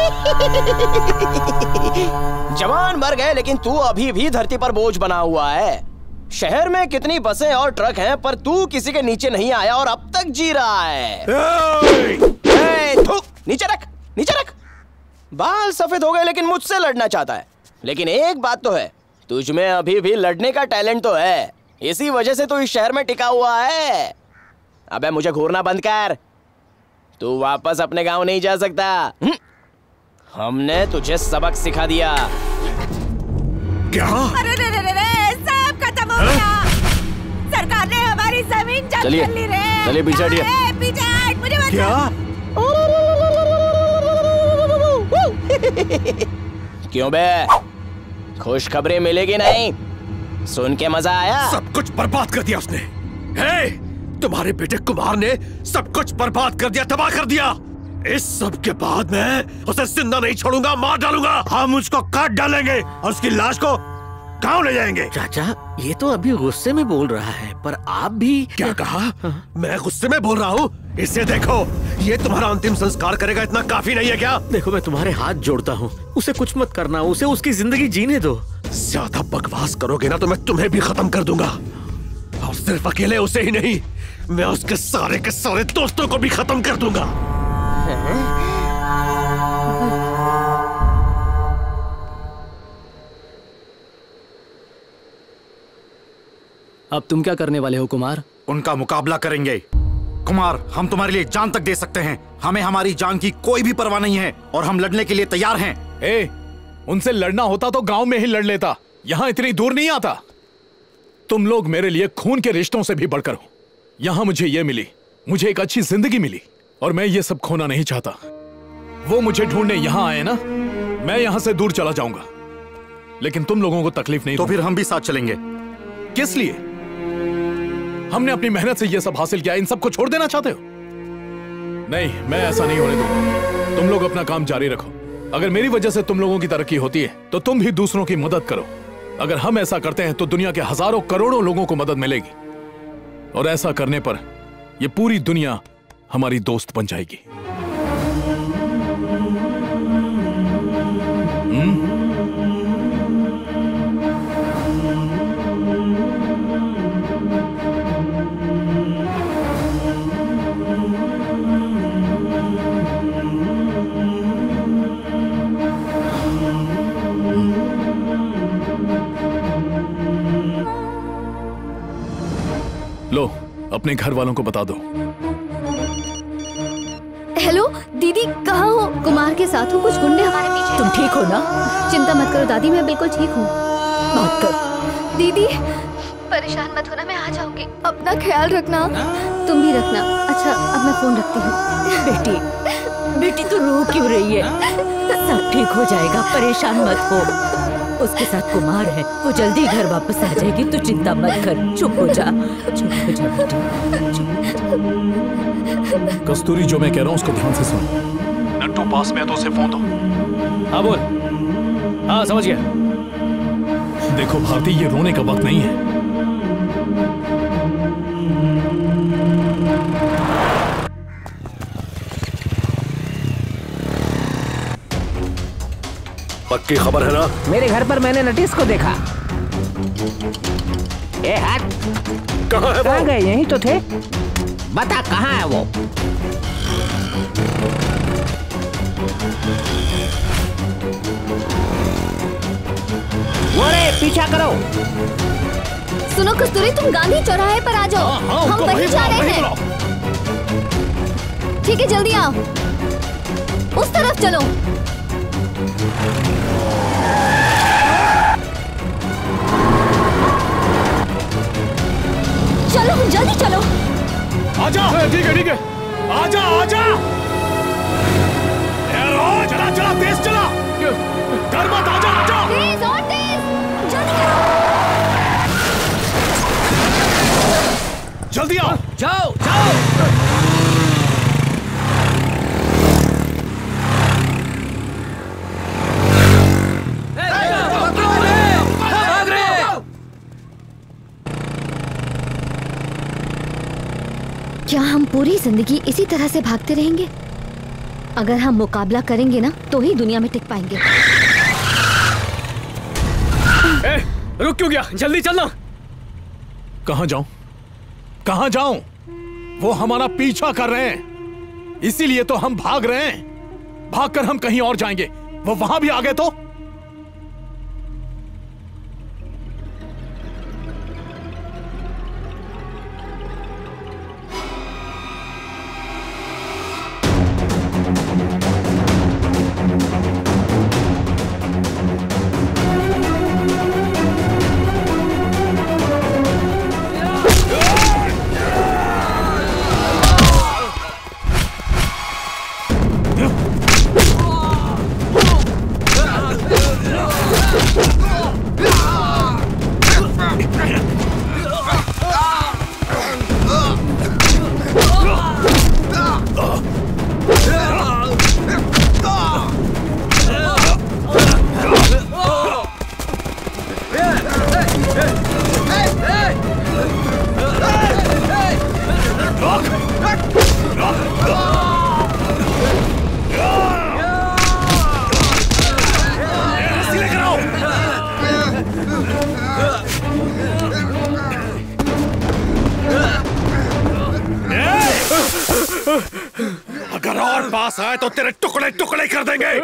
जवान मर गए लेकिन तू अभी भी धरती पर बोझ बना हुआ है। शहर में कितनी बसें और ट्रक हैं पर तू किसी के नीचे नहीं आया और अब तक जी रहा है। ए, थूक, नीचे रख, नीचे रख। बाल सफेद हो गए लेकिन मुझसे लड़ना चाहता है। लेकिन एक बात तो है, तुझ में अभी भी लड़ने का टैलेंट तो है। इसी वजह से तू इस शहर में टिका हुआ है। अबे मुझे घूरना बंद कर। तू वापस अपने गांव नहीं जा सकता। हमने तुझे सबक सिखा दिया। क्या? अरे रे रे रे रे, सब खत्म हो गया। सरकार ने हमारी जमीन जब्त चलिए, कर ली रे। चलिए पीछे हटिए। ए, पीछे हट, मुझे मत क्या? क्यों बे? खुशखबरी मिलेगी नहीं? सुन के मजा आया? सब कुछ बर्बाद कर दिया उसने। हे, तुम्हारे बेटे कुमार ने सब कुछ बर्बाद कर दिया, तबाह कर दिया। इस सब के बाद मैं उसे जिंदा नहीं छोड़ूंगा, मार डालूंगा। हम उसको काट डालेंगे और उसकी लाश को गांव ले जाएंगे। चाचा, ये तो अभी गुस्से में बोल रहा है, पर आप भी क्या कहा? मैं गुस्से में बोल रहा हूँ? इसे देखो, ये तुम्हारा अंतिम संस्कार करेगा, इतना काफी नहीं है क्या? देखो, मैं तुम्हारे हाथ जोड़ता हूँ, उसे कुछ मत करना, उसे उसकी जिंदगी जीने दो। ज्यादा बकवास करोगे ना तो मैं तुम्हें भी खत्म कर दूंगा, और सिर्फ अकेले उसे ही नहीं, मैं उसके सारे के सारे दोस्तों को भी खत्म कर दूंगा। अब तुम क्या करने वाले हो कुमार? उनका मुकाबला करेंगे। कुमार, हम तुम्हारे लिए जान तक दे सकते हैं। हमें हमारी जान की कोई भी परवाह नहीं है और हम लड़ने के लिए तैयार हैं। ए, उनसे लड़ना होता तो गांव में ही लड़ लेता, यहां इतनी दूर नहीं आता। तुम लोग मेरे लिए खून के रिश्तों से भी बढ़कर हो। यहां मुझे ये मिली, मुझे एक अच्छी जिंदगी मिली, और मैं ये सब खोना नहीं चाहता। वो मुझे ढूंढने यहां आए ना, मैं यहां से दूर चला जाऊंगा, लेकिन तुम लोगों को तकलीफ नहीं। तो फिर हम भी साथ चलेंगे। किस लिए? हमने अपनी मेहनत से ये सब हासिल किया, इन सबको छोड़ देना चाहते हो? नहीं, मैं ऐसा नहीं होने दूंगा। तुम लोग अपना काम जारी रखो। अगर मेरी वजह से तुम लोगों की तरक्की होती है तो तुम भी दूसरों की मदद करो। अगर हम ऐसा करते हैं तो दुनिया के हजारों करोड़ों लोगों को मदद मिलेगी, और ऐसा करने पर यह पूरी दुनिया हमारी दोस्त बन जाएगी। हम्म? लो, अपने घर वालों को बता दो। हेलो दीदी, कहाँ हो? कुमार के साथ हूँ, कुछ गुंडे हमारे पीछे। तुम ठीक हो ना? चिंता मत करो दादी, मैं बिल्कुल ठीक हूँ। बात कर। दीदी परेशान मत होना, मैं आ जाऊंगी। अपना ख्याल रखना। तुम भी रखना। अच्छा, अब मैं फोन रखती हूँ। बेटी, बेटी तू रो क्यों रही है? सब ठीक हो जाएगा, परेशान मत हो। उसके साथ कुमार है, वो जल्दी घर वापस आ जाएगी, तू चिंता मत कर। चुप हो जा, चुप हो जा बेटी। कस्तूरी, जो मैं कह रहा हूँ उसको ध्यान से सुन। नट्टू पास में है तो उसे फोन दो। हाँ बोल। हाँ समझ गया। देखो भारती, ये रोने का वक्त नहीं है। पक्की खबर है ना? मेरे घर पर मैंने नटिस को देखा। ए हट, कहाँ है वो? कहाँ गए? यहीं तो थे। बता कहाँ है वो? वो रे, पीछा करो। सुनो कस्तूरी, तुम गांधी चौराहे पर आ जाओ। हाँ, हम वहीं जा रहे हैं। ठीक है, जल्दी आओ, उस तरफ चलो। चलो जल्दी चलो। आजा। ठीक है ठीक है, आजा आजा। चला चला, तेज चला, डर मत, आजा आजा। तेज और तेज, जल्दी करो। जल्दी आओ। जाओ जाओ। क्या हम पूरी जिंदगी इसी तरह से भागते रहेंगे? अगर हम मुकाबला करेंगे ना तो ही दुनिया में टिक पाएंगे। ए, रुक क्यों गया? जल्दी चलना। कहां जाऊं? कहां जाऊं? वो हमारा पीछा कर रहे हैं, इसीलिए तो हम भाग रहे हैं। भागकर हम कहीं और जाएंगे, वो वहां भी आ गए तो? अगर और पास आए तो तेरे टुकड़े टुकड़े कर देंगे।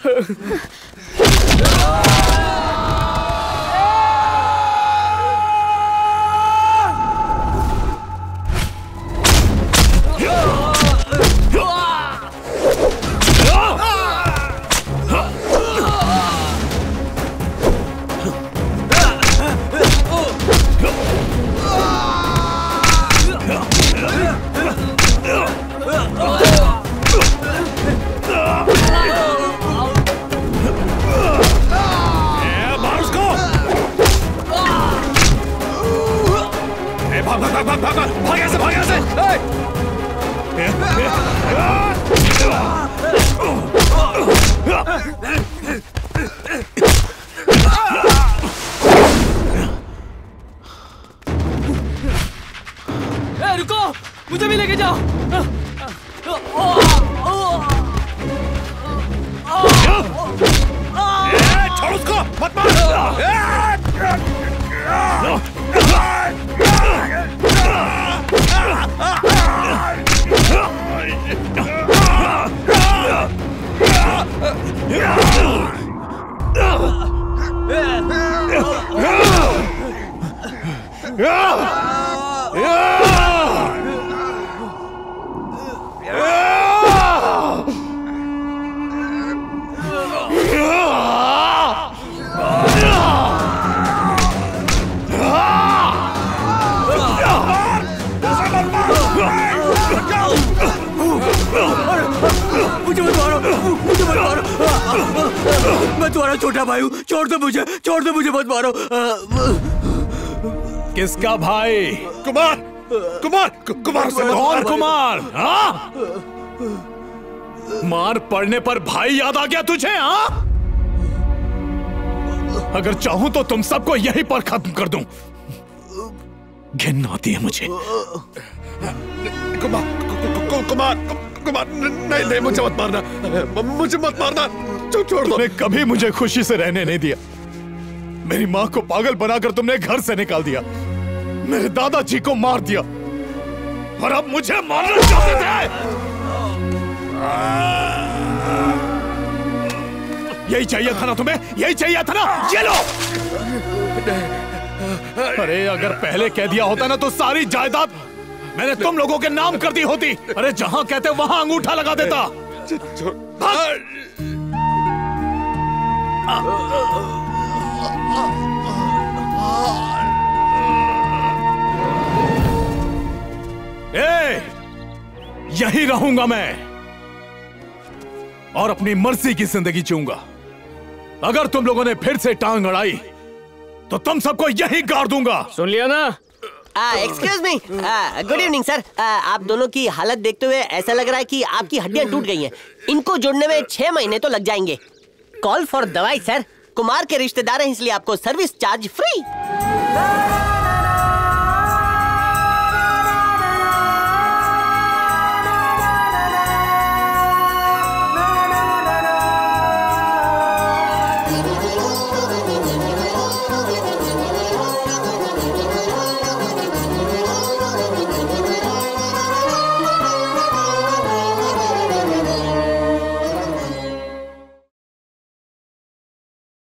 भाग भाग भाग भाग भाग ऐसे भाग ऐसे। ए, रुको, मुझे भी लेके जाओ। ए, छोड़ उसको, मत मार। मुझे मत मारो, मुझे मत मारो। मैं तुम्हारा छोटा भाई हूँ, छोड़ दो मुझे, छोड़ दो मुझे, मत मारो। किसका भाई? कुमार, कुमार, कुमार से कौन कुमार? हाँ? मार पड़ने पर भाई याद आ गया तुझे? हाँ? अगर चाहूं तो तुम सबको यहीं पर खत्म कर दूं। घिन आती है मुझे। कुमार, कुमार, कुमार, नहीं नहीं मुझे मत मारना, मुझे मत मारना, छोड़ दो। तुमने कभी मुझे खुशी से रहने नहीं दिया। मेरी माँ को पागल बनाकर तुमने घर से निकाल दिया, मेरे दादाजी को मार दिया, और अब मुझे मारना चाहते थे। यही चाहिए था ना तुम्हें? यही चाहिए था ना? ये लो। अरे अगर पहले कह दिया होता ना तो सारी जायदाद मैंने तुम लोगों के नाम कर दी होती। अरे जहां कहते वहां अंगूठा लगा देता। ए, यही रहूंगा मैं और अपनी मर्जी की जिंदगी जीऊंगा। अगर तुम लोगों ने फिर से टांग अड़ाई तो तुम सबको यही गाड़ दूंगा। सुन लिया ना? Excuse me, good evening sir. आप दोनों की हालत देखते हुए ऐसा लग रहा है कि आपकी हड्डियां टूट गई हैं। इनको जोड़ने में छह महीने तो लग जाएंगे। Call for dawai sir. Kumar के रिश्तेदार हैं इसलिए आपको सर्विस चार्ज फ्री।